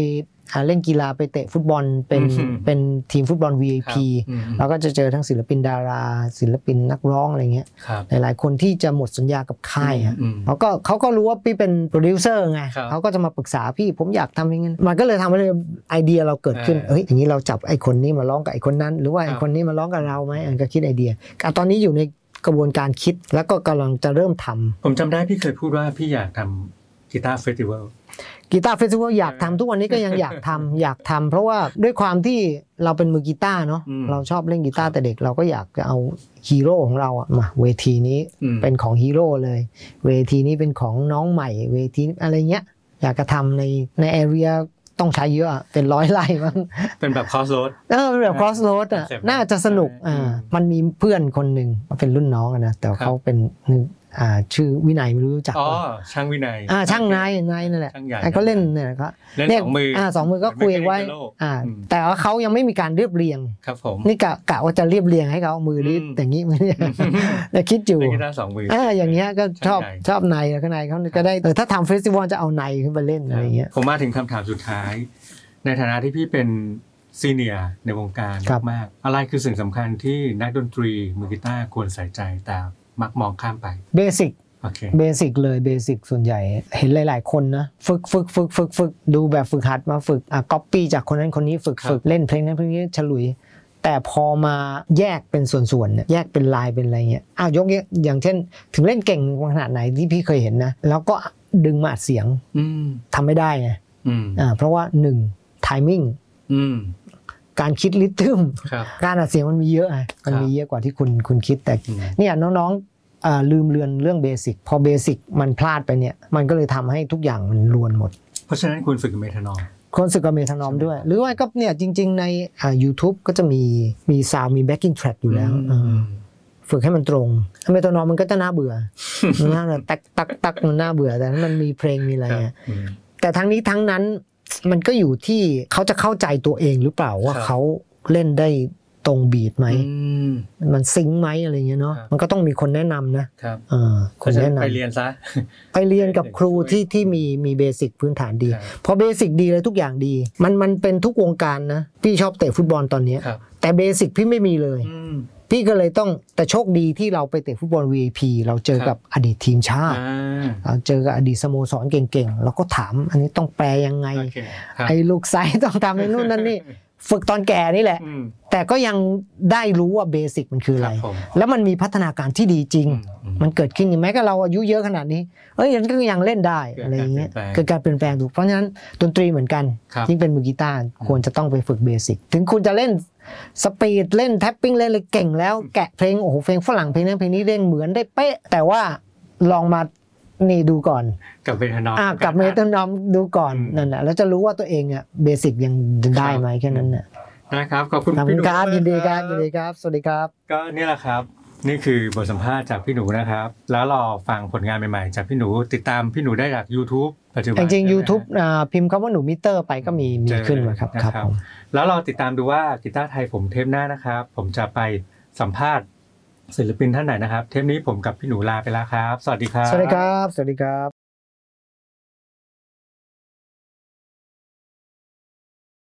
เล่นกีฬาไปเตะฟุตบอลเป็นเป็นทีมฟุตบอล วี ไอ พี เราก็จะเจอทั้งศิลปินดาราศิลปินนักร้องอะไรเงี้ยหลายๆคนที่จะหมดสัญญากับค่ายเขาก็เขาก็รู้ว่าพี่เป็นโปรดิวเซอร์ไงเขาก็จะมาปรึกษาพี่ผมอยากทำอย่างนั้นมันก็เลยทำให้ไอเดียเราเกิดขึ้นเฮ้ยอย่างนี้เราจับไอ้คนนี้มาร้องกับไอ้คนนั้นหรือว่าไอ้คนนี้มาร้องกับเราไหมอันก็คิดไอเดียตอนนี้อยู่ในกระบวนการคิดแล้วก็กำลังจะเริ่มทำผมจำได้พี่เคยพูดว่าพี่อยากทำกีตาร์เฟสติวัลกีตาร์เฟสติวัลอยากทำทุกวันนี้ก็ยังอยากทำอยากทำเพราะว่าด้วยความที่เราเป็นมือกีตาร์เนาะเราชอบเล่นกีตาร์แต่เด็กเราก็อยากจะเอาฮีโร่ของเราอะมาเวทีนี้เป็นของฮีโร่เลยเวทีนี้เป็นของน้องใหม่เวทีอะไรเงี้ยอยากจะทำในในแอเรียต้องใช้เยอะเป็นร้อยไร่มั้งเป็นแบบคอสโรดเออเป็นแบบคอสโรดอ่ะน่าจะสนุกอ่ามันมีเพื่อนคนหนึ่งเป็นรุ่นน้องนะแต่เขาเป็นอ่าชื่อวินัยไม่รู้จักอ๋อช่างวินัยอ่าช่างนายนายนั่นแหละเขาเล่นเนี่ยก็เล่นสองมืออ่าสองมือก็คุยไว้อ่าแต่ว่าเขายังไม่มีการเรียบเรียงครับผมนี่กะกะว่าจะเรียบเรียงให้เขามือนี้อย่างนี้มือเนี่ยแต่คิดอยู่กีตาร์สองมืออ่าอย่างเงี้ยก็ชอบชอบนายแล้วก็นายเขาก็ได้เออถ้าทำเฟสติวัลจะเอานายขึ้นไปเล่นอะไรเงี้ยผมมาถึงคำถามสุดท้ายในฐานะที่พี่เป็นซีเนียร์ในวงการมากๆอะไรคือสิ่งสำคัญที่นักดนตรีมือกีตาร์ควรใส่ใจแต่มักมองข้ามไปเบสิกโอเคเบสิกเลยเบสิกส่วนใหญ่เห็นหลายๆคนนะฝึกฝึกฝึกฝึกฝึกดูแบบฝึกหัดมาฝึกอ่ะก๊อปปี้จากคนนั้นคนนี้ฝึกฝึกเล่นเพลงนั้นเพลงนี้ฉลุยแต่พอมาแยกเป็นส่วนๆเนี่ยแยกเป็นลายเป็นอะไรเงี้ยอ้าวยกอย่างเช่นถึงเล่นเก่งขนาดไหนที่พี่เคยเห็นนะแล้วก็ดึงมาอัดเสียงทำไม่ได้ไงอ่าเพราะว่าหนึ่งtiming การคิดริทึมการอัดเสียงมันมีเยอะไงมันมีเยอะกว่าที่คุณคุณคิดแต่เนี่ยน้องๆลืมเลือนเรื่องเบสิกพอเบสิกมันพลาดไปเนี่ยมันก็เลยทำให้ทุกอย่างมันรวนหมดเพราะฉะนั้นคุณฝึกเมทานอมคนฝึกกับเมทานอมด้วยหรือว่าก็เนี่ยจริงๆในอ่า YouTube ก็จะมีมีซาวด์มีแบ็คกิ้งแทร็กอยู่แล้วฝึกให้มันตรงเมทานอมมันก็จะน่าเบื่อมันน่าตักตักตักมันน่าเบื่อแต่มันมีเพลงมีอะไรแต่ทั้งนี้ทั้งนั้นมันก็อยู่ที่เขาจะเข้าใจตัวเองหรือเปล่าว่าเขาเล่นได้ตรงบีทไหมมันซิงค์ไหมอะไรเงี้ยเนาะมันก็ต้องมีคนแนะนำนะคนแนะนำไปเรียนซะไปเรียนกับครูที่ที่มีมีเบสิกพื้นฐานดีพอเบสิกดีเลยทุกอย่างดีมันมันเป็นทุกวงการนะพี่ชอบเตะฟุตบอลตอนนี้แต่เบสิกพี่ไม่มีเลยพี่ก็เลยต้องแต่โชคดีที่เราไปเตะฟุตบอล วี ไอ พี เราเจอกับอดีตทีมชาติเราเจอกับอดีตสโมสรเก่งๆเราก็ถามอันนี้ต้องแปลยังไงไอ้ลูกไซด์ต้องทำในนู่นนั่นนี่ฝึกตอนแก่นี่แหละแต่ก็ยังได้รู้ว่าเบสิกมันคืออะไรแล้วมันมีพัฒนาการที่ดีจริงมันเกิดขึ้นแม้ก็เราอายุเยอะขนาดนี้เอ้ยยังก็ยังเล่นได้อะไรอย่างเงี้ยเกิดการเปลี่ยนแปลงถูกเพราะฉะนั้นดนตรีเหมือนกันยิ่งเป็นมือกีตาร์ควรจะต้องไปฝึกเบสิกถึงคุณจะเล่นสปีดเล่นแท็ปปิ้งเล่นเลยเก่งแล้วแกะเพลงโอ้โหเพลงฝรั่งเพลงนั้นเพลงนี้เล่นเหมือนได้เป๊ะแต่ว่าลองมานี่ดูก่อนกับเมทานอมอ่ากับเมทานอมดูก่อนนั่นแหละแล้วจะรู้ว่าตัวเองอ่ะเบสิกยังได้ไหมแค่นั้นน่ะนะครับขอบคุณพี่หนูครับยินดีครับยินดีครับสวัสดีครับก็นี่แหละครับนี่คือบทสัมภาษณ์จากพี่หนูนะครับแล้วรอฟังผลงานใหม่ๆจากพี่หนูติดตามพี่หนูได้จาก YouTube ปัจจุบันจริงๆ YouTube อ่าพิมพ์คำว่าหนูมิเตอร์ไปก็มีมีขึ้นมาครับครับแล้วเราติดตามดูว่ากีตาร์ไทยผมเทปหน้านะครับผมจะไปสัมภาษณ์ศิลปินท่านไหนนะครับเทปนี้ผมกับพี่หนูลาไปแล้วครับสวัสดีครับสวัสดีครับสวัสดีครับ